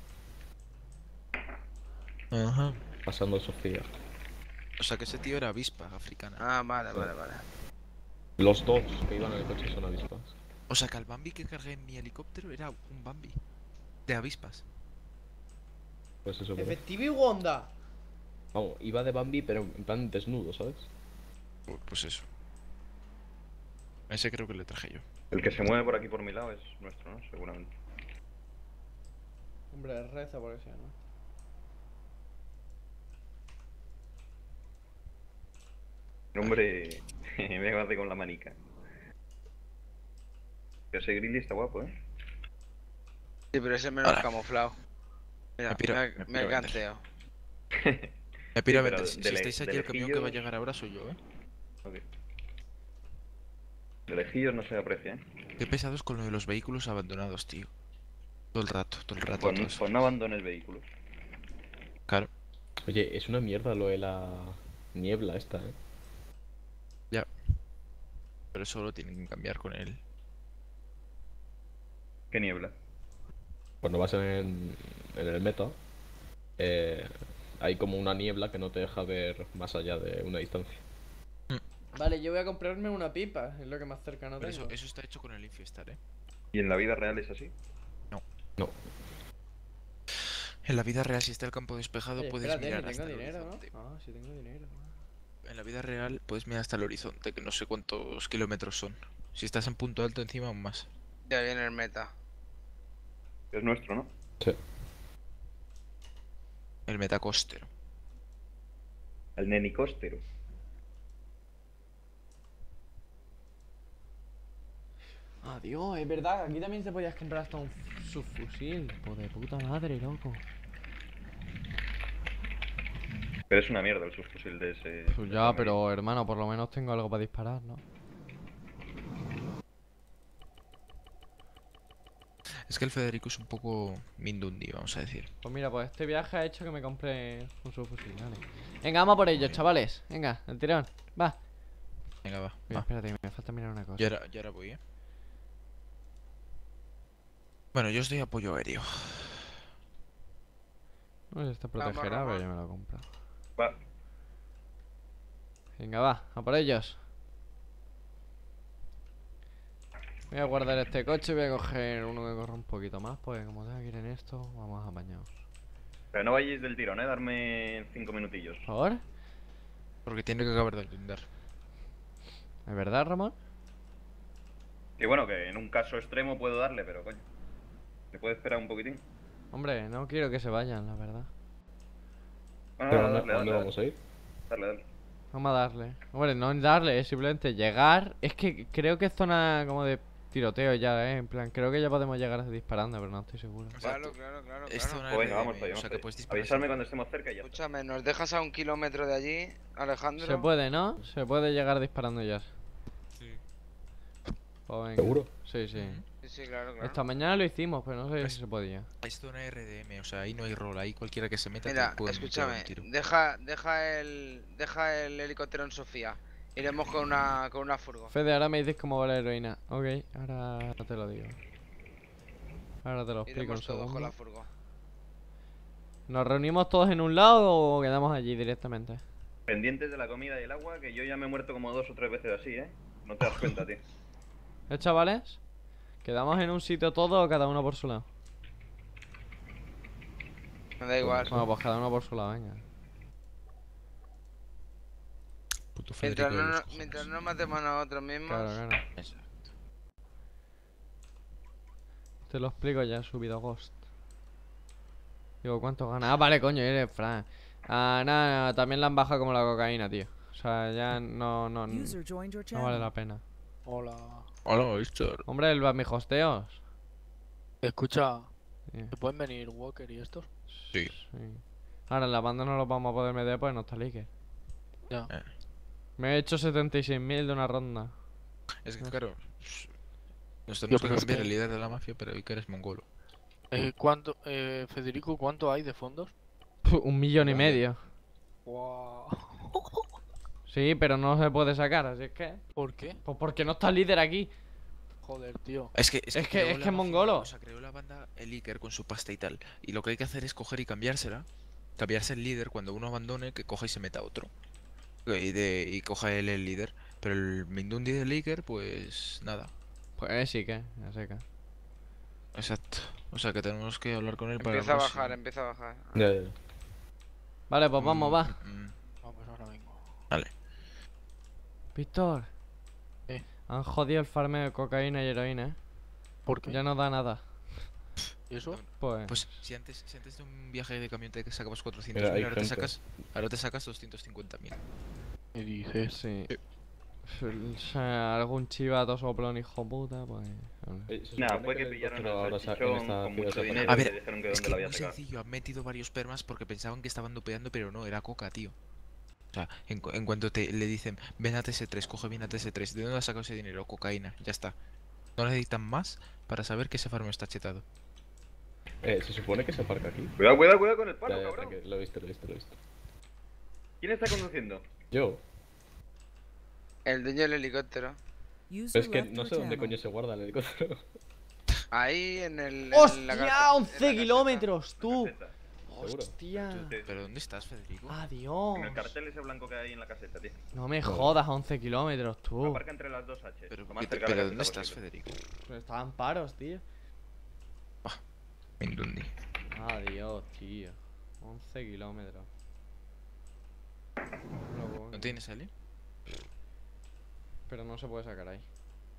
Ajá. Pasando Sofía. O sea que ese tío era avispa africana. Ah, vale, vale, vale. Los dos que iban en el coche son avispas. O sea que el Bambi que cargué en mi helicóptero era un Bambi. De avispas. Pues eso, pero... Efectivo y Wanda. Vamos, iba de Bambi, pero en plan desnudo, ¿sabes? Pu- Pues eso. Ese creo que le traje yo. El que se mueve por aquí por mi lado es nuestro, ¿no? Seguramente. Hombre, reza por eso, ¿no? El hombre me hace con la manica. Que ese Grilly está guapo, ¿eh? Sí, pero ese menos Ahora. camuflado. Mira, Me piro- me, me me piro a vender. canteo. Me piro a pero vender. Si, si de le- estáis aquí, de el camión que va a lejillos- llegar ahora soy yo, ¿eh? Ok. De lejillos no se aprecia, ¿eh? Qué pesados con lo de los vehículos abandonados, tío. Todo el rato, todo el rato. Pues, todo no- eso. pues no abandones vehículos. Claro, Oye, es una mierda lo de la niebla esta, ¿eh? pero eso lo tienen que cambiar con él. Qué niebla. Cuando vas en, en el meta, eh, hay como una niebla que no te deja ver más allá de una distancia. Vale, yo voy a comprarme una pipa. Es lo que más cercano Pero tengo. eso, eso está hecho con el Infiestar, ¿eh? ¿Y en la vida real es así? No. En la vida real, si está el campo despejado, Oye, puedes espérate, mirar ni hasta tengo el dinero, ¿no? horizonte. Ah, sí tengo dinero. En la vida real, puedes mirar hasta el horizonte, que no sé cuántos kilómetros son. Si estás en punto alto, encima aún más. Ya viene el meta. Es nuestro, ¿no? Sí. El metacostero. El nenicóstero. Adiós, es verdad, aquí también te podías comprar hasta un subfusil. Hijo de puta madre, loco. Pero es una mierda el subfusil de ese. Pues de ya, esa pero hermano, por lo menos tengo algo para disparar, ¿no? Es que el Federico es un poco mindundi, vamos a decir. Pues mira, pues este viaje ha hecho que me compre un subfusil, vale. Venga, vamos por ellos, chavales. Venga, el tirón. Va. Venga, va. Mira, va. espérate, me falta mirar una cosa. Y ahora, y ahora voy, ¿eh? Bueno, yo os doy apoyo aéreo. No sé si está protegerá, Vamos, pero yo me lo compro. Va. Venga, va, a por ellos. Voy a guardar este coche y voy a coger uno que corra un poquito más, porque como tengo que ir en esto, vamos apañados. Pero no vayáis del tirón, ¿eh? Darme cinco minutillos. ¿Por? Porque tiene que acabar de brindar. ¿Es verdad, Ramón? Que bueno, que en un caso extremo puedo darle, pero coño. ¿Me puede esperar un poquitín? Hombre, no quiero que se vayan, la verdad. Bueno, ¿Pero no, a dale, dónde, a dónde dale, vamos a ir? dale, dale. Vamos a darle. Hombre, no darle, es simplemente llegar. Es que creo que es zona como de tiroteo ya, eh. En plan, creo que ya podemos llegar disparando, pero no estoy seguro. Claro, claro, claro, Es claro. zona Pues venga, R D M, vamos para allá. o sea vamos que puedes para allá. disparar. Avisarme cuando estemos cerca y ya está. Escúchame, ¿nos dejas a un kilómetro de allí, Alejandro? Se puede, ¿no? Se puede llegar disparando ya. Sí. Pues venga. ¿Seguro? Sí, sí. Sí, sí, claro, claro. Esta mañana lo hicimos, pero no sé Pues- si se podía. Es zona R D M, o sea, ahí no hay rol, ahí cualquiera que se meta Mira, te puede meter escúchame, un tiro. deja, deja el, deja el helicóptero en Sofía. Iremos con una, con una furgo. Fede, ahora me dices cómo va la heroína. Ok, ahora te lo digo. Ahora te lo explico un Iremos todos con segundo. la furgo. ¿Nos reunimos todos en un lado o quedamos allí directamente? Pendientes de la comida y el agua, que yo ya me he muerto como dos o tres veces así, ¿eh? No te das cuenta, tío. ¿Eh, chavales? ¿Quedamos en un sitio todos o cada uno por su lado? Me da igual. Bueno, pues cada uno por su lado, venga. Puto Federico Mientras de no, los no- cojones. mientras no matemos a nosotros mismos. Claro, claro. Exacto. Te lo explico ya, he subido Ghost. Digo, ¿cuánto gana? Ah, vale, coño, eres Fran. Ah, nada, nada, también la han bajado como la cocaína, tío. O sea, ya no, no, no User joined your vale channel. la pena. Hola. Hola, Víctor. Hombre, el mi hosteos. Escucha, Sí, ¿se pueden venir Walker y estos? Sí. sí. Ahora en la banda no los vamos a poder meter pues no está like. Ya. Eh. Me he hecho setenta y seis mil de una ronda. Es que claro, nos Yo, tenemos que pero es cambiar que- el líder de la mafia, pero Iker es mongolo. Eh, ¿cuánto, eh, Federico, cuánto hay de fondos? Un millón y medio. Guau. Sí, pero no se puede sacar, así es que. ¿Por qué? Pues porque no está el líder aquí. Joder, tío. Es que es que, Es que- creó es la que es mafia, mongolo. O sea, creó la banda el Iker con su pasta y tal. Y lo que hay que hacer es coger y cambiársela. Cambiarse el líder cuando uno abandone, que coja y se meta otro. Y, de, y coja él el líder. Pero el Mindundi del Iker, pues nada. Pues sí que, ya sé que. Exacto. O sea que tenemos que hablar con él para. Empieza a el próximo. bajar, empieza a bajar. Ya, ya. Vale, pues vamos, Mm, va. mm, Vamos, ahora vengo. Vale. Víctor. ¿Eh? Han jodido el farmeo de cocaína y heroína, eh. ¿Por qué? Ya no da nada. ¿Y eso? Pues. Pues si antes, si antes de un viaje de camión te sacabas cuatrocientos Mira, mil, hay ahora te gente. sacas, ahora te sacas doscientos cincuenta mil. ¿Qué dices? Sí. O sea, algún chivato soplón hijo puta, pues. Eh, se Nada, supone fue que el pillaron helicóptero al ahora sa- en salchichón esta con ciudad mucho se dinero A y ver, le dijeron que es dónde que lo había muy sacado. sencillo, han metido varios permas porque pensaban que estaban dupeando, pero no, era coca, tío. O sea, en, cu- en cuanto te le dicen, ven a T S tres, coge bien a T S tres, ¿de dónde has sacado ese dinero? Cocaína, ya está. No necesitan más para saber que ese farm está chetado. Eh, se supone que se aparca aquí. Cuidado, cuidado, cuidado con el Ya, palo, ya, cabrón. tranquilo, lo he visto, lo he visto, lo he visto. ¿Quién está conduciendo? Yo. El dueño del helicóptero. Pero User es que left no your sé dónde channel. coño se guarda el helicóptero. Ahí en el. en la ¡Hostia! carpe- en la ¡once carpeta. kilómetros, tú! Caseta. ¿Seguro? ¡Hostia! ¿Pero dónde estás, Federico? ¡Adiós! En el cartel ese blanco que hay en la caseta, tío. No me jodas, once kilómetros, tú. Aparca entre las dos H. Pero, lo más y- cerca de pero la ¿dónde caseta estás, posible. Federico? Pues estaban paros, tío. Mindundi. Adiós, tío. once kilómetros. Loco, ¿No tienes ali? pero no se puede sacar ahí.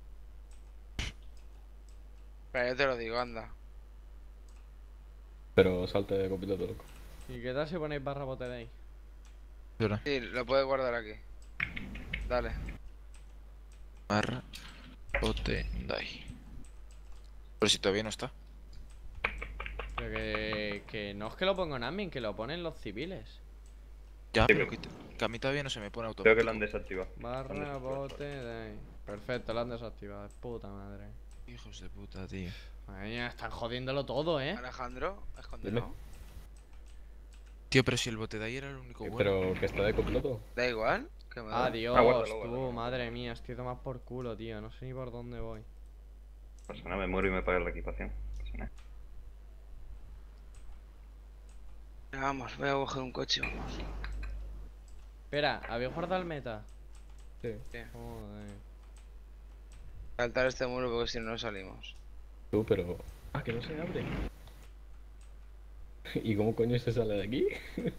Pero yo te lo digo, anda. Pero salte de copiloto, loco. ¿Y qué tal si ponéis barra bote de ahí? Espera. Sí, lo puedes guardar aquí. Dale. Barra. Bote. Dai. Pero si todavía no está. Pero que, que no es que lo ponga en admin, que lo ponen los civiles. Ya, Sí, pero pero- que, te- que a mí todavía no se me pone automático. Creo que lo han desactivado. Lo han Barra desactivado. bote de ahí. Perfecto, lo han desactivado. De puta madre. Hijos de puta, tío. Madre mía, están jodiéndolo todo, eh. Alejandro, escóndelo. Tío, pero si el bote de ahí era el único Eh, bueno. Pero que está de copiloto. Da igual. Que me da. Adiós, Ah, guárdalo, tú, guárdalo. madre mía, estoy tomado por culo, tío. No sé ni por dónde voy. Pues nada, me muero y me pagas la equipación. No pasa nada. Vamos, voy a coger un coche, vamos. Espera, ¿habéis guardado el meta? Sí. Joder. Saltar este muro porque si no, no salimos. Tú, pero. Ah, que no se abre. ¿Y cómo coño se sale de aquí?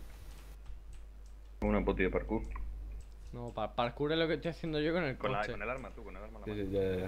Una poti de parkour. No, pa- parkour es lo que estoy haciendo yo con el Con, la, coche. con el arma, tú, con el arma. en la Sí, mano. sí, ya, ya, ya.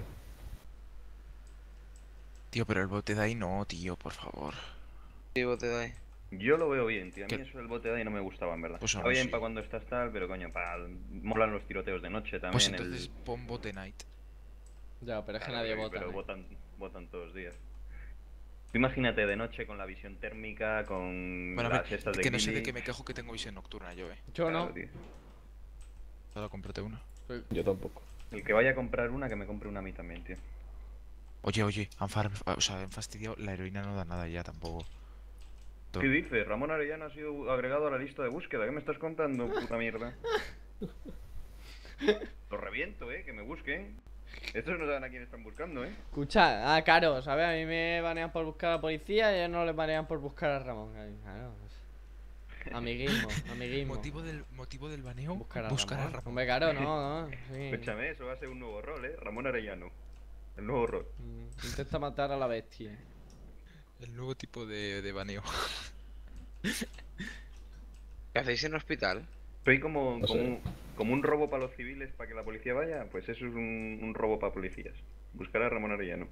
Tío, pero el bote de ahí no, tío, por favor. Sí, bote de ahí. Yo lo veo bien, tío. A mí ¿Qué? eso del bote de ahí no me gustaba, en verdad. Pues Está aún bien sí. para cuando estás tal, pero coño, para. Molan los tiroteos de noche también. Pues el- entonces pon bote night. Ya, pero es que Claro, nadie pero- vota. Pero ¿eh? votan, votan todos los días. Tú imagínate de noche con la visión térmica, con Bueno, a las ver, estas de que no sé de Gilly. qué me quejo que tengo visión nocturna yo, eh. Yo Claro, no. tío. Solo cómprate una. Yo tampoco. El que vaya a comprar una, que me compre una a mí también, tío. Oye, oye, han, far- o sea, han fastidiado. La heroína no da nada ya tampoco. To- ¿Qué dices? Ramón Arellano ha sido agregado a la lista de búsqueda. ¿Qué me estás contando, puta mierda? Lo reviento, eh, que me busquen. Estos no saben a quién están buscando, eh. Escucha, ah, claro, ¿sabes? A mí me banean por buscar a la policía y a ellos no les banean por buscar a Ramón. Claro, pues. Amiguismo, amiguismo. Motivo del, motivo del baneo, Buscar a buscar a Ramón. Ramón. Hombre, claro, no, no. Sí. Escúchame, eso va a ser un nuevo rol, eh. Ramón Arellano. El nuevo rol. Mm, Intenta matar a la bestia. El nuevo tipo de, de baneo. ¿Qué hacéis en el hospital? Soy como, No como, sé. un, como un robo para los civiles para que la policía vaya. Pues eso es un, un robo para policías. Buscar a Ramón Arellano.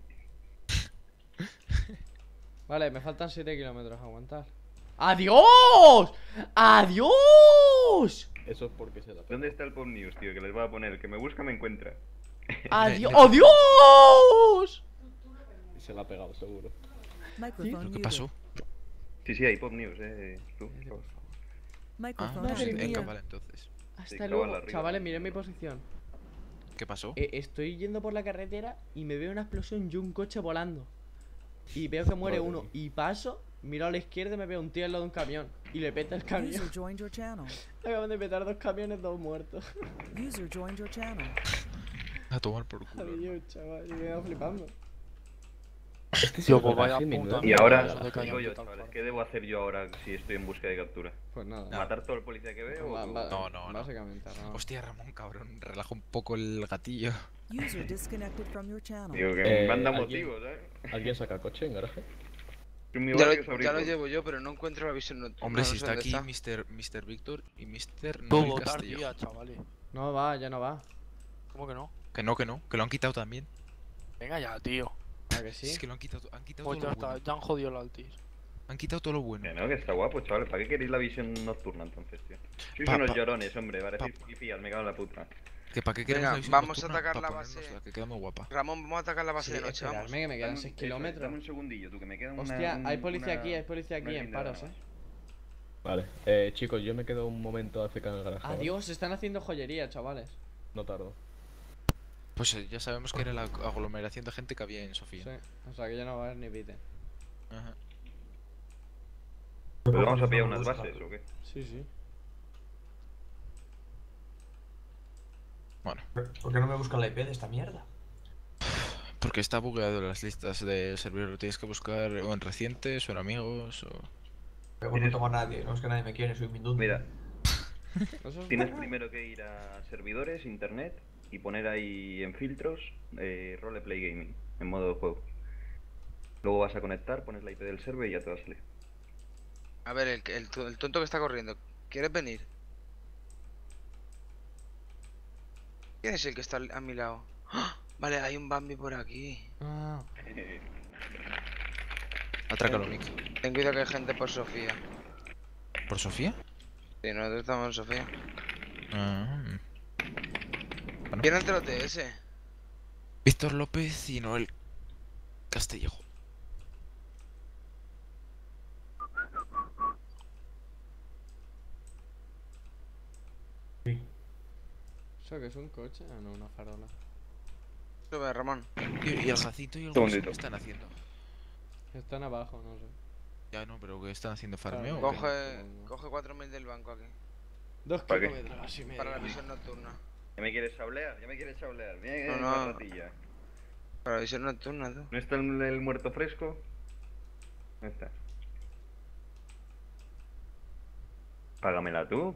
Vale, me faltan siete kilómetros a aguantar. ¡Adiós! ¡Adiós! Eso es porque se la ¿Dónde está el Pop News, tío? Que les va a poner. El que me busca me encuentra. ¡Adiós! Ne- ne- ¡Adiós! Se la ha pegado, seguro. Microphone ¿Pero qué muted. pasó? Sí, sí, hay Pop News, eh. Tú, por favor. Ah, Microphone Madre pues, mía. venga, vale, entonces. Hasta clava luego. la arriba. Chavales, miren mi posición. ¿Qué pasó? Eh, estoy yendo por la carretera y me veo una explosión y un coche volando. y veo que muere Madre uno mía. y paso, miro a la izquierda y me veo un tío al lado de un camión y le peta el camión. User joined your channel. Acaban de petar dos camiones, dos muertos. User joined your channel. A tomar por culo. Adiós, chaval, yo me he quedado flipando. Este Tío, es pues el vaya garaje, puta menuda Y mierda, ahora, eso de que digo hayan yo, petado chavales, el ¿qué debo hacer yo ahora si estoy en búsqueda de captura? Pues nada. ¿Matar todo el policía que veo? Va- o- va- No, no, no. Básicamente, no. Hostia, Ramón, cabrón, relaja un poco el gatillo. User disconnected from your channel. Digo que Eh, me manda ¿alguien- motivos, ¿eh? ¿Alguien saca coche en garaje? En mi Ya barrio es lo, ya lo abrirlo. llevo yo, pero no encuentro la visión nocturna. Hombre, no si sé está dónde aquí está. mister mister Víctor y mister Tú Noel votar Castillo. día, chavales. No va, ya no va. ¿Cómo que no? Que no, que no, que lo han quitado también. Venga ya, tío. ¿A que sí? Es que lo han quitado, han quitado Pues todo ya lo está, bueno. ya han jodido el Altis. Han quitado todo lo bueno. Que no, que está guapo, chavales. ¿Para qué queréis la visión nocturna entonces, tío? Sois Pa- unos pa- llorones, hombre. pa- Parecéis pifías, me cago en la puta. Que para qué queremos Venga, la visión vamos a nocturna, atacar pa' la ponérnosla, base. que queda muy guapa. Ramón, vamos a atacar la base Sí, de noche, vamos. esperadme que me quedan Dame un- seis eso es, kilómetros. Dame un segundillo, tú, que me queda una... Hostia, un- hay policía una- aquí, hay policía aquí una en guinda paros, nada eh. más. Vale, eh, chicos, yo me quedo un momento a F K en el garaje. ¿vale? Adiós, están haciendo joyería, chavales. No tardo. Pues eh, ya sabemos que era la aglomeración de gente que había en Sofía. Sí, o sea que ya no va a haber ni pite. Ajá. ¿Pero vamos a pillar unas bases o qué? Sí, sí. Bueno, ¿Por qué no me buscan la I P de esta mierda? porque está bugueado en las listas de servidor. Lo tienes que buscar o en recientes o en amigos o... Pero no tengo a nadie, no es que nadie me quiere, soy un mindundo. Mira, Eso es tienes verdad. primero que ir a servidores, internet y poner ahí en filtros eh, roleplay gaming en modo de juego. Luego vas a conectar, pones la I P del server y ya te va a salir. A ver, el, el, el tonto que está corriendo, ¿quieres venir? ¿Quién es el que está al- a mi lado? ¡Ah! Vale, hay un Bambi por aquí. Ah, Atrácalo, Mick. Ten cuidado que hay gente por Sofía. ¿Por Sofía? Sí, nosotros estamos en Sofía. Ah. Bueno. ¿Quién entra el T S? Víctor López y Noel Castellejo. ¿eso que es un coche? Ah, no, una farola. Sube, Ramón. Y, y el Jacito y el Segundito. Wilson, ¿qué están haciendo? Están abajo, no sé. Ya no, pero ¿qué están haciendo? ¿Farmeo? Farmeo. o qué? Coge, supongo. coge cuatro mil del banco aquí. Dos ¿Para qué? kilómetros, así me Para la visión nocturna. ¿Ya me quieres chablear? ¿Ya me quieres chablear? Bien, No, una no. ratilla. Para la visión nocturna, tú. ¿No está el, el muerto fresco? No está. Págamela tú.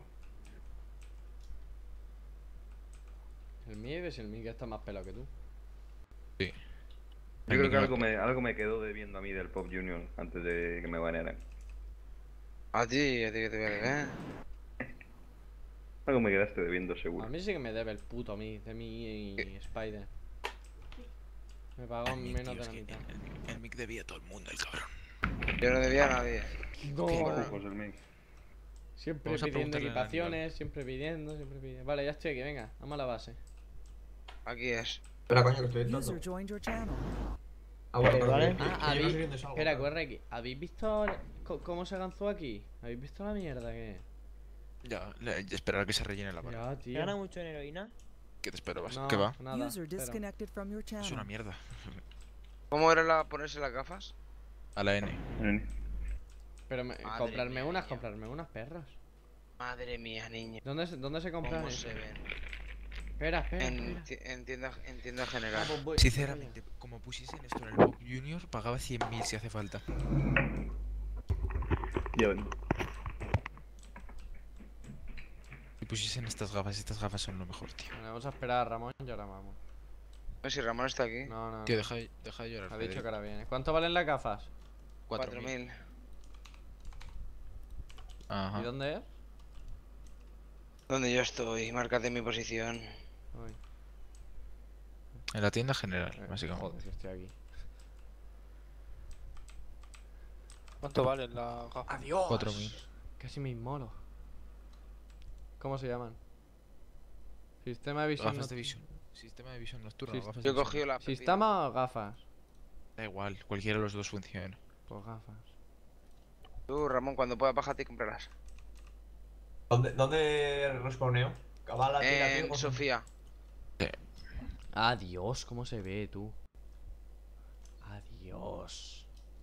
El Mieves, el Miguel está más pelado que tú. Sí. Yo El creo que Mick no- algo me, algo me quedó debiendo a mí del Pop Junior antes de que me banearan. A ti, a ti que te voy a deber. Algo me quedaste debiendo A seguro. mí sí que me debe el puto a mí, de mí y Spider. Me pagó El Mick, menos tío, de es la que mitad. el, el- el Mick debía a todo el mundo, el cabrón. Yo no debía a nadie. No. Pues el Mick. Siempre Vamos a pidiendo preguntarle al equipaciones, siempre pidiendo, siempre pidiendo. Vale, ya estoy aquí, venga, vamos a la base. Aquí es. Espera, coño, que estoy entrando. User joined your channel. Ah, bueno, Eh, pero ¿vale? que- que- Ah, que yo no habéis- sé quién es algo, Espera, claro. corre aquí. ¿Habéis visto co- cómo se ganzó aquí? ¿Habéis visto la mierda que Ya, le- esperar a que se rellene la barra. Ya, tío. ¿Gana mucho en heroína? ¿Qué te esperabas? No, ¿Qué va? nada. User espera. disconnected from your channel. Es una mierda. ¿Cómo era la ponerse las gafas? A la N. Pero me- Madre comprarme mía, unas, niño. comprarme unas perras. Madre mía, niño. ¿Dónde, se- dónde se compran? ¿Cómo eso? se ven? Espera, espera, En, espera. ti- en tienda, en tienda Ah, general. pues voy- Sinceramente, como pusiesen esto en el Bob Junior, pagaba cien mil si hace falta. Yo. Si pusiesen estas gafas, estas gafas son lo mejor, tío. Vale, vamos a esperar a Ramón y ahora vamos. No, si Ramón está aquí. No, no, no. Tío, deja, de- deja de llorar. Ha dicho que Federico. ahora viene. ¿Cuánto valen las gafas? Cuatro mil. Ajá. ¿Y dónde es? Donde yo estoy, márcate mi posición. Uy, En la tienda general, eh, básicamente. Joder, si estoy aquí. ¿Cuánto valen las gafas? ¡Adiós! Cuatro mil. Casi me inmolo. ¿Cómo se llaman? Sistema de visión. Gafas de noct- visión. Sistema de visión nocturna. Sí, gafas Yo he de visión. cogido la pepita. ¿Sistema o gafas? Da igual, cualquiera de los dos funciona. Pues gafas. Tú, Ramón, cuando puedas bájate y comprarás. ¿Dónde, dónde respawneo? Cabala, tira, En tío, con- Sofía. Adiós, ¿cómo se ve tú? Adiós.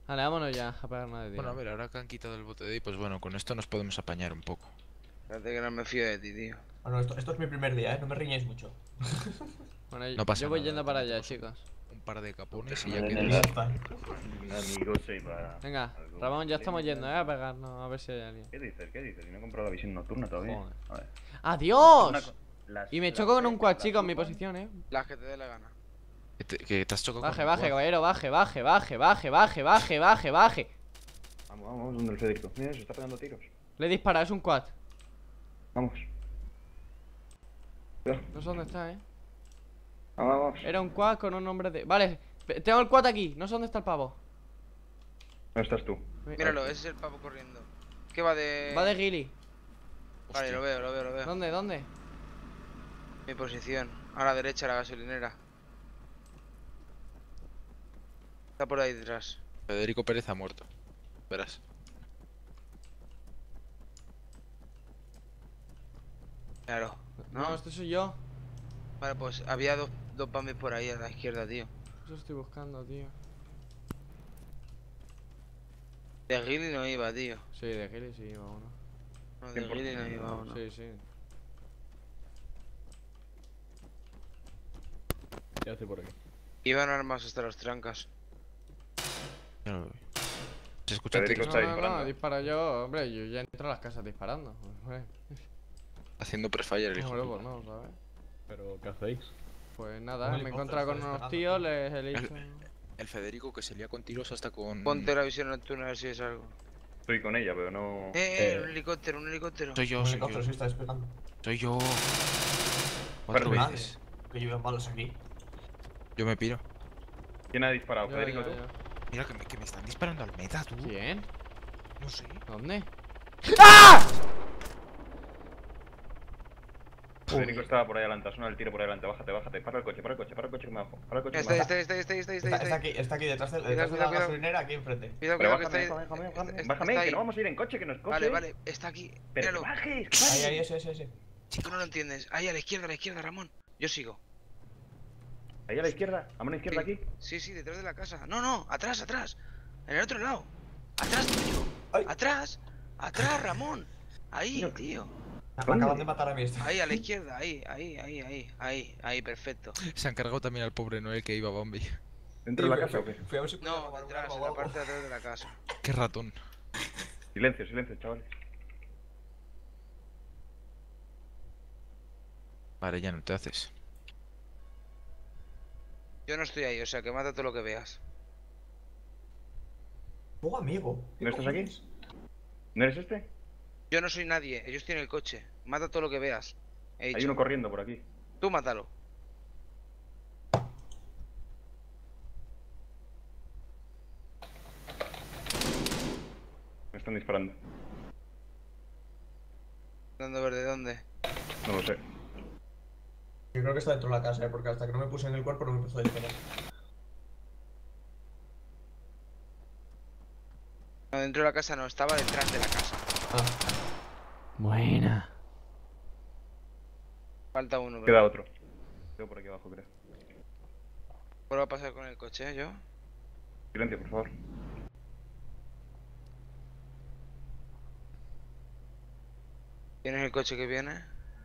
Vale, vámonos ya a pegar nada de Bueno, a tío. ver, ahora que han quitado el bote de ahí, pues bueno, con esto nos podemos apañar un poco. Espérate que no me fío de ti, tío. Bueno, esto, esto es mi primer día, ¿eh? No me riñáis mucho. Bueno, No pasa yo voy nada, yendo para allá, tenemos chicos. Un par de capones y En ya el- queda. Y ya está. Amigo se iba. Venga, algo Ramón, ya estamos lento. yendo, eh, a pegarnos, a ver si hay alguien. ¿Qué dices? ¿Qué dices? Si no he comprado la visión nocturna todavía. Joder. A ver. Una ¡Adiós! co- las- Y me las choco con que- un quad, las chicos, en mi suban. posición, eh. Las que te dé la gana. Que te, que te has chocado con Baje, el baje, quad. caballero, baje, baje, baje, baje, baje, baje, baje, baje. Vamos, vamos, vamos, donde el Federico. Mira, se está pegando tiros. Le he disparado, es un quad. Vamos. Cuidado. No sé dónde está, eh. Vamos, vamos. Era un quad con un nombre de... Vale, pe- tengo el quad aquí, no sé dónde está el pavo. ¿Dónde estás tú? Míralo, ese es el pavo corriendo. ¿Qué va de...? Va de Gilly. Vale, lo veo, lo veo, lo veo. ¿Dónde, dónde? Mi posición. A la derecha, la gasolinera. Está por ahí detrás. Federico Pérez ha muerto. Verás. Claro. No, ¿No? este soy yo. Vale, pues había dos, dos bambis por ahí a la izquierda, tío. Eso estoy buscando, tío. De Gilly no iba, tío. Sí, de Gilly sí iba uno. No, de Gilly no iba uno. Sí, sí. Ya estoy por aquí. Iban armados hasta los trancas. Ya lo veo. Se escuchan Federico tiros. No, está no, disparando. no, dispara yo. Hombre, yo ya entro a las casas disparando. Hombre, Haciendo prefire el hijo. hombre, de pues puta. no, ¿sabes? Pero, ¿qué hacéis? Pues Un nada, me he helicóptero encontrado con está unos despegando, tíos, tío. les he dicho... El Federico que se lía con tiros hasta con. Ponte la visión nocturna a ver si es algo. Estoy con ella, pero no. Eh, eh, Eh. un helicóptero, un helicóptero. Soy yo, Un soy helicóptero sí yo. está despegando. Soy yo. Cuatro Perfecto. veces. Que lleven balas aquí. Yo me piro. ¿Quién ha disparado? Yo, ¿Federico yo, tú? yo. Mira que me, que me están disparando al meta, tú. ¿Quién? No sé. ¿Dónde? ¡Ah! Federico estaba por ahí adelante, suena el tiro por ahí adelante. Bájate, bájate. Para el coche, para el coche, para el coche que me bajo. Para el coche que Este, me bajo. este, este, este, este, este, Está, está este. aquí, está aquí detrás de, Cuidado, detrás de cuidado, la cuidado. gasolinera, aquí enfrente. Cuidado, Pero cuidado, que bájame, está ahí. bájame, bájame, bájame. Está- Bájame, está que ahí. no vamos a ir en coche, que no es coche. Vale, vale, está aquí. Pero que Míralo. bajes, que Ahí, bajes. ahí, ese, ese, ese. Si tú no lo entiendes. Ahí a la izquierda, a la izquierda, Ramón. Yo sigo. Ahí a la izquierda, a mano izquierda Sí. aquí. Sí, sí, detrás de la casa. No, no, atrás, atrás. En el otro lado. Atrás, tío. Ay. Atrás. Atrás, Ramón. Ahí, tío. Me acaban de matar a mí este. Ahí, a la izquierda. Ahí, ahí, ahí, ahí. Ahí, ahí, perfecto. Se han cargado también al pobre Noel que iba Bambi. ¿Dentro de la casa o qué? Fui a ver si podía No, robar un detrás, arma en o la algo. parte de atrás de la casa. Qué ratón. Silencio, silencio, chavales. Vale, ya no te haces. Yo no estoy ahí, o sea que mata todo lo que veas. Fuego amigo. ¿No estás aquí? ¿No eres este? Yo no soy nadie, ellos tienen el coche. Mata todo lo que veas. He Hay dicho. uno corriendo por aquí. Tú mátalo. Me están disparando. Dando ver de dónde. No lo sé. Yo creo que está dentro de la casa, ¿eh? Porque hasta que no me puse en el cuerpo no me empezó a disparar. No, dentro de la casa no, estaba detrás de la casa. Ah, Buena. Falta uno, Queda bro. otro. Quedo por aquí abajo, creo. Vuelvo a pasar con el coche, ¿eh? Yo. Silencio, por favor. ¿Tienes el coche que viene?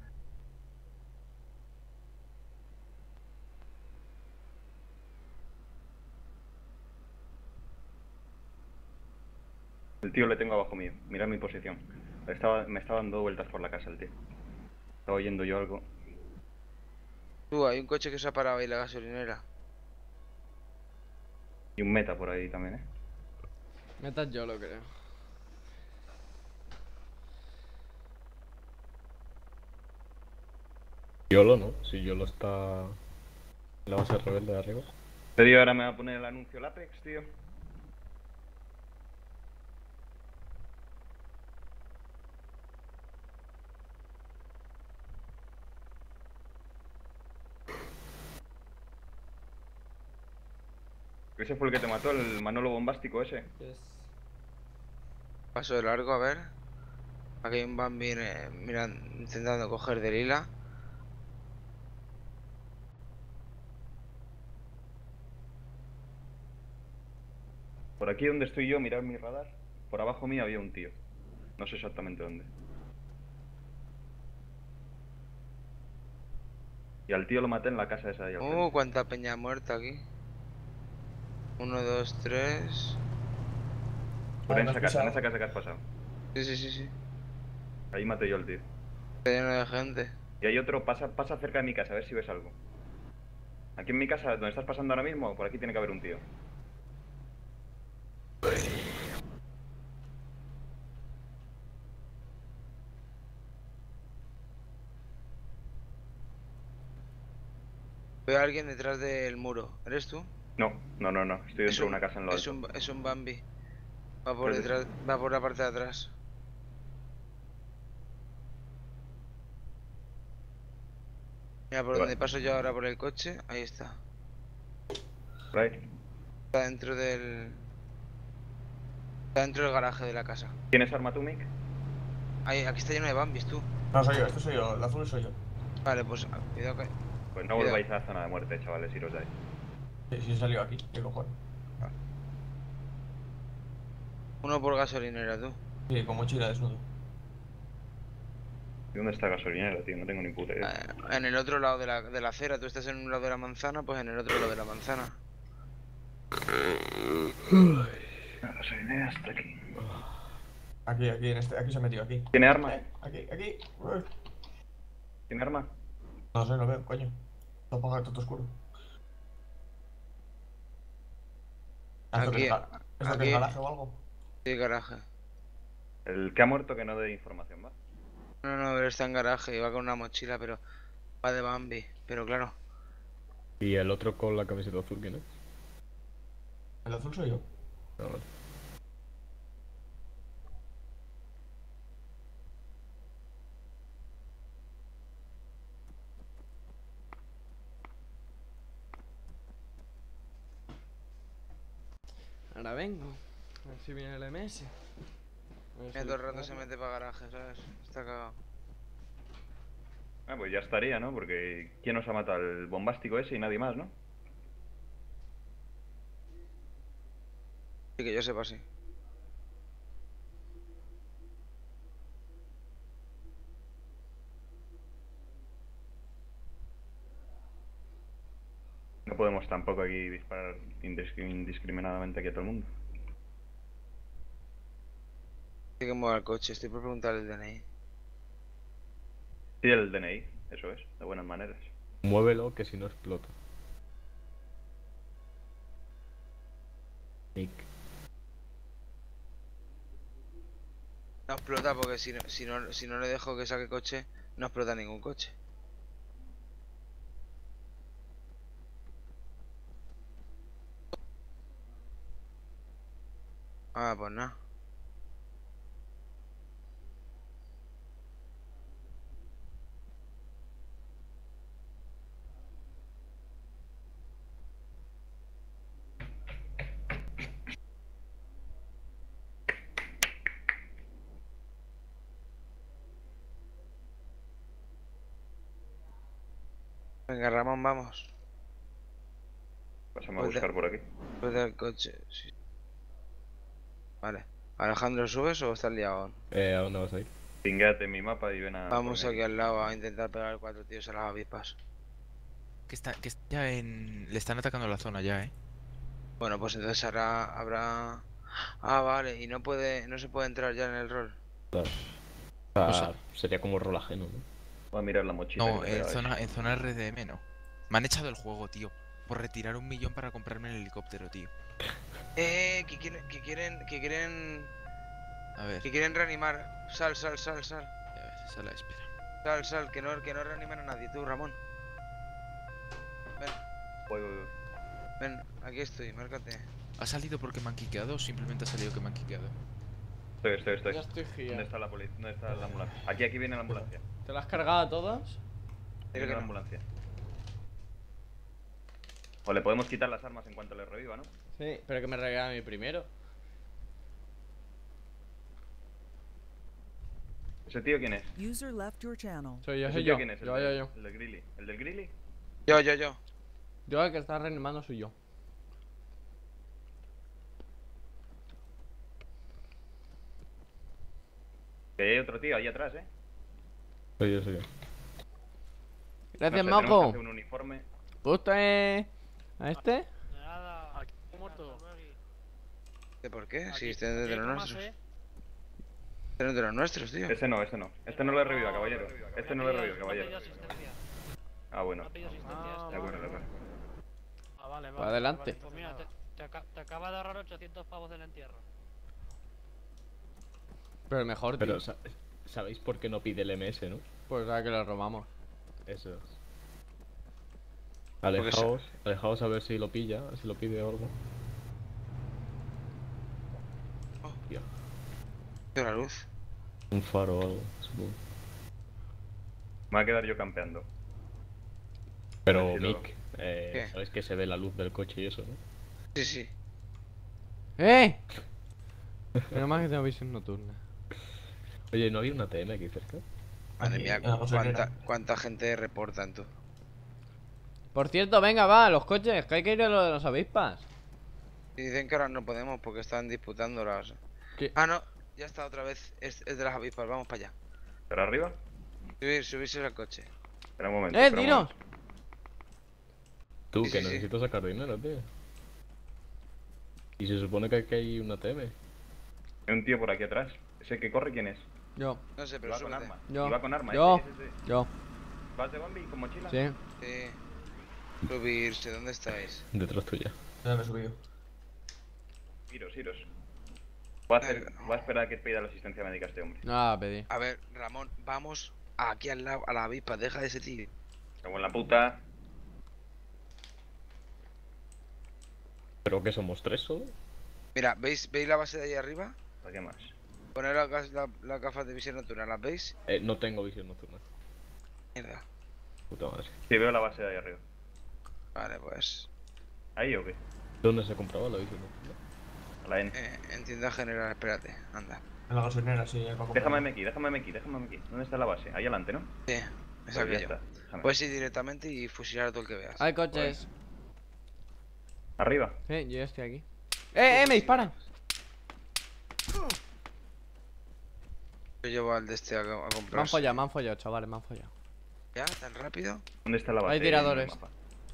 El tío le tengo abajo mío. Mira mi posición. Estaba, me estaba dando vueltas por la casa el tío. Estaba oyendo yo algo. Tú, hay un coche que se ha parado ahí en la gasolinera. Y un meta por ahí también, ¿eh? Metas yo lo creo. Yolo, ¿no? Si Yolo está en la base rebelde de arriba. Te digo, ahora me va a poner el anuncio el Apex, tío. Ese fue el que te mató, el Manolo bombástico ese. Paso de largo, a ver. Aquí hay un Bambi eh, miran, intentando coger de lila. Por aquí donde estoy yo, mirad mi radar. Por abajo mío había un tío. No sé exactamente dónde. Y al tío lo maté en la casa esa de ahí al Uh, frente. cuánta peña muerta aquí. Uno, dos, tres. Por Ah, en ¿me esa has casa, en pisado? esa casa que has pasado. Sí, sí, sí, sí. Ahí maté yo al tío. Está lleno de gente. Y hay otro, pasa, pasa cerca de mi casa, a ver si ves algo. Aquí en mi casa, donde estás pasando ahora mismo, por aquí tiene que haber un tío. Veo a alguien detrás del muro. ¿Eres tú? No, no, no, no. Estoy Es dentro de un, una casa en lo es alto. un, es un Bambi. Va por Creo que detrás, va por la parte de atrás. Mira, por Vale. donde paso yo ahora por el coche, ahí está. Right. Está dentro del... Está dentro del garaje de la casa. ¿Tienes arma tú, Mick? Ahí, aquí está lleno de Bambis, tú. No, soy yo, este soy yo, el azul soy yo. Vale, pues ah, cuidado que... Pues no Cuidado. volváis a la zona de muerte, chavales, iros de ahí. Sí, sí, he salido aquí, qué cojones. Uno por gasolinera, tú. Sí, con mochila desnudo. ¿Y dónde está la gasolinera, tío? No tengo ni puta idea. Eh, En el otro lado de la, de la acera, tú estás en un lado de la manzana, pues en el otro lado de la manzana. La gasolinera está aquí. Aquí, aquí, en este, aquí se ha metido, aquí. ¿Tiene arma? Aquí, aquí. Uy. ¿Tiene arma? No sé, no veo, coño. Está apagado, todo oscuro. Ah, ¿Esto Aquí, qué es, ga- ¿esto qué aquí. es garaje o algo? Sí, garaje. El que ha muerto que no dé información, ¿va? No, no, pero está en garaje y va con una mochila, pero va de Bambi. Pero claro, Y el otro con la camiseta azul, ¿quién es? El azul soy yo. Ah, vale. Ahora vengo. A ver si viene el M S. A ver mira, si todo el rato se dispara. mete para garaje, ¿sabes? Está cagado. Ah, pues ya estaría, ¿no? Porque ¿quién nos ha matado? El bombástico ese y nadie más, ¿no? Sí, que yo sepa, sí. No podemos tampoco aquí disparar indiscri- indiscriminadamente aquí a todo el mundo. Hay que mover el coche, estoy por preguntarle el D N I. Sí, el D N I, eso es, de buenas maneras. Muévelo, que si no explota. Nick. No explota porque si no, si no, si no le dejo que saque coche, no explota ningún coche. Ah, pues nada. Venga, Ramón, vamos. Pásame a Pues de- buscar por aquí. Pues del coche, sí. Vale. Alejandro, ¿subes o estás liado aún? Eh, ¿a dónde vas a ir? Pinguéate en mi mapa y ven a... Vamos por aquí al lado a intentar pegar cuatro tíos a las avispas. Que está, que está ya en... Le están atacando la zona ya, eh. Bueno, pues entonces hará, habrá... Ah, vale, y no puede, no se puede entrar ya en el rol. O sea, O sea- sería como rol ajeno, ¿no? Voy a mirar la mochila. No, que en pega zona, eso. en zona R D M no. Me han echado el juego, tío. Por retirar un millón para comprarme el helicóptero, tío. Eh, que quieren, que quieren, que quieren, A ver, que quieren reanimar. Sal, sal, sal, sal. a ver, sala de espera. Sal, sal, que no, que no reaniman a nadie, tú, Ramón. Ven, Voy, voy, voy. ven, aquí estoy, márcate. ¿Ha salido porque me han quiqueado o simplemente ha salido que me han quiqueado? Estoy, estoy, estoy. Ya estoy ¿Dónde guiado. está la policía? ¿Dónde está la ambulancia? Aquí, aquí viene la ambulancia. ¿Te las has cargado a todas? Aquí viene que la no. ambulancia. O le podemos quitar las armas en cuanto le reviva, ¿no? Sí, pero que me regala a mí primero. ¿Ese tío quién es? User left your channel. Soy yo, ¿Ese soy tío yo. quién es? El Yo, del- yo, yo. El del Grilly. ¿El del Grilly? Yo, yo, yo. Yo el que está reanimando soy yo. Que hay otro tío ahí atrás, eh. Soy yo, soy yo. Gracias, No sé, tenemos que Mauco. hacer un uniforme. ¿Gusta a este? Nada, aquí muerto. ¿De por qué? Aquí- Si este es de aquí hay los más, nuestros. eh. Este no es de los nuestros, tío. Ese no, ese no. Este no lo he revivido, caballero. Este no lo he revivido, No ha pedido caballero. asistencia. Ah, bueno. No ha pedido asistencia De este. acuerdo, de acuerdo. Ah, vale, vale. Pues adelante. vale. Pues mira, te, te, aca- te acaba de ahorrar ochocientos pavos del entierro. Pero el mejor, Pero tío. sa- sabéis por qué no pide el M S, ¿no? Pues ahora que lo robamos. Eso es. Alejaos, alejaos a ver si lo pilla, si lo pide o algo. Oh. Tío, Tío, la luz. un faro o algo, supongo. Me voy a quedar yo campeando. Pero A ver si lo- Mick, eh, ¿Qué? sabes que se ve la luz del coche y eso, ¿no? Sí, sí. ¡Eh! Menos mal que tengo visión nocturna. Oye, ¿no había una T M aquí cerca? Madre Aquí, mía, en la gasolinera. cuánta, cuánta gente reportan tú. Por cierto, venga, va, los coches, que hay que ir a lo de las avispas. Y dicen que ahora no podemos porque están disputando las... ¿Qué? Ah, no, ya está otra vez. Es, es de las avispas, vamos para allá. ¿Pero arriba? Subir, subirse al coche. Espera un momento. ¡Eh, espera un tiros! momento. Tú, Sí, que sí, sí. necesito sacar dinero, tío. Y se supone que aquí hay una T M. Hay un tío por aquí atrás. ¿Ese que corre quién es? Yo, No sé, pero Va con súbete. arma. Yo. Y va con arma. Yo. ese, ese, ese. yo, ¿Vas de Bambi con mochila? sí. Sí. Subirse, ¿dónde estáis? Detrás tuya. Ya me he subido. Iros, iros. Voy a, hacer, Venga. voy a esperar a que pida la asistencia médica a este hombre. Nada, pedí. A ver, Ramón, vamos aquí al lado, a la avispa, deja de ese tío. Cago en la puta. ¿Pero que somos tres solo? Mira, ¿veis, ¿veis la base de ahí arriba? ¿Para qué más? Poner las gas- la, las gafas de visión nocturna, ¿las veis? Eh, no tengo visión nocturna. Mierda. Puta madre. Sí, veo la base de ahí arriba. Vale, pues... ¿Ahí o qué? ¿Dónde se compraba la visión nocturna? A la N. Eh, en tienda general, espérate, anda. En la gasolinera, sí, el Paco. Déjame aquí, déjame aquí, déjame aquí. ¿Dónde está la base? Ahí adelante, ¿no? Sí, Pues esa ya que yo. está. Déjame. Puedes ir directamente y fusilar a todo el que veas. Hay coches. Arriba. Sí, yo estoy aquí. ¡Eh, eh, me disparan! Yo llevo al de este a, a comprar. Me han follado, me han follado, chavales, me han follado. ¿Ya? ¿Tan rápido? ¿Dónde está la base? Hay tiradores. En el mapa.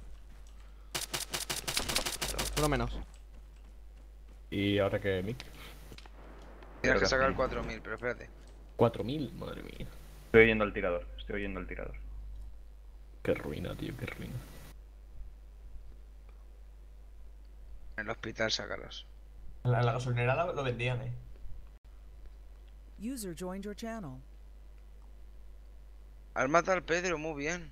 Uno menos. ¿Y ahora qué, Mick? Tienes que que sacar sí. cuatro mil, pero espérate. ¿cuatro mil? Madre mía. Estoy oyendo al tirador. Estoy oyendo al tirador. Qué ruina, tío, qué ruina. En el hospital, sácalos. En la, en la gasolinera lo, lo vendían, eh. User joined your channel. Has matado al Pedro, muy bien.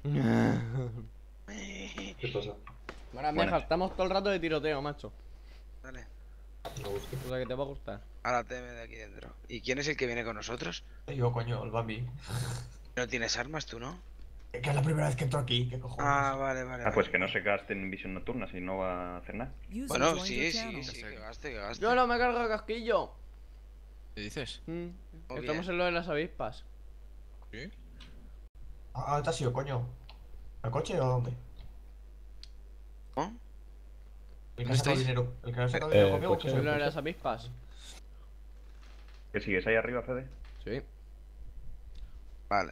¿Qué pasa? Ahora, Buenas. meja, estamos todo el rato de tiroteo, macho. Dale. No gusta. O sea que te va a gustar. A la T M de aquí dentro. ¿Y quién es el que viene con nosotros? Yo, coño, el Bambi. No tienes armas tú, ¿no? Es que es la primera vez que entro aquí, ¿qué cojones? Ah, vale, vale. Ah, pues vale. que no se gasten en visión nocturna, si no va a hacer nada. User Bueno, joined sí, your sí, channel. sí, que gaste, que gaste. Yo no me cargo el casquillo. ¿Qué dices? Mm, Muy Estamos bien. en lo de las avispas. ¿Sí? Ah, ¿dónde has ido, coño? ¿Al coche o a dónde? ¿No? El que ¿Dónde ha sacado estáis? dinero. El que ha sacado Eh, dinero conmigo, coche. que En se lo de lo las avispas. ¿Que sigues ahí arriba, Fede? Sí. Vale.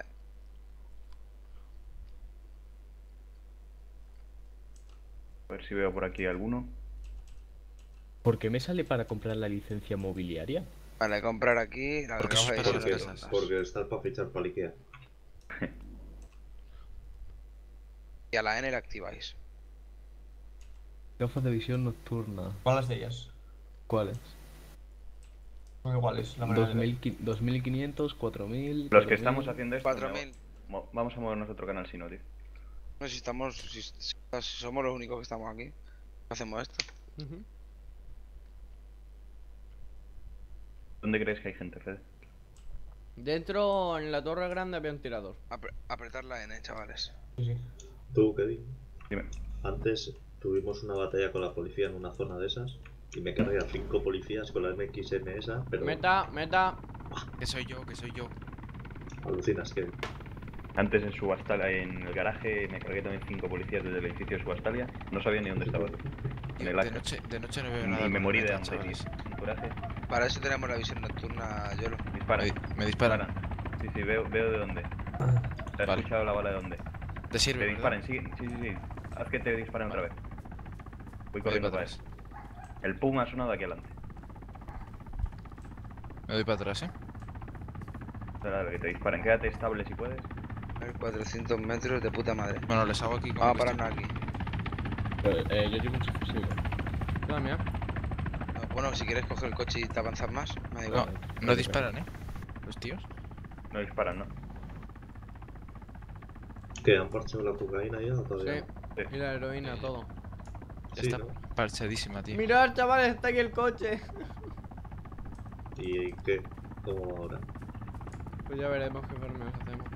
A ver si veo por aquí alguno. ¿Por qué me sale para comprar la licencia mobiliaria? Vale, comprar aquí la Porque eso es gafa de para visión las Porque, casas. nocturna. porque está para fichar para Ikea. Y a la N la activáis. Gafas de visión nocturna. ¿Cuáles de ellas? ¿Cuáles? Son iguales, la manera dos de... mil qui- dos mil quinientos, cuatro mil... Los que estamos haciendo esto. cuatro me- mil. mo- Vamos a movernos a otro canal si no, tío. No, si estamos. Si, si somos los únicos que estamos aquí. Hacemos esto. Ujú. ¿Dónde crees que hay gente, Fede? Dentro, en la torre grande, había un tirador. Apre- apretar la N, chavales. Sí, sí. Tú, Kevin, Dime. antes tuvimos una batalla con la policía en una zona de esas y me cargué a cinco policías con la M X M esa, pero Meta, meta. Que soy yo, que soy yo. alucinas, Kevin. Antes en Subastalia, en el garaje, me cargué también cinco policías desde el edificio de Subastalia. No sabía ni dónde estaba. En el De acto. noche, de noche no veo Y nada. me con morí el de meta, hambre, chavales. tío. Un coraje. Para eso tenemos la visión nocturna, Yolo. Dispara. Me, me disparan. Sí, sí, veo, veo de dónde. ¿Te has Vale. escuchado la bala de dónde? Te sirve, Te ¿verdad? disparen, sí, sí, sí, sí. Haz que te disparen otra vez. Voy corriendo para para eso. El pum ha sonado aquí adelante. Me doy para atrás, ¿eh? Dale, dale, que te disparen. Quédate estable si puedes. A ver, cuatrocientos metros de puta madre. Bueno, les hago aquí con Vamos a el pararnos aquí. Eh, eh, yo llevo un subfusil. La mía. No, bueno, si quieres coger el coche y te avanzas más, me da No, igual. no disparan, ¿eh? Los tíos. No disparan, ¿no? ¿Qué? ¿Han parchado la cocaína ya o todavía? Sí. Y la heroína, todo. Ya Sí, está ¿no? parchadísima, tío. Mirad, chavales, está aquí el coche. ¿Y qué? ¿Cómo va ahora? Pues ya veremos qué farmeos hacemos.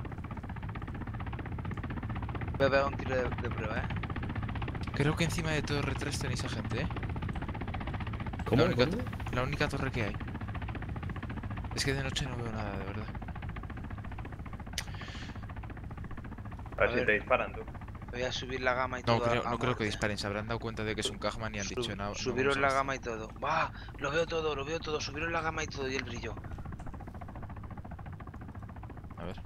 Voy a pegar un tiro de, de prueba, eh. Creo que encima de Torre tres tenéis a gente, ¿eh? ¿Cómo? La única, ¿Cómo? to- la única torre que hay. Es que de noche no veo nada, de verdad. A ver A si ver. te disparan, tú. Voy a subir la gama y No, todo. creo, a- a no creo que muerte. disparen. Se habrán dado cuenta de que es un Cagman y han Su- dicho nada. Subiros la gama y todo. Va, lo veo todo, lo veo todo. Subiros la gama y todo y el brillo. A ver.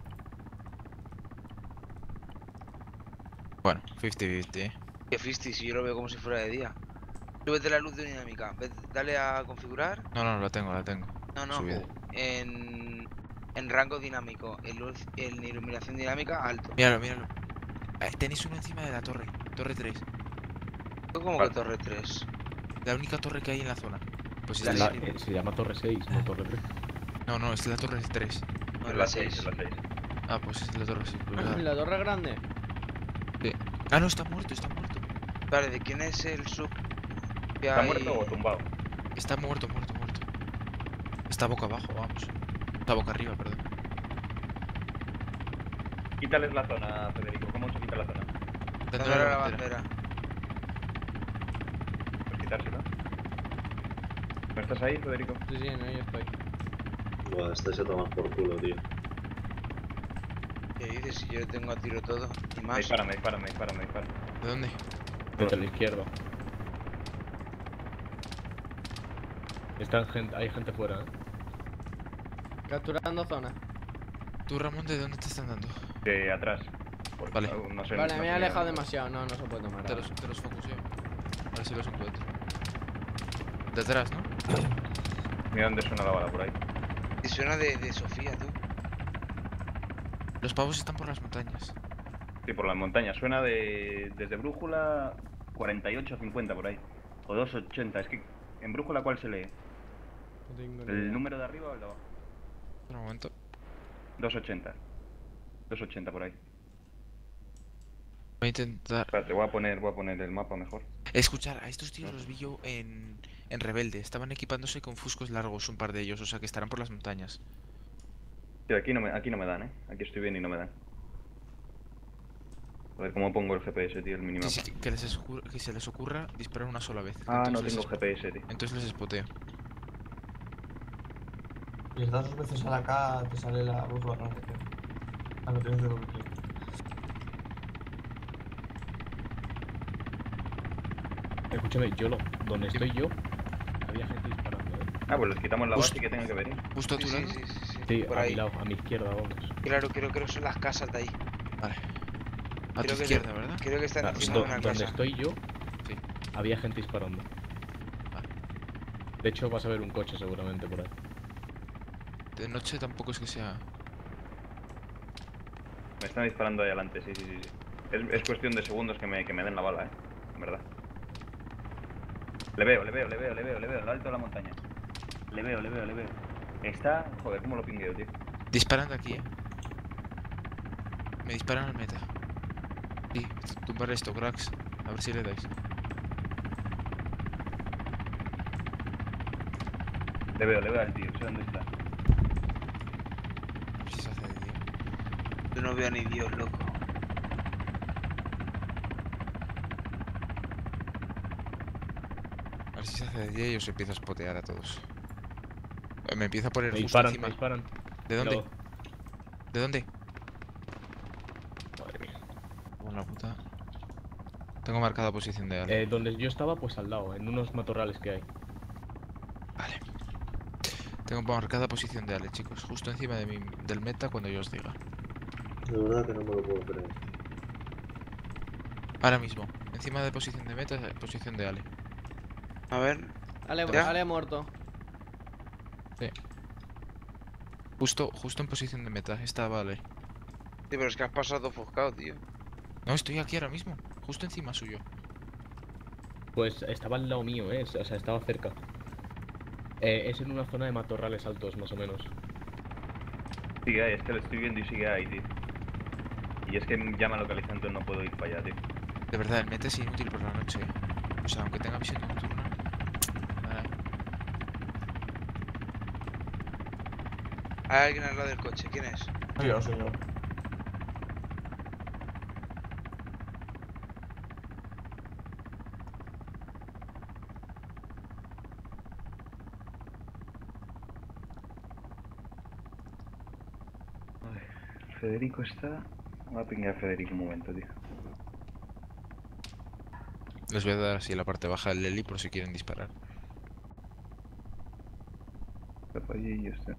Bueno, cincuenta cincuenta, ¿eh? Que fisti, si yo lo veo como si fuera de día. Súbete la luz de dinámica. Ve- Dale a configurar. No, no, la tengo, la tengo. No, no. Subida. En, en rango dinámico. En, luz, en iluminación dinámica, alto. Míralo, míralo. Eh, tenéis uno encima de la torre. Torre tres. ¿Cómo que torre tres? La única torre que hay en la zona. Pues La- es la- la... eh, se llama Torre seis, no Torre tres. No, no, es la torre tres. No, Es es la la seis, seis. es la seis. Ah, pues es la torre seis. Pues nada. La torre grande. Sí. Ah, no, está muerto, está muerto. Vale, ¿de quién es el sub? que ¿Está hay? muerto o tumbado? Está muerto, muerto, muerto. Está boca abajo, vamos. Está boca arriba, perdón. Quítales la zona, Federico. ¿Cómo se quita la zona? Dándole Dándole a la la bandera. bandera. Pues quitársela. ¿No estás ahí, Federico? Sí, sí, en ahí estoy. Buah, estáis a tomar por culo, tío. ¿Qué dices? Si yo le tengo a tiro todo y Me más. disparan, me disparan, me disparan, me disparan. ¿De dónde? Desde la izquierda. Están gente, hay gente fuera, ¿eh? Capturando zona. ¿Tú, Ramón, de dónde te están dando? De atrás. Por- Vale. no- no sé, Vale, no me he sé alejado dónde. demasiado. No, no se puede tomar. Te ahora. los, te los focuseo. A ver si los encuentro. Detrás, ¿no? Mira dónde suena la bala, por ahí. Y suena de, de Sofía, tú. Los pavos están por las montañas. Sí, por las montañas. Suena de desde brújula cuarenta y ocho cincuenta por ahí. O doscientos ochenta. Es que en brújula, ¿cuál se lee? No tengo ni ¿El idea. número de arriba o el de abajo? Un momento. doscientos ochenta. doscientos ochenta por ahí. Voy a intentar... Espérate, voy a poner, voy a poner el mapa mejor. Escuchar, a estos tíos los vi yo en, en Rebelde. Estaban equipándose con fuscos largos, un par de ellos, o sea que estarán por las montañas. Sí, aquí no me, aquí no me dan, eh. Aquí estoy bien y no me dan. A ver cómo pongo el G P S, tío, el minimapa. Sí, sí, que, les ocurra- que se les ocurra disparar una sola vez. Ah, no Entonces tengo les- G P S, tío. Entonces les espoteo. Y les das dos veces a la K, te sale la voz barra. Ah, no tienes de doble clic. Escúchame, yo lo, donde estoy yo, había gente disparando, ¿eh? Ah, pues les quitamos la Justo- base y que tengan que venir. Justo a tu Sí, lado. sí, sí, sí, sí. Sí, por a ahí. mi lado, a mi izquierda, vamos. Claro, creo, creo que son las casas de ahí. Vale. A tu Creo que- izquierda, ¿verdad? Creo que están Ah, encima de do- una donde casa. estoy yo, Sí. había gente disparando. Vale. De hecho, vas a ver un coche seguramente por ahí. De noche tampoco es que sea... Me están disparando ahí adelante, sí, sí, sí. sí. Es, es cuestión de segundos que me, que me den la bala, eh. En verdad. Le veo, le veo, le veo, le veo, le veo, en lo alto de la montaña. Le veo, le veo, le veo. Está... Joder, cómo lo pingueo, tío. Disparan de aquí, eh. Me disparan al meta. Sí, tumbar esto, cracks. A ver si le dais. Le veo, le veo al tío, sé dónde está. A ver si se hace de día. Yo no veo ni Dios, loco. A ver si se hace de día y os empiezo a spotear a todos. Eh, Me empiezo a poner Me justo disparan, encima. me disparan. ¿De dónde? Cuidado. ¿De dónde? Tengo marcada posición de Ale. Eh, donde yo estaba, pues al lado, en unos matorrales que hay. Vale. Tengo marcada posición de Ale, chicos. Justo encima de mi, del meta cuando yo os diga. De verdad que no me lo puedo creer. Ahora mismo. Encima de posición de meta, posición de Ale. A ver. Ale, ¿Ya? Ale muerto. Sí. Justo, justo en posición de meta. Estaba Ale. Sí, pero es que has pasado ofuscado, tío. No, estoy aquí ahora mismo. Justo encima suyo. Pues estaba al lado mío, eh. O sea, estaba cerca. Eh, es en una zona de matorrales altos, más o menos. Sigue ahí, es que lo estoy viendo y sigue ahí, tío. Y es que ya me localiza, entonces no puedo ir para allá, tío. De verdad, el meta es inútil por la noche. O sea, aunque tenga visión nocturna. Vale. Hay alguien al lado del coche, ¿quién es? Soy yo, soy yo. A ver, Federico está... Voy a pingar a Federico un momento, tío. Les voy a dar así la parte baja del Leli por si quieren disparar. Está por allí y yo estoy.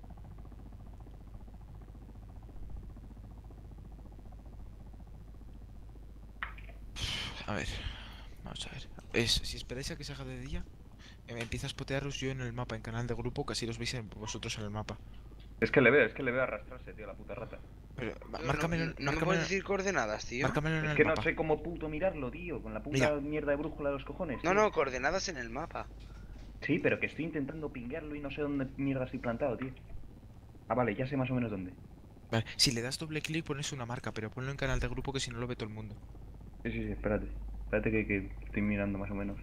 A ver. Vamos a ver. Es, si esperáis a que se haga de día, eh, empiezo a spotearos yo en el mapa, en canal de grupo, que así los veis en- vosotros en el mapa. Es que le veo, es que le veo arrastrarse, tío, la puta rata. Pero, ma- No, márcamelo, no, no me márcamelo- puedes decir coordenadas, tío. márcamelo en Es el que no mapa. sé cómo puto mirarlo, tío, con la puta Mira. mierda de brújula de los cojones. No, tío. no, coordenadas en el mapa. Sí, pero que estoy intentando pingarlo y no sé dónde mierda estoy plantado, tío. Ah, vale, ya sé más o menos dónde. Vale, si le das doble clic pones una marca, pero ponlo en canal de grupo que si no lo ve todo el mundo. Sí, sí, sí, espérate. Espérate que, que estoy mirando más o menos.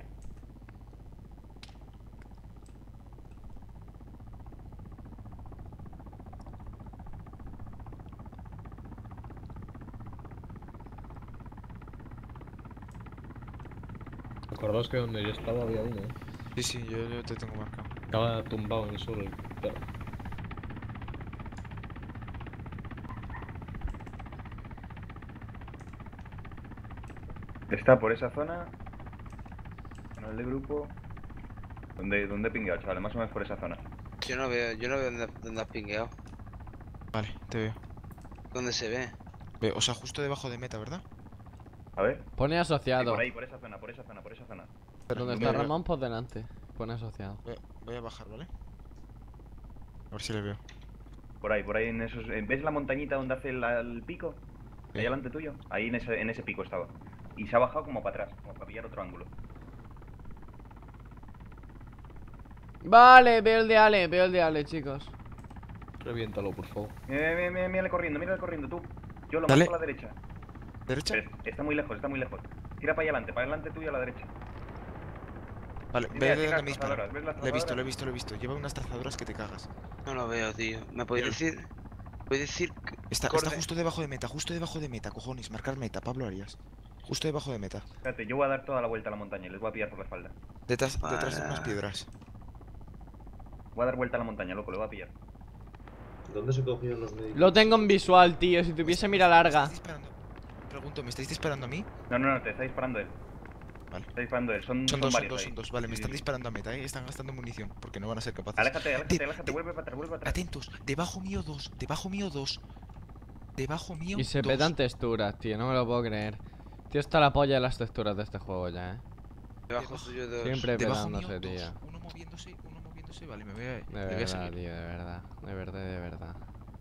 Acordaos que donde yo estaba había uno, eh. Sí, sí, yo, yo te tengo marcado. Estaba tumbado en el suelo. Claro. Está por esa zona. Canal de grupo. ¿Dónde, dónde he pingueado, chaval? Más o menos por esa zona. Yo no veo, yo no veo dónde, dónde has pingueado. Vale, te veo. ¿Dónde se ve? Ve, o sea, justo debajo de meta, ¿verdad? A ver. Pone Sí, asociado. por ahí, por esa zona, por esa zona, por esa zona. Pero donde Voy está a- Ramón, por delante. Pone asociado. Voy a, voy a bajar, ¿vale? A ver si le veo. Por ahí, por ahí en esos... ¿Ves la montañita donde hace el, el pico? Sí. Ahí delante tuyo. Ahí en ese, en ese pico estaba. Y se ha bajado como para atrás, como para pillar otro ángulo. Vale, veo el de Ale, veo el de Ale, chicos. Reviéntalo, por favor. Mira, mira, mira, mírale corriendo, mírale corriendo, tú. Yo lo Dale. marco a la derecha. ¿Derecha? Pero está muy lejos, está muy lejos. Tira para allá adelante, para adelante tuyo a la derecha. Vale, Mira, ve de mira dónde las me dispara. trazadoras, ¿ves las Lo he visto, trazadoras? lo he visto, lo he visto. Lleva unas trazadoras que te cagas. No lo veo, tío. ¿Me podéis decir? ¿Puedes decir? que- Está, corde- está justo debajo de meta, justo debajo de meta, cojones. Marcar meta, Pablo Arias. Justo debajo de meta. Espérate, yo voy a dar toda la vuelta a la montaña y les voy a pillar por la espalda. Detrás, detrás de Vale. unas piedras. Voy a dar vuelta a la montaña, loco, le voy a pillar. ¿Dónde se cogieron los médicos? Lo tengo en visual, tío. Si tuviese mira larga. ¿Me estáis disparando? Pregunto, ¿me estáis disparando a mí? No, no, no, te está disparando él. Vale. Está disparando él, son, Son dos, son varios dos, ahí. son dos. Vale, me Sí, están sí, sí. disparando a meta, eh. Están gastando munición. Porque no van a ser capaces. Aléjate, aléjate, De- aléjate, de- vuelve para atrás, vuelve para atrás. Atentos, debajo mío dos, debajo mío dos. Debajo mío Y se dos. petan texturas, tío. No me lo puedo creer. Tío, está la polla de las texturas de este juego ya, eh. Debajo Debajo- tuyo dos. Siempre Debajo mío petándose, dos. tío. Uno moviéndose, uno moviéndose. Vale, me voy a, De le voy a verdad, seguir. tío, de verdad. De verdad, de verdad.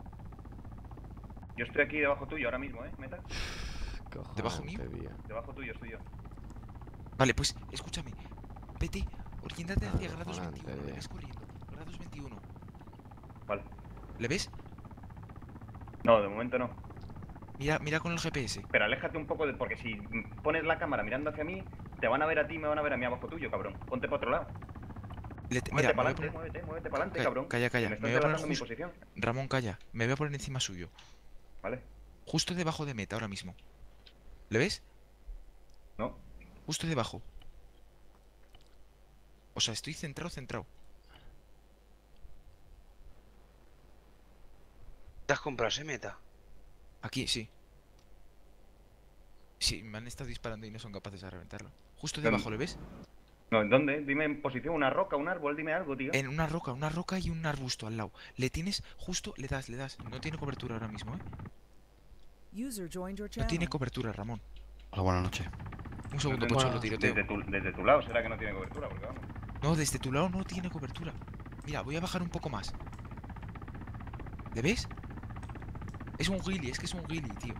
Yo estoy aquí debajo tuyo ahora mismo, eh, meta. ¿Debajo mío? Cojonante, tío. Debajo tuyo estoy yo. Vale, pues escúchame. Vete, oriéntate hacia Ah, grados cojonante, veintiuno. Le tío. ves corriendo. Grados veintiuno. Vale. ¿Le ves? No, de momento no. Mira, mira con el G P S. Pero aléjate un poco de... Porque si pones la cámara mirando hacia mí, te van a ver a ti y me van a ver a mí abajo tuyo, cabrón. Ponte para otro lado. Le te- Muévete mira, para me voy a adelante, poner- muévete, muévete para adelante, Ca- cabrón. Calla, calla. Me Me estás voy a poner delatando mi justo... posición. Ramón, calla. Me voy a poner encima suyo. Vale. Justo debajo de meta ahora mismo. ¿Le ves? No. Justo debajo. O sea, estoy centrado, centrado. ¿Te has comprado ese meta? Aquí, sí. Sí, me han estado disparando y no son capaces de reventarlo. Justo ¿Dónde? debajo, ¿le ves? No, ¿dónde? Dime en posición, una roca, un árbol, dime algo, tío. En una roca, una roca y un arbusto al lado. Le tienes justo, le das, le das. No tiene cobertura ahora mismo, ¿eh? User joined your No channel. tiene cobertura, Ramón. Hola, buenas noches. Un segundo, Desde- Pocho, lo tiroteo. Desde tu, desde tu lado será que no tiene cobertura, porque vamos. No, desde tu lado no tiene cobertura. Mira, voy a bajar un poco más. ¿Le ves? Es un ghillie, es que es un ghillie, tío.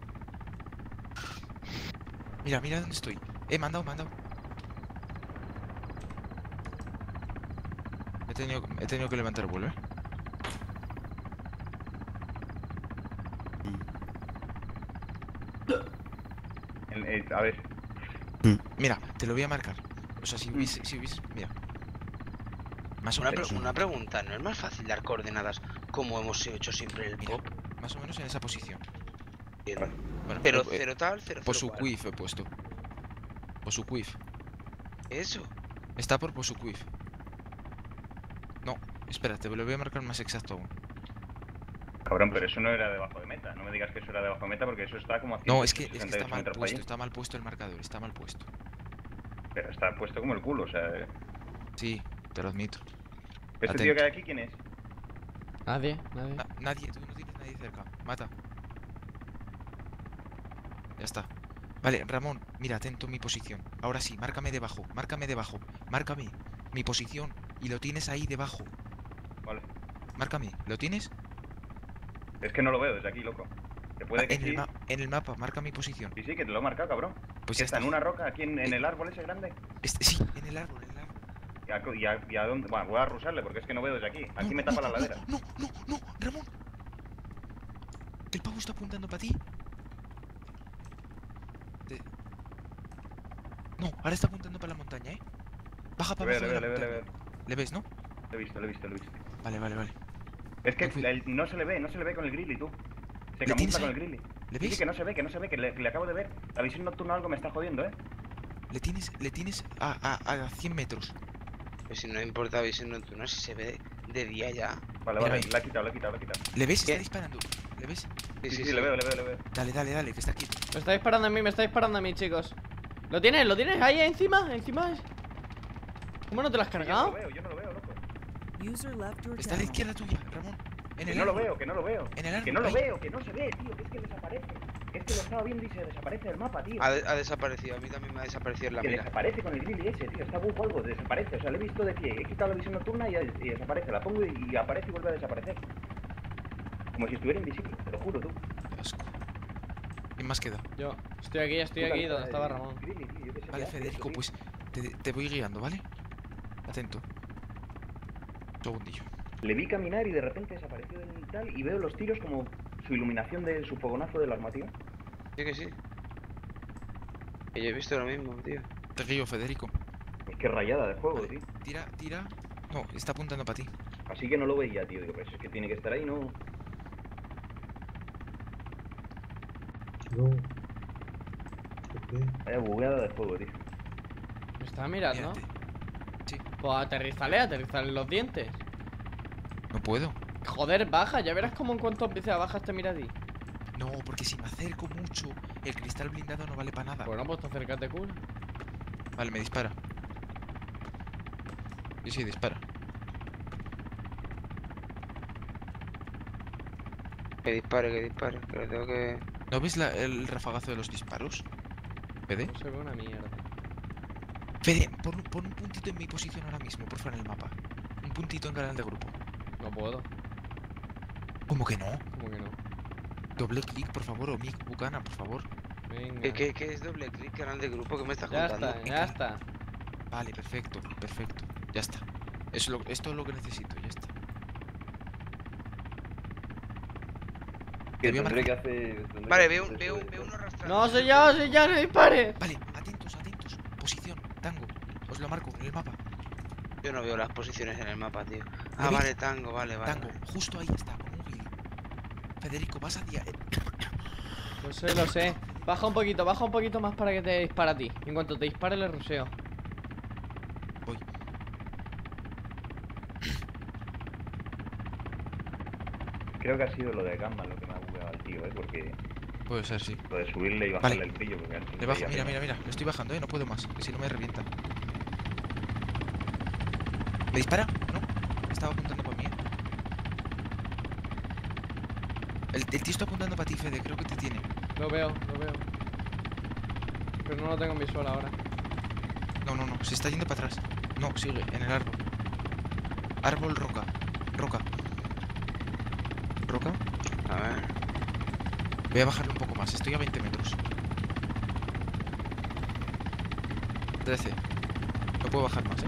Mira, mira dónde estoy. Eh, me han dado, me han dado. He tenido, he tenido que levantar vuelo, ¿eh? El- el- a ver, Mira, te lo voy a marcar. O sea, si hubiese, si hubiese, mira. Más o Una, menos. pre- una pregunta, ¿no es más fácil dar coordenadas como hemos hecho siempre en el pop? Más o menos en esa posición. Entiendo. Bueno, Cero, eh, cero tal, cero, cero cual. Posuquif he puesto. Posuquif. ¿Eso? Está por Posuquif. No, espera, te lo voy a marcar más exacto aún. cabrón, pero eso no era debajo de meta. No me digas que eso era debajo de meta porque eso está como a No, es que, es que ciento sesenta y está ocho mal metros para puesto, allí. está mal puesto el marcador, está mal puesto. Pero está puesto como el culo, o sea... Sí, te lo admito. ¿Este Atento. tío que hay aquí quién es? Nadie, nadie. Na- nadie, tú no tienes nadie cerca. Mata. Ya está. Vale, Ramón, mira, atento a mi posición. Ahora sí, márcame debajo, márcame debajo. Márcame mi posición y lo tienes ahí debajo. Vale. Márcame, ¿lo tienes? Es que no lo veo desde aquí, loco. Que puede Ah, que en, sí. el ma- en el mapa, marca mi posición. Sí, sí, que te lo he marcado, cabrón. Pues Que ya está en está. una roca aquí en, en el árbol ese grande. Este, sí, en el árbol, en el árbol. ¿Y a, y a- y a dónde? Bueno, voy a rusarle porque es que no veo desde aquí. Aquí No, me tapa no, la ladera. No, no, no, Ramón. El pavo está apuntando para ti. Te- No, ahora está apuntando para la montaña, ¿eh? Baja Le para veo, abajo le de veo, la le veo, le montaña. veo. ¿Le ves, no? Lo he visto, lo he visto, lo he visto. Vale, vale, vale. Es que No fui- el- no se le ve, no se le ve con el grilly, tú. Se ¿Le tienes camufla con ahí? el grilly. ¿Le Sí, ves? sí, que no se ve, que no se ve, que le, que le acabo de ver. La visión nocturna algo me está jodiendo, ¿eh? Le tienes, le tienes a, a, a cien metros. Pues si no importa visión nocturna, si se ve de día ya. Vale, Mira, vale, ahí. la he quitado, la he quitado, la he quitado. ¿Le ves? ¿Qué? Está disparando. ¿Le ves? Sí, Sí, sí, sí, sí. le veo, le veo, le veo. Dale, dale, dale, que está aquí. Me está disparando a mí, me está disparando a mí, chicos. ¿Lo tienes? ¿Lo tienes ahí encima? ¿Encima? es- ¿Cómo no te lo has Yo no cargado? lo veo, yo no lo veo, loco. User left your Está a la channel. izquierda tuya, Ramón. En Que el no lo árbol. veo, que no lo veo. En el árbol. Que no lo ahí. veo, que no se ve, tío, que es que desaparece. Que es que lo estaba viendo y se desaparece del mapa, tío. Ha, de- ha desaparecido, a mí también me ha desaparecido en la Que mira. desaparece con el grilly ese, tío. Está bug o algo, desaparece. O sea, lo he visto de pie. He quitado la visión nocturna y, y desaparece. La pongo y, y aparece y vuelve a desaparecer. Como si estuviera invisible, te lo juro, tú. Qué asco. ¿Quién más queda? Yo estoy aquí, estoy Puta aquí mierda donde de estaba Ramón. grilly, tío, yo qué sé Vale, qué hace, Federico, tío. pues te, te voy guiando, ¿vale? Atento. Un segundillo. Le vi caminar y de repente desapareció del tal y veo los tiros como su iluminación de su fogonazo del arma, tío. Sí que sí. Que yo he visto lo mismo, tío. Te guío, Federico. Es que rayada de juego, Vale. tío. Tira, tira. No, está apuntando para ti. Así que no lo veía, tío. Digo, pues es que tiene que estar ahí, ¿no? No. ¿Por qué? Vaya bugueada de juego, tío. Me estaba mirando. Mírate. Sí. Pues aterrizale, aterrizale los dientes. No puedo. Joder, baja, ya verás cómo en cuanto empiece a bajar te mira a ti. No, porque si me acerco mucho, el cristal blindado no vale para nada. Bueno, pues te acércate, culo. Vale, me dispara. Sí, sí, dispara. Que dispare, que dispare. Que lo tengo que. ¿No ves la- el rafagazo de los disparos? Fede. No se ve una mierda. Fede, pon, un- pon un puntito en mi posición ahora mismo, por favor, en el mapa. Un puntito en canal de grupo. No puedo. ¿Cómo que no? ¿Cómo que no? Doble clic, por favor, o Mick Bucana, por favor. Venga. ¿Qué, qué, qué es doble clic, canal de grupo? ¿Qué me estás Ya contando? está, ya está. Vale, perfecto, perfecto. Ya está. Es lo, esto es lo que necesito, ya está. Te voy a marcar- que hacer. Vale, veo, veo, veo uno arrastrando. No, soy yo, soy yo, no dispare. Vale, atentos, atentos. Posición, tango. Os lo marco en el mapa. Yo no veo las posiciones en el mapa, tío. Ah, ves? vale, tango, vale, vale. Tango, justo ahí está, con un guili. Federico, vas hacia... eh, Lo sé, lo sé. Baja un poquito, baja un poquito más para que te dispare a ti. En cuanto te dispare le ruseo. Voy. Creo que ha sido lo de Gamma lo que me ha bugueado al tío, ¿eh? Porque Puede ser, sí. Lo de subirle y Vale. bajarle el brillo. Porque antes Le bajo, veía mira, bien. mira, mira. Le estoy bajando, eh. No puedo más. Que si no me revienta. ¿Me dispara? No. Estaba apuntando para mí, eh. El, el tío está apuntando para ti, Fede. Creo que te tiene. Lo veo, lo veo. Pero no lo tengo en visual ahora. No, no, no. Se está yendo para atrás. No, sigue. En el árbol. Árbol, roca. Roca. Roca. A ver. Voy a bajarle un poco más. Estoy a veinte metros. trece. No puedo bajar más, eh.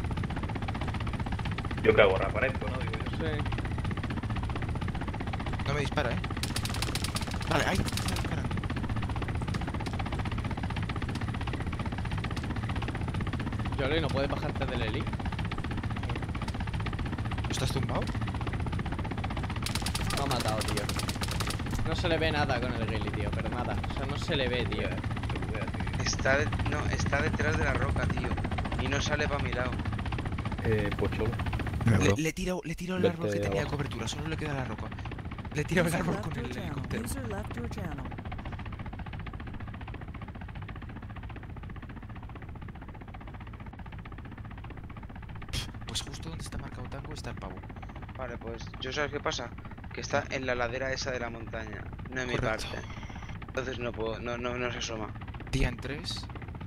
Yo que hago, reaparezco, ¿no? Digo yo. Sí. No me dispara, eh. Vale, ahí. Me está disparando. Yoli, ¿no puedes bajarte del heli? ¿Estás tumbado? No ha matado, tío. No se le ve nada con el ghillie, tío, pero nada. O sea, no se le ve, tío. Está, de- no, está detrás de la roca, tío. Y no sale para mi lado. Eh, Pocho. Le, le tiro, le tiro el Vete árbol que tenía abajo. cobertura, solo le queda la roca. Le tiro el User árbol left con your el channel. helicóptero. User left your channel. Pues justo donde está marcado tango está el pavo. Vale, pues, ¿yo sabes qué pasa? Que está en la ladera esa de la montaña, no en mi Correcto. parte. Entonces no puedo, no, no, no se asoma. Día en tres,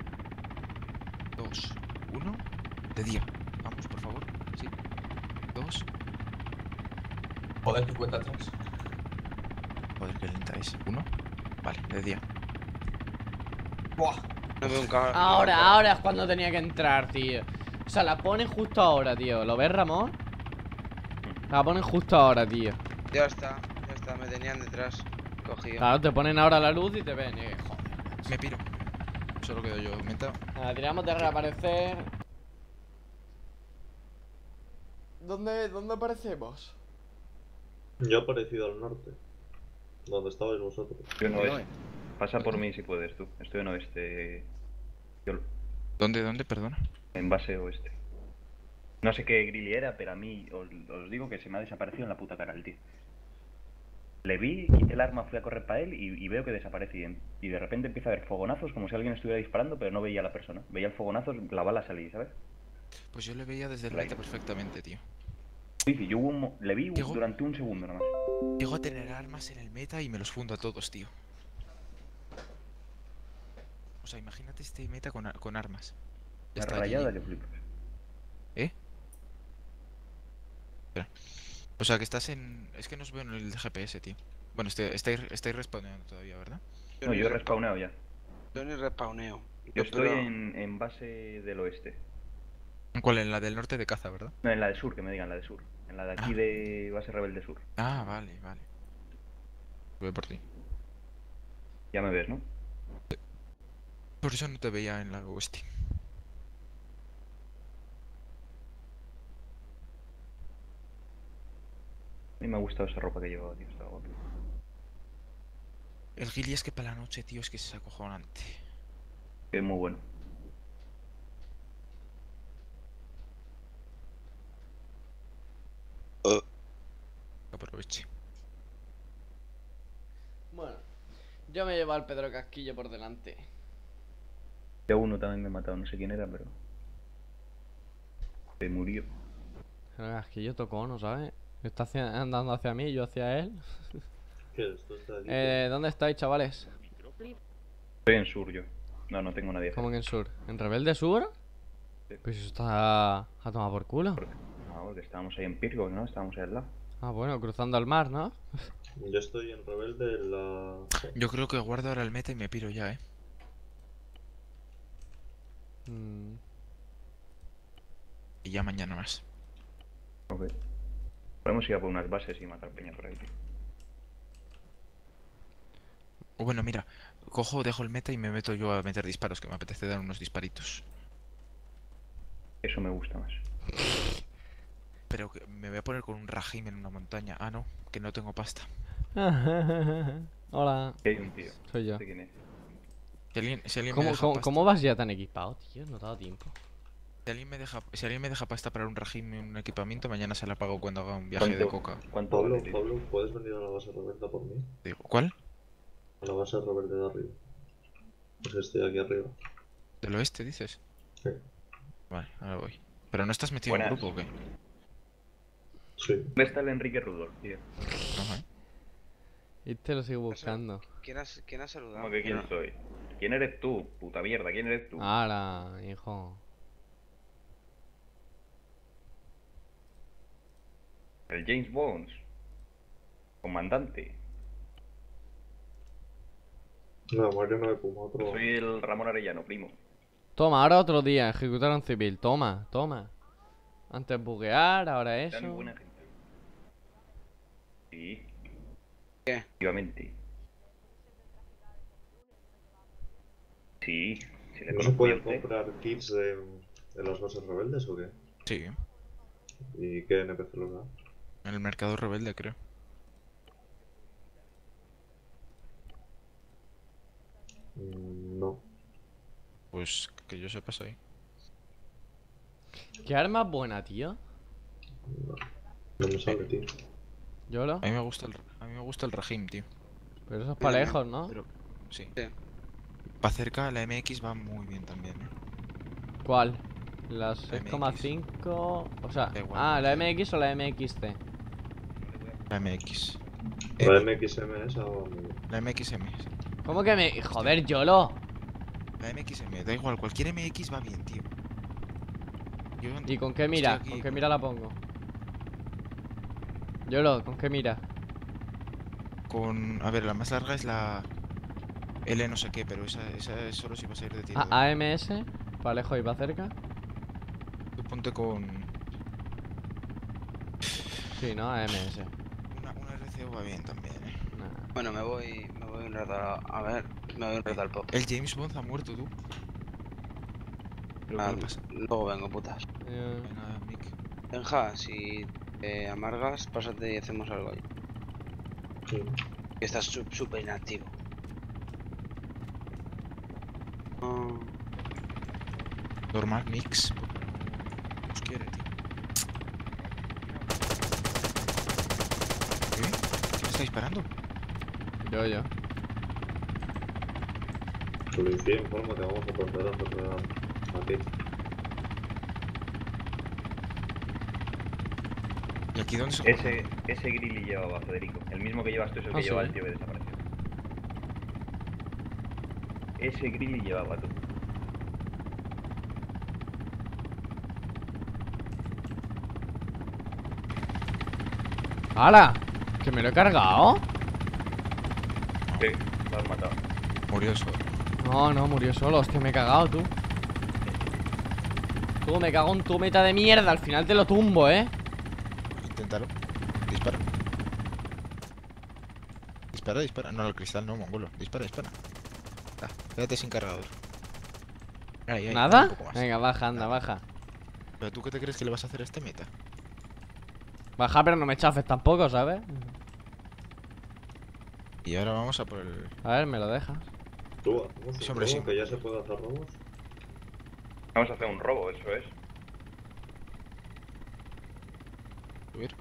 dos, uno, de día. Vamos, por favor. Sí. dos. Joder, tu cuenta atrás. Joder, qué lenta es. uno. Vale, de día. Buah. No veo un cabrón. Ahora, ahora es cuando tenía que entrar, tío. O sea, la ponen justo ahora, tío. ¿Lo ves, Ramón? La ponen justo ahora, tío. Ya está, ya está, me tenían detrás. Cogido. Claro, te ponen ahora la luz y te ven. Y, joder. Me piro. Solo quedo yo. Menta. Nada, tiramos de reaparecer. ¿Dónde, ¿Dónde aparecemos? Yo he aparecido al norte. Donde estabais vosotros. Estoy en oeste. Pasa por mí si puedes tú. Estoy en oeste. Yo ¿Dónde, dónde? Perdona. en base oeste. No sé qué grilli era, pero a mí os, os digo que se me ha desaparecido en la puta cara el tío. Le vi, quité el arma, fui a correr para él y, y veo que desaparece y, en- y de repente empieza a haber fogonazos como si alguien estuviera disparando, pero no veía a la persona. Veía el fogonazo, la bala salir, ¿sabes? Pues yo le veía desde el Right. meta perfectamente, tío. Sí, sí, yo hubo un mo- le vi Llegó- durante un segundo nomás. Llego a tener armas en el meta y me los fundo a todos, tío. O sea, imagínate este meta con, ar- con armas. Ya Una está, rayada G G. que flipas. ¿Eh? Espera. O sea, que estás en... Es que no os veo en el G P S, tío. Bueno, estoy, estáis, estáis respondiendo todavía, ¿verdad? Yo No, ni yo he respa- respawneo ya. Yo ni respawneo. Yo estoy Pero- en, en base del oeste. ¿Cuál? En la del norte de caza, ¿verdad? No, en la de sur, que me digan la de sur. En la de aquí Ah. de base rebelde sur. Ah, vale, vale. Voy por ti. Ya me ves, ¿no? Por eso no te veía en la oeste. A mí me ha gustado esa ropa que llevaba, tío. Está guapo. El Gilly es que para la noche, tío, es que es acojonante. Es muy bueno. Aproveche. Bueno, yo me llevo al Pedro Casquillo por delante. Ya uno también me ha matado, no sé quién era, pero... Se murió. Pedro Casquillo tocó, ¿no sabes? Está hacia- andando hacia mí, yo hacia él. ¿Qué es? ¿Tú estás aquí? Eh, ¿dónde estáis, chavales? Estoy en sur yo. No, no tengo nadie. ¿Cómo que en sur? ¿En Rebelde Sur? Sí. Pues eso está a tomar por culo. No, porque estábamos ahí en Pirgo, ¿no? Estábamos ahí al lado. Ah, bueno, cruzando el mar, ¿no? Yo estoy en Rebelde en la... Yo creo que guardo ahora el meta y me piro ya, eh. Mm, Y ya mañana más. Ok. Podemos ir a por unas bases y matar peña por ahí, tío. O bueno, mira, cojo, dejo el meta y me meto yo a meter disparos, que me apetece dar unos disparitos. Eso me gusta más. Pero que me voy a poner con un Rajim en una montaña. Ah, no, que no tengo pasta. Hola, Aquí hay un tío. soy yo. No sé quién es. Si alguien, si alguien me ¿Cómo, deja cómo, pasta, cómo vas ya tan equipado, tío? No te ha dado tiempo. si alguien me deja, si alguien me deja pasta para un Rajim y un equipamiento, mañana se la pago cuando haga un viaje de ¿Cuánto- coca. ¿Cuánto Pablo, vale, tío? Pablo, ¿puedes venir a la base rebelde por mí? Digo, ¿cuál? A la base rebelde de arriba. Pues estoy aquí arriba. ¿Del oeste dices? Sí. Vale, ahora voy. ¿Pero no estás metido Buenas. en grupo o qué? Sí. ¿Dónde está el Enrique Rudolf, tío? Ajá. Y te lo sigo buscando. ¿Quién ha, quién ha saludado? ¿Cómo que quién soy? ¿Quién eres tú? Puta mierda, ¿quién eres tú? Ahora, hijo. El James Bond. Comandante. No, Mario no me puma otro. Soy el Ramón Arellano, primo. Toma, ahora otro día, ejecutar a un civil. Toma, toma. Antes buguear, ahora Era muy eso. buena gente. Sí. ¿Qué? Efectivamente. Sí, si le ¿No se conozco pueden a usted. comprar kits de, de las bases rebeldes o qué? Sí, ¿Y qué N P C los da? en el mercado rebelde creo. Mm, No. Pues que yo sepa ahí. ¿Qué arma buena, tío? No, no me sale, tío. ¿Yolo? A mí me gusta el, a mí me gusta el Rajim, tío. Pero eso es para lejos, ¿no? Pero, sí. Sí. Para cerca la M X va muy bien también, ¿eh? ¿Cuál? La La seis coma cinco... O sea... Da igual, Ah, ¿la cualquiera. M X o la M X C? La M X. La Eh, M X M esa va muy bien. la M X M. ¿Cómo que me...? Joder, Yolo. La M X M, da igual, cualquier M X va bien, tío. Yo ¿Y con qué estoy mira? aquí ¿Con qué mira la pongo? Yolo, ¿con qué mira? con... A ver, la más larga es la... L no sé qué, pero esa, esa es solo si vas a ir de tiro. A A M S, para lejos y para cerca. Tú ponte con... Sí, ¿no? A M S. Una, una R C O va bien también, eh. Nah. Bueno, me voy, me voy un rato a, a ver, me voy un rato al pop. El James Bond ha muerto, tú. Pero Ah, ¿qué le pasa? luego vengo, putas. Eh, Venga, Mick. Benja, si te amargas, pásate y hacemos algo ahí. Sí. Que estás su- súper inactivo. Ah, Normal Mix. Porque no nos quiere, tío. ¿Qué? ¿Quién está disparando? yo, yo. Policía, informa que vamos a proceder a hacer a ti. ¿Y aquí dónde se Ese, ese grilly llevaba Federico. El mismo que llevas tú es el que Ah, lleva ¿sí? el tío que desapareció. Ese grilly llevaba tú. ¡Hala! ¿Que me lo he cargado? Sí, lo has matado. murió solo? No, no, murió solo. Hostia, me he cagado, tú. Tú, me cago en tu meta de mierda. Al final te lo tumbo, ¿eh? Inténtalo. Dispara. Dispara, dispara. No, al cristal no, mongolo. Dispara, dispara. Ah, quédate sin cargador. Ahí, ahí, ¿Nada? un poco más. Venga, baja, anda, baja. ¿Pero tú qué te crees que le vas a hacer a este meta? Baja, pero no me chafes tampoco, ¿sabes? Y ahora vamos a por el... A ver, me lo dejas. Tú, hacemos Sí, un hombre, robo, sí. que ya se puede hacer robos. Vamos a hacer un robo, eso es. Subir.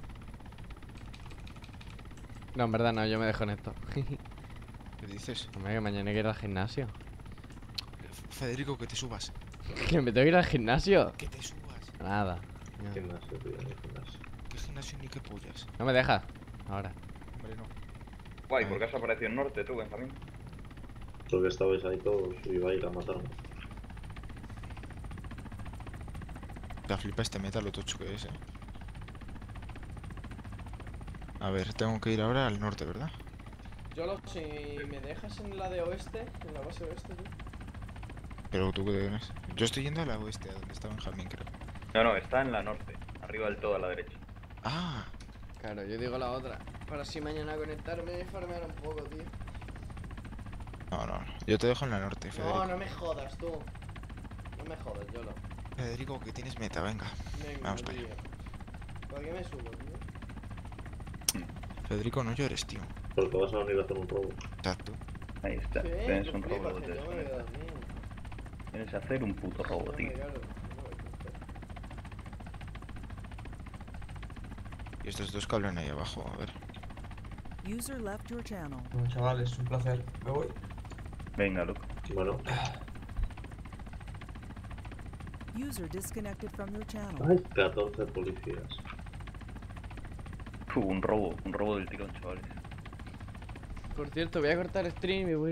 No, en verdad no, yo me dejo en esto. ¿Qué dices? Hombre, que mañana hay que ir al gimnasio. Federico, que te subas. ¿Que me tengo que ir al gimnasio? Que te subas. Nada. No. Gimnasio, tío, no hay gimnasio. ¿Qué gimnasio ni qué pollas? No me dejas. Ahora. Hombre, no. Guay, Ay. ¿por qué has aparecido en norte tú, Benjamín? Porque estabais ahí todos y iba a ir a matarme. La flipa este meta, lo tocho que es, eh. A ver, tengo que ir ahora al norte, ¿verdad? Yo lo, si me dejas en la de oeste, en la base oeste, tú. Pero tú qué tienes. Yo estoy yendo a la oeste, a donde está Benjamín, creo. No, no, está en la norte. Arriba del todo a la derecha. Ah, Claro, yo digo la otra. Para así mañana conectarme y farmear un poco, tío. no, no, no. Yo te dejo en la norte, Federico. No, no me jodas, tú. No me jodas, yo lo. Federico, que tienes meta, venga. Venga, Vamos para tío. allá. ¿Para qué me subo, tío? Federico, no llores, tío. Porque vas a venir a hacer un robo. Exacto. Ahí está. Sí, Tienes tú un robo flipas, de que yo me he quedado desconectar. mío. Tienes que hacer un puto robo, No, tío. claro. Y estos dos que hablan ahí abajo, a ver. User left your channel. Bueno, chavales, un placer. Me voy. Venga, loco. Bueno. User disconnected from your channel. Ay, catorce policías. Uh, un robo, un robo del tirón, chavales. Por cierto, voy a cortar stream y voy